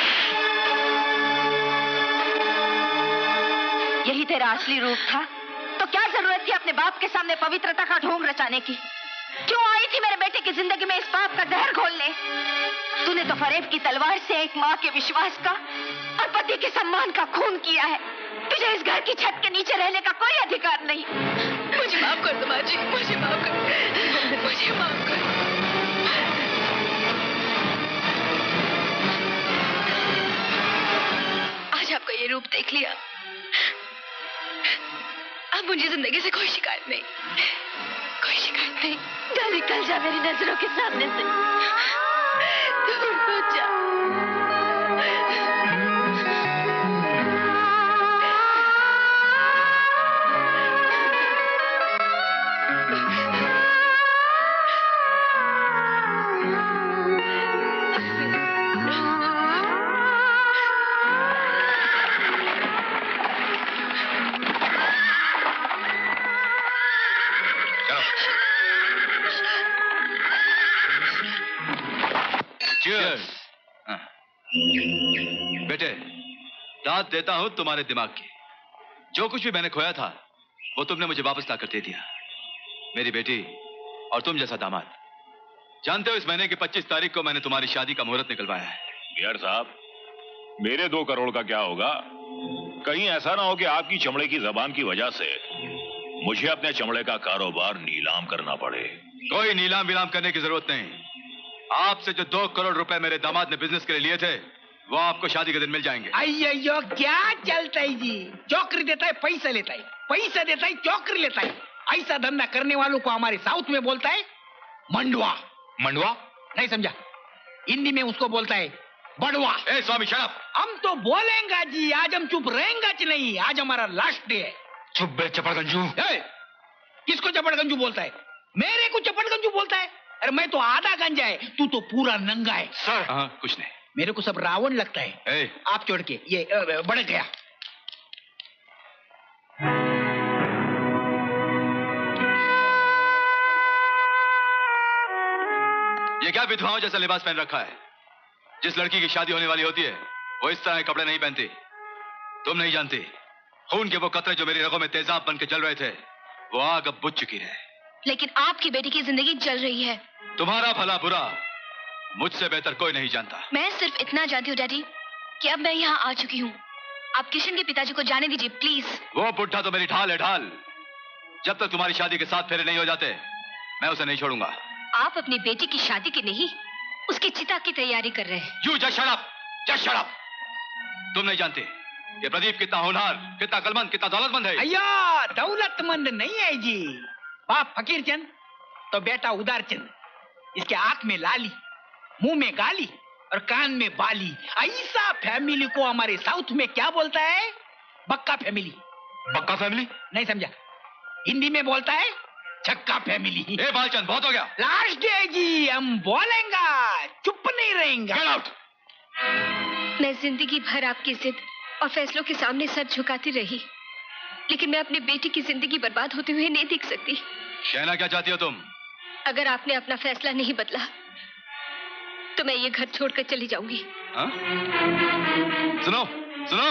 यही तेरा असली रूप था? तो क्या जरूरत थी अपने बाप के सामने पवित्रता का ढोंग रचाने की? क्यों आई थी मेरे बेटे की जिंदगी में इस पाप का जहर घोलने? तूने तो फरेब की तलवार से एक माँ के विश्वास का और पति के सम्मान का खून किया है। तुझे इस घर की छत के नीचे रहने का कोई अधिकार नहीं। मुझे माफ कर दो माँ जी, मुझे माफ कर, मुझे माफ कर। आज आपका ये रूप देख लिया, अब मुझे जिंदगी से कोई शिकायत नहीं, कोई शिकायत नहीं। जा, निकल जा मेरी नजरों के सामने से। दूर हो जा। बेटे, दाद देता हूं तुम्हारे दिमाग की। जो कुछ भी मैंने खोया था वो तुमने मुझे वापस लाकर दे दिया। मेरी बेटी और तुम जैसा दामाद। जानते हो, इस महीने की 25 तारीख को मैंने तुम्हारी शादी का मुहूर्त निकलवाया है। यार साहब, मेरे 2 करोड़ का क्या होगा? कहीं ऐसा ना हो कि आपकी चमड़े की जबान की वजह से मुझे अपने चमड़े का कारोबार नीलाम करना पड़े। कोई नीलाम विलाम करने की जरूरत नहीं। आपसे जो 2 करोड़ रुपए मेरे दामाद ने बिजनेस के लिए लिए थे वो आपको शादी के दिन मिल जाएंगे। अयो क्या चलता है जी? चौकरी देता है, पैसा लेता है, पैसा देता है, चौकरी लेता है। ऐसा धंधा करने वालों को हमारे साउथ में बोलता है मंडवा। मंडवा? नहीं समझा? हिंदी में उसको बोलता है बड़वा। ए स्वामी शट अप। हम तो बोलेंगे जी, आज हम चुप रहेंगे कि नहीं? आज हमारा लास्ट डे है। चुप बे चपड़गंजू। किसको चपड़गंजू बोलता है? मेरे को चपड़गंजू बोलता है? अरे मैं तो आधा गंजा है, तू तो पूरा नंगा है। सर कुछ नहीं, मेरे को सब रावण लगता है। आप छोड़ के ये बढ़ गया। ये क्या विधवाओं जैसा लिबास पहन रखा है? जिस लड़की की शादी होने वाली होती है वो इस तरह के कपड़े नहीं पहनती। तुम नहीं जानती, खून के वो कतरे जो मेरी रगों में तेजाब बन के जल रहे थे वो आग अब बुझ चुकी है। लेकिन आपकी बेटी की जिंदगी जल रही है। तुम्हारा भला बुरा मुझसे बेहतर कोई नहीं जानता। मैं सिर्फ इतना जानती हूँ डैडी कि अब मैं यहाँ आ चुकी हूँ। आप किशन के पिताजी को जाने दीजिए प्लीज। वो बुढ़ा तो मेरी ढाल है, ढाल। जब तक तुम्हारी शादी के 7 फेरे नहीं हो जाते मैं उसे नहीं छोड़ूंगा। आप अपनी बेटी की शादी की नहीं, उसकी चिता की तैयारी कर रहे हैं। You just shut up, just shut up. तुम नहीं जानते ये प्रदीप कितना होनहार, कितना कलमंद, कितना दौलतमंद है। अय्या दौलतमंद नहीं है जी। बाप फकीर चंद तो बेटा उदार चंद। इसके आंख में लाली, मुंह में गाली और कान में बाली। ऐसा फैमिली को हमारे साउथ में क्या बोलता है? बक्का फैमिली। बक्का फैमिली? नहीं समझा? हिंदी में बोलता है छक्का फैमिली। ए बालचंद, बहुत हो गया। लास्ट डे जी, हम बोलेंगे, चुप नहीं रहेंगे। Get out. मैं जिंदगी भर आपकी जिद और फैसलों के सामने सर झुकाती रही, लेकिन मैं अपनी बेटी की जिंदगी बर्बाद होते हुए नहीं देख सकती। कहना क्या चाहती हो तुम? अगर आपने अपना फैसला नहीं बदला तो मैं ये घर छोड़कर चली जाऊंगी। हाँ? सुनो सुनो,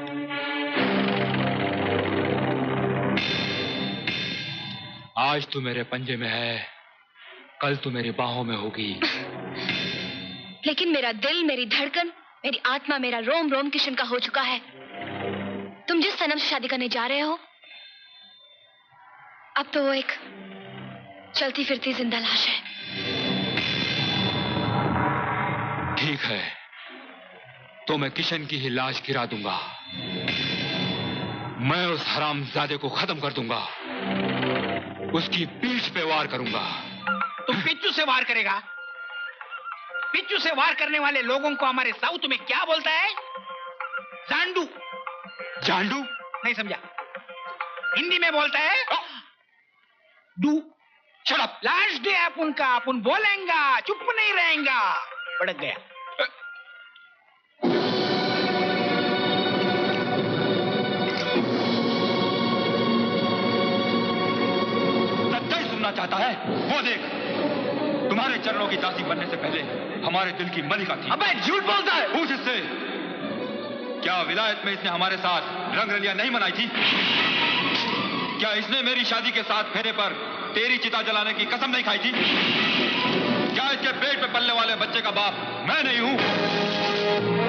आज तू मेरे पंजे में है, कल तू मेरी बाहों में होगी। लेकिन मेरा दिल, मेरी धड़कन, मेरी आत्मा, मेरा रोम रोम किशन का हो चुका है। तुम जिस सनम से शादी करने जा रहे हो अब तो वो एक चलती फिरती जिंदा लाश है। ठीक है, तो मैं किशन की ही लाश गिरा दूंगा। मैं उस हरामजादे को खत्म कर दूंगा, उसकी पीठ पे वार करूंगा। तुम पिच्चू से वार करेगा? पिच्चू से वार करने वाले लोगों को हमारे साउथ में क्या बोलता है? जांडू। जांडू? नहीं समझा? हिंदी में बोलता है डू। Shut up. लास्ट डे अपन का, अपन बोलेंगा, चुप नहीं रहेगा। भड़क गया। सच्चाई सुनना चाहता है? वो देख, तुम्हारे चरणों की दासी बनने से पहले हमारे दिल की मलिका थी। अबे झूठ बोलता है। पूछ इससे, क्या विलायत में इसने हमारे साथ रंगरलियां नहीं मनाई थी? क्या इसने मेरी शादी के 7 फेरे पर तेरी चिता जलाने की कसम नहीं खाई थी? क्या इसके पेट पे पलने वाले बच्चे का बाप मैं नहीं हूं?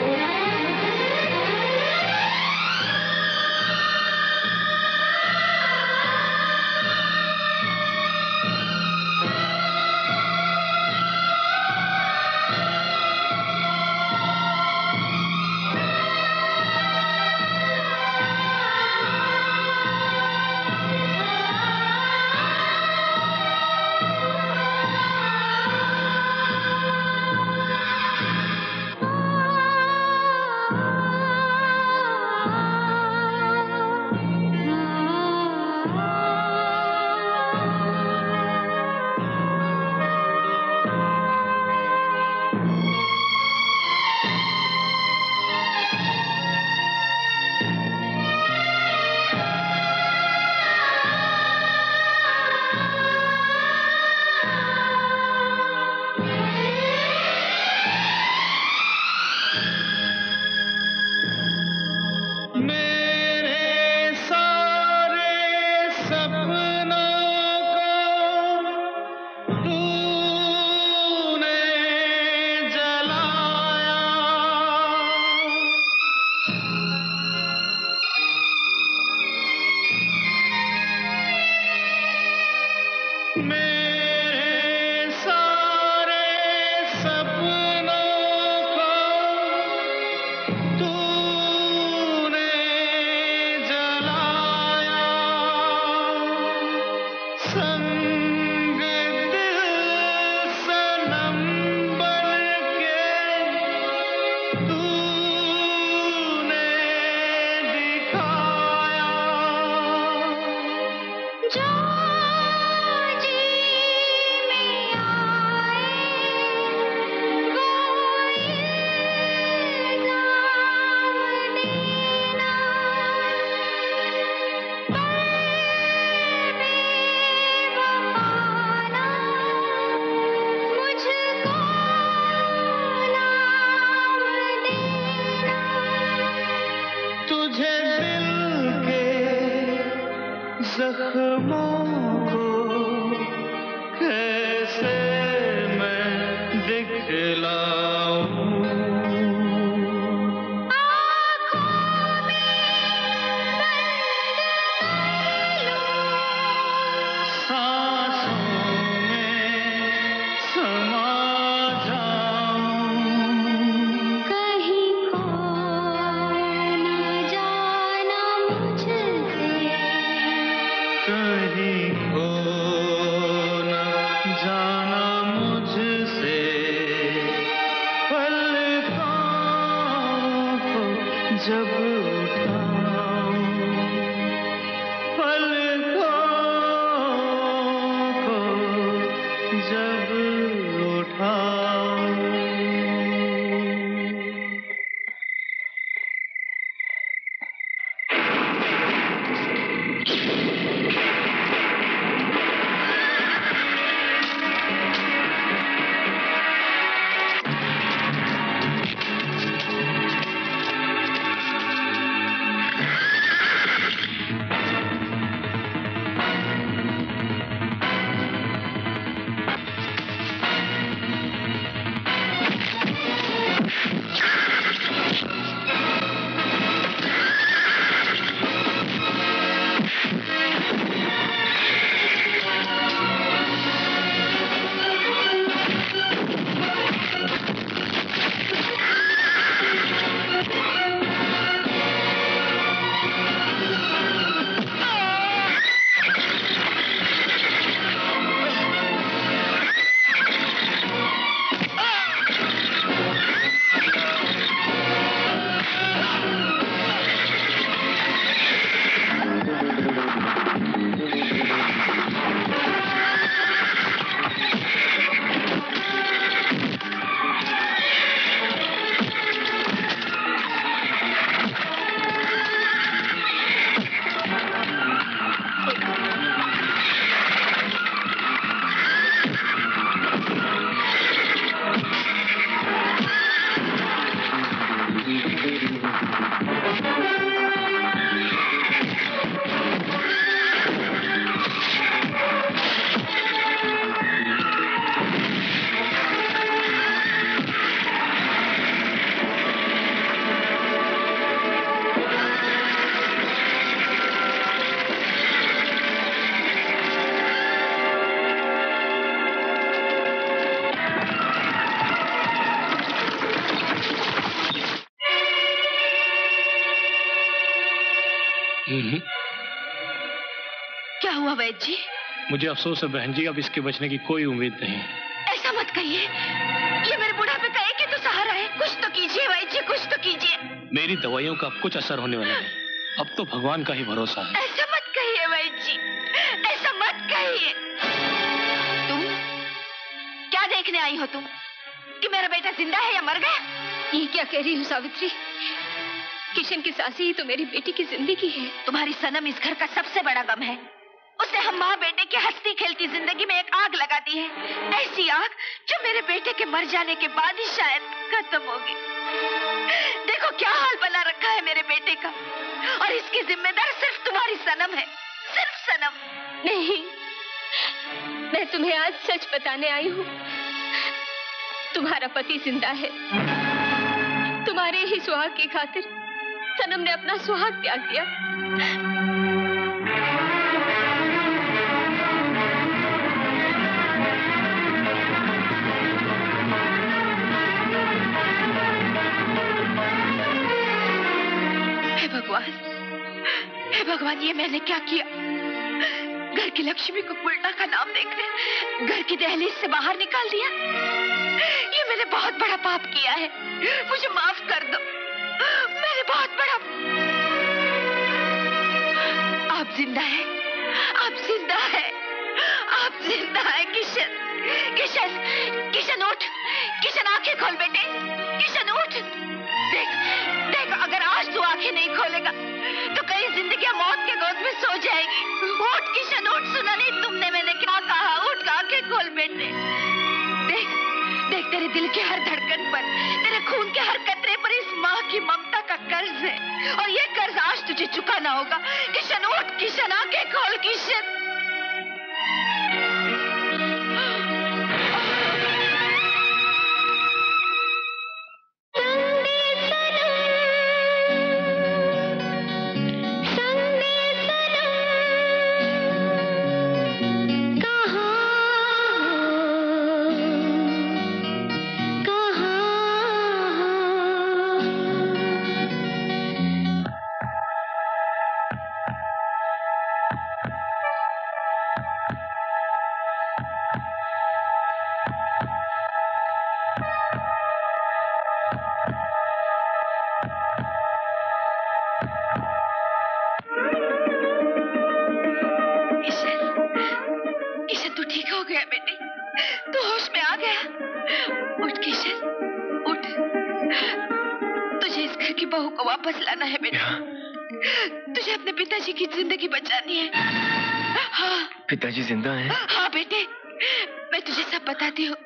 क्या हुआ वैद्य जी? मुझे अफसोस है बहन जी, अब इसके बचने की कोई उम्मीद नहीं। ऐसा मत कहिए, ये मेरे बुढ़ापे का एक ही तो सहारा है। कुछ तो कीजिए वैद्य जी, कुछ तो कीजिए। मेरी दवाइयों का अब कुछ असर होने वाला है, अब तो भगवान का ही भरोसा है। ऐसा मत कहिए वैद्य जी, ऐसा मत कहिए। तुम क्या देखने आई हो तुम? कि मेरा बेटा जिंदा है या मर गया? ये क्या कह रही हो सावित्री? किशन की सासी ही तो मेरी बेटी की जिंदगी है। तुम्हारी सनम इस घर का सबसे बड़ा गम है। उसने हम माँ बेटे की हंसती खेलती जिंदगी में एक आग लगा दी है, ऐसी आग जो मेरे बेटे के मर जाने के बाद ही शायद खत्म होगी। देखो क्या हाल बना रखा है मेरे बेटे का, और इसकी जिम्मेदार सिर्फ तुम्हारी सनम है, सिर्फ सनम। नहीं, मैं तुम्हें आज सच बताने आई हूँ। तुम्हारा पति जिंदा है। तुम्हारे ही सुहाग की खातिर सनम ने अपना सुहाग त्याग दिया। हे भगवान, ये मैंने क्या किया? घर की लक्ष्मी को उल्टा का नाम देकर घर की दहलीज से बाहर निकाल दिया। ये मैंने बहुत बड़ा पाप किया है, मुझे माफ कर दो। मैंने बहुत बड़ा। आप जिंदा है, आप जिंदा है, आप जिंदा है। किशन, किशन, किशन उठ, किशन आंखें खोल बेटे, किशन उठ। देख, देख, अगर आज तू आंखें नहीं खोलेगा तो कई जिंदगियां मौत के गोद में सो जाएगी। उठ किशन उठ, सुना नहीं तुमने मैंने क्या कहा? उठ, आंखें खोल बेटे। देख, देख, तेरे दिल के हर धड़कन पर, तेरे खून के हर कतरे पर इस माँ की ममता का कर्ज है और ये कर्ज आज तुझे चुकाना होगा। किशन उठ, किशन आंखें खोल, किशन। वापस लाना है बेटा। तुझे अपने पिताजी की जिंदगी बचानी है। हाँ, पिताजी जिंदा हैं? हाँ बेटे, मैं तुझे सब बताती हूँ।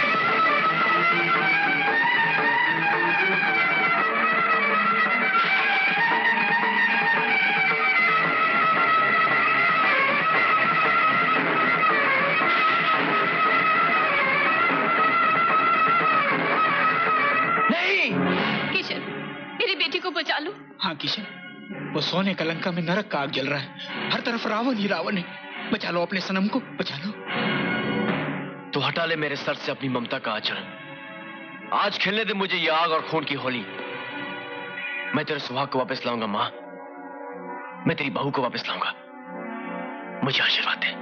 बचा लो। हाँ किशन, वो सोने का लंका में नरक का आग जल रहा है। हर तरफ रावण ही रावण है। बचा लो अपने सनम को, बचा लो। तो हटा ले मेरे सर से अपनी ममता का आंचल। आज खेलने दे मुझे ये आग और खून की होली। मैं तेरे सुहाग को वापस लाऊंगा माँ। मैं तेरी बहू को वापस लाऊंगा। मुझे आशीर्वाद दे।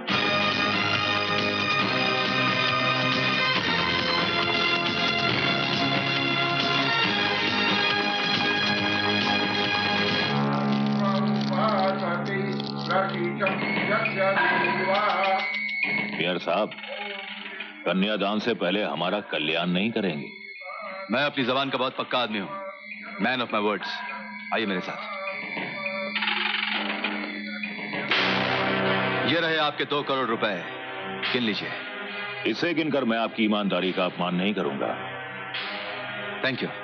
पियर साहब, कन्यादान से पहले हमारा कल्याण नहीं करेंगे? मैं अपनी जबान का बहुत पक्का आदमी हूं। Man of my words. आइए मेरे साथ। ये रहे आपके 2 करोड़ रुपए, गिन लीजिए। इसे गिनकर मैं आपकी ईमानदारी का अपमान नहीं करूंगा। Thank you.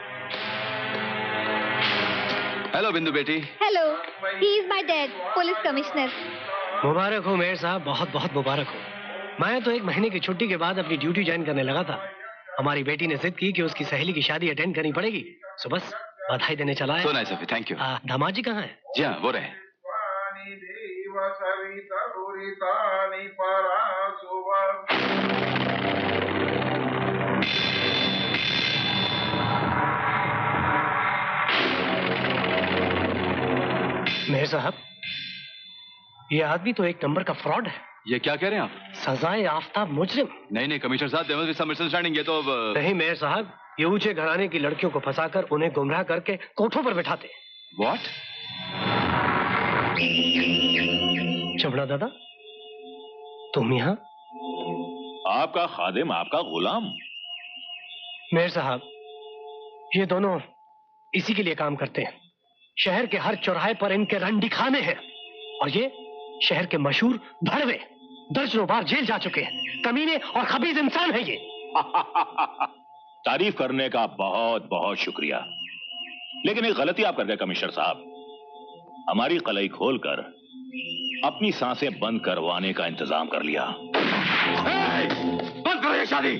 हेलो बिंदु बेटी। Hello, he is my dad, police commissioner. मुबारक हो मेयर साहब, बहुत बहुत मुबारक हो। मैं तो 1 महीने की छुट्टी के बाद अपनी ड्यूटी ज्वाइन करने लगा था। हमारी बेटी ने जिद की कि उसकी सहेली की शादी अटेंड करनी पड़ेगी, सो बस बधाई देने चला है। So nice of you, thank you. दामाद जी कहाँ है? जी हाँ, वो रहे। मेयर साहब, ये आदमी तो 1 नंबर का फ्रॉड है। ये क्या कह रहे हैं आप? सजाए आफताब मुजरिम। नहीं कमिश्नर साहब, there must be some misunderstanding. ये तो नहीं मेयर साहब, ये ऊंचे घराने की लड़कियों को फंसाकर उन्हें गुमराह करके कोठों पर बिठाते। व्हाट? चमड़ा दादा, तुम यहाँ? आपका खादिम, आपका गुलाम। मेयर साहब, ये दोनों इसी के लिए काम करते हैं। शहर के हर चौराहे पर इनके रंडी खाने हैं और ये शहर के मशहूर भड़वे दर्जनों बार जेल जा चुके हैं। कमीने और खबीज इंसान है ये। तारीफ करने का बहुत बहुत शुक्रिया, लेकिन एक गलती आप कर गए कमिश्नर साहब। हमारी कलाई खोलकर अपनी सांसें बंद करवाने का इंतजाम कर लिया। बंद करो ये शादी।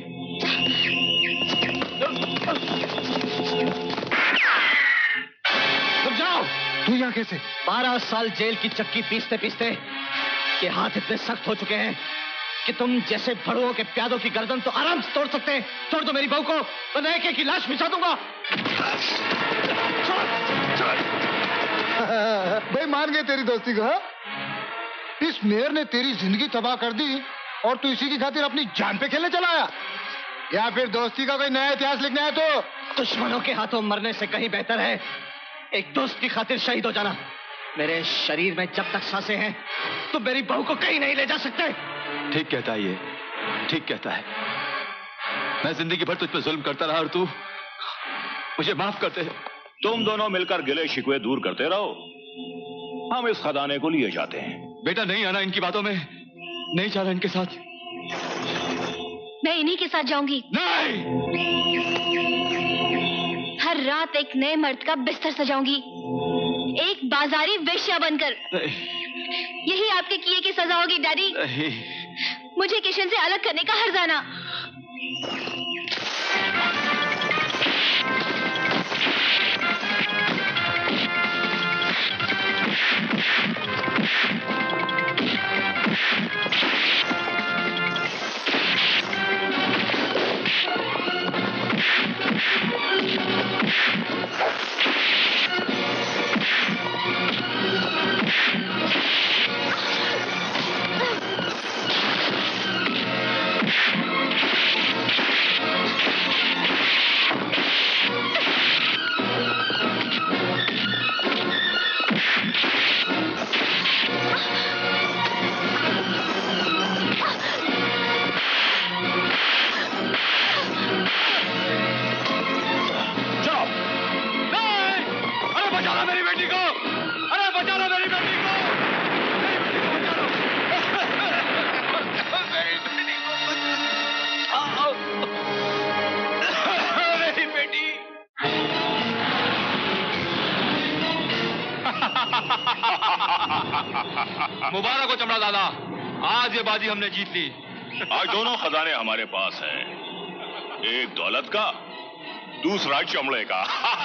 रुक जाओ। तू यहाँ कैसे? 12 साल जेल की चक्की पीसते पीसते ये हाथ इतने सख्त हो चुके हैं कि तुम जैसे भड़ुओं के प्यादों की गर्दन तो आराम से तोड़ सकते हैं। छोड़ दो मेरी बहू को, तो मैं एक की लाश बिछा दूंगा। भाई मान गए तेरी दोस्ती को। हाँ? इस मेयर ने तेरी जिंदगी तबाह कर दी और तू इसी की खातिर अपनी जान पे खेलने चला आया, या फिर दोस्ती का कोई नया इतिहास लिखना है? तो दुश्मनों के हाथों मरने से कहीं बेहतर है एक दोस्त की खातिर शहीद हो जाना। मेरे शरीर में जब तक सांसें हैं तो मेरी बहू को कहीं नहीं ले जा सकते। ठीक कहता है ये, ठीक कहता है। मैं जिंदगी भर तुझ पे जुल्म करता रहा और तू मुझे माफ करते है। तुम दोनों मिलकर गिले शिकवे दूर करते रहो, हम इस खजाने को लिए जाते हैं। बेटा नहीं आना इनकी बातों में, नहीं जाना इनके साथ। मैं इन्हीं के साथ जाऊंगी। नहीं। हर रात एक नए मर्द का बिस्तर सजाऊंगी, एक बाजारी वेश्या बनकर। यही आपके किए की सजा होगी डैडी। मुझे किशन से अलग करने का हर्जाना। मुबारक हो चमड़ा दादा, आज ये बाजी हमने जीत ली। आज दोनों खजाने हमारे पास हैं, एक दौलत का, दूसरा चमड़े का।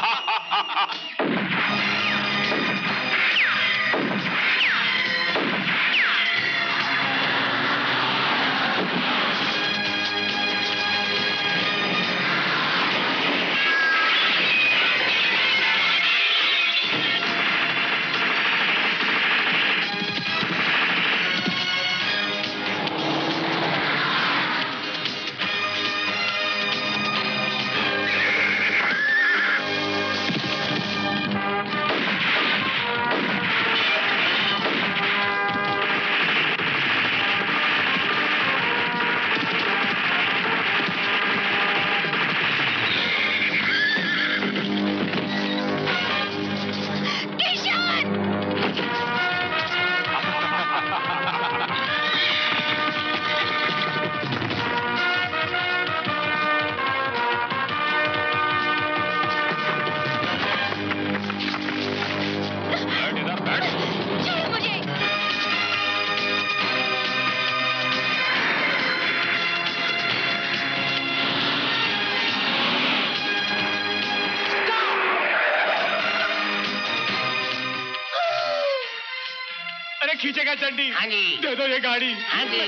खींचेगा चंडी? हाँ जी। दे दो ये गाड़ी। हाँ जी।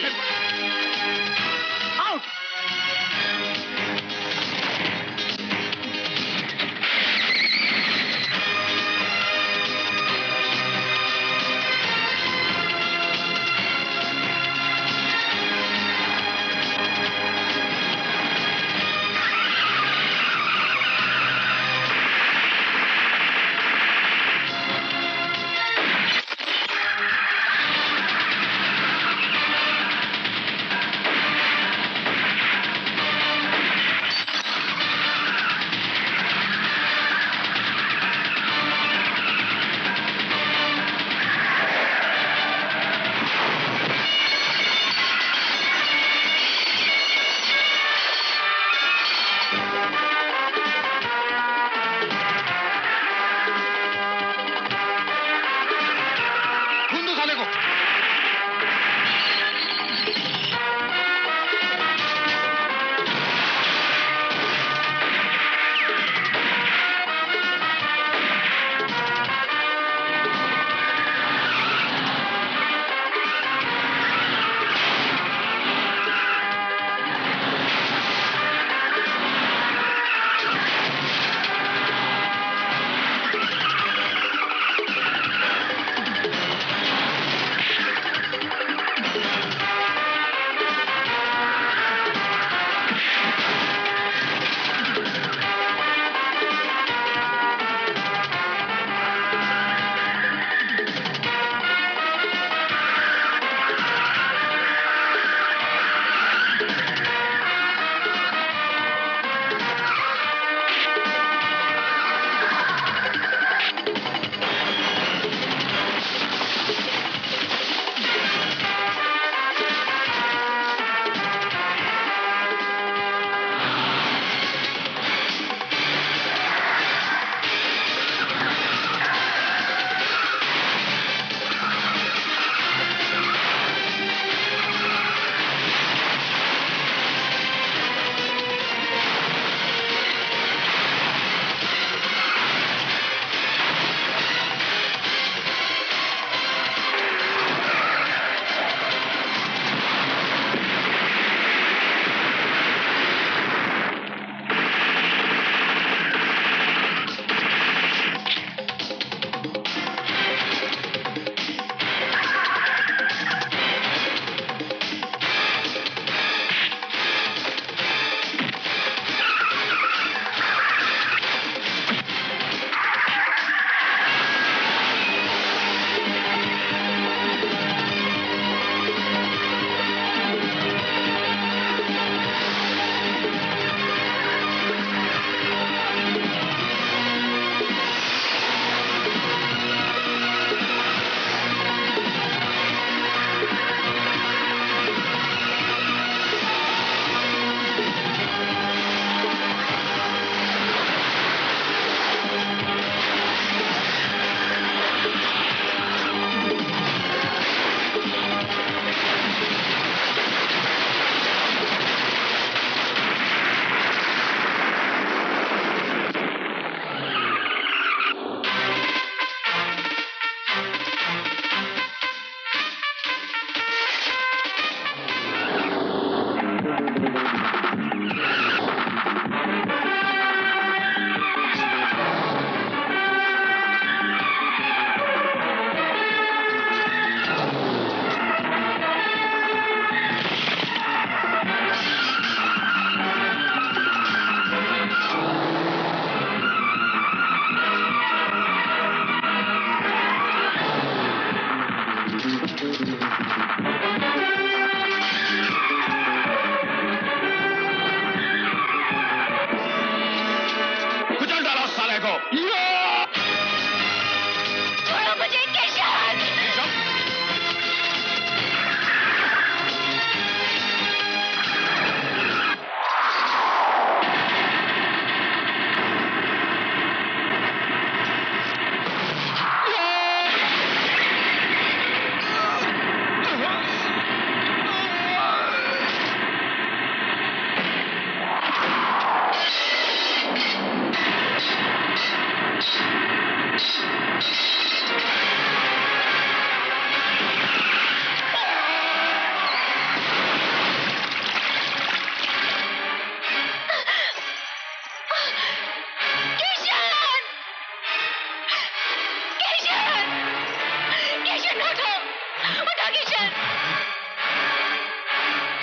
आउट।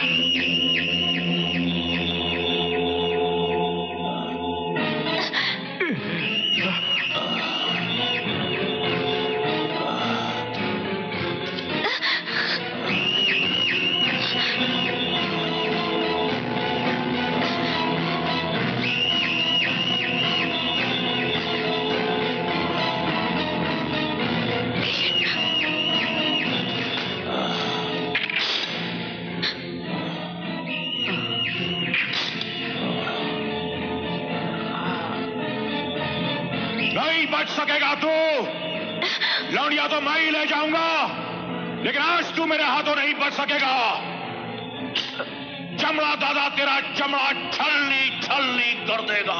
लौंडिया तो मैं ही ले जाऊंगा, लेकिन आज तू मेरे हाथों नहीं बच सकेगा। चमड़ा दादा तेरा चमड़ा छलनी छलनी कर देगा।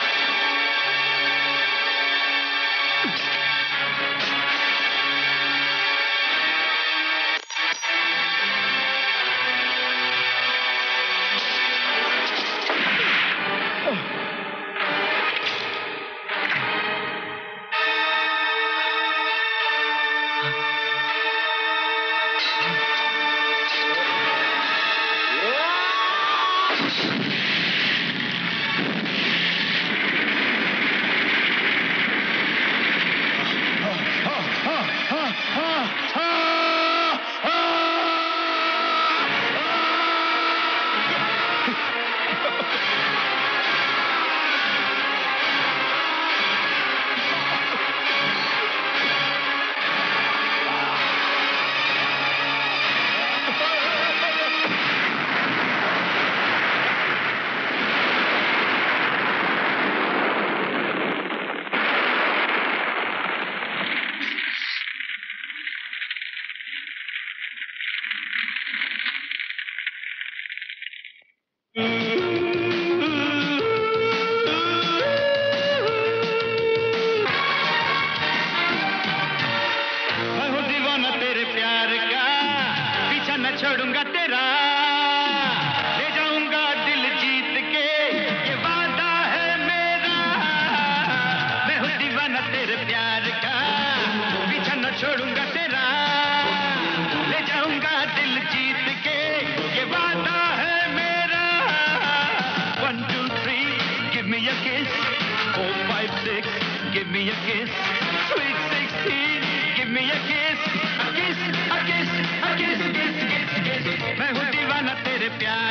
छोड़ूंगा तेरा, ले जाऊंगा दिल जीत के, ये वादा है मेरा। मैं हूँ दीवाना तेरे प्यार का, पीछा न छोड़ूंगा तेरा, ले जाऊंगा दिल जीत के, ये वादा है मेरा। 1 2 3 give me a kiss, 4 5 6 give me a kiss, sweet 16 give me a kiss, a kiss, a kiss, a kiss, kiss, kiss, kiss। मैं हूँ दीवाना तेरे प्यार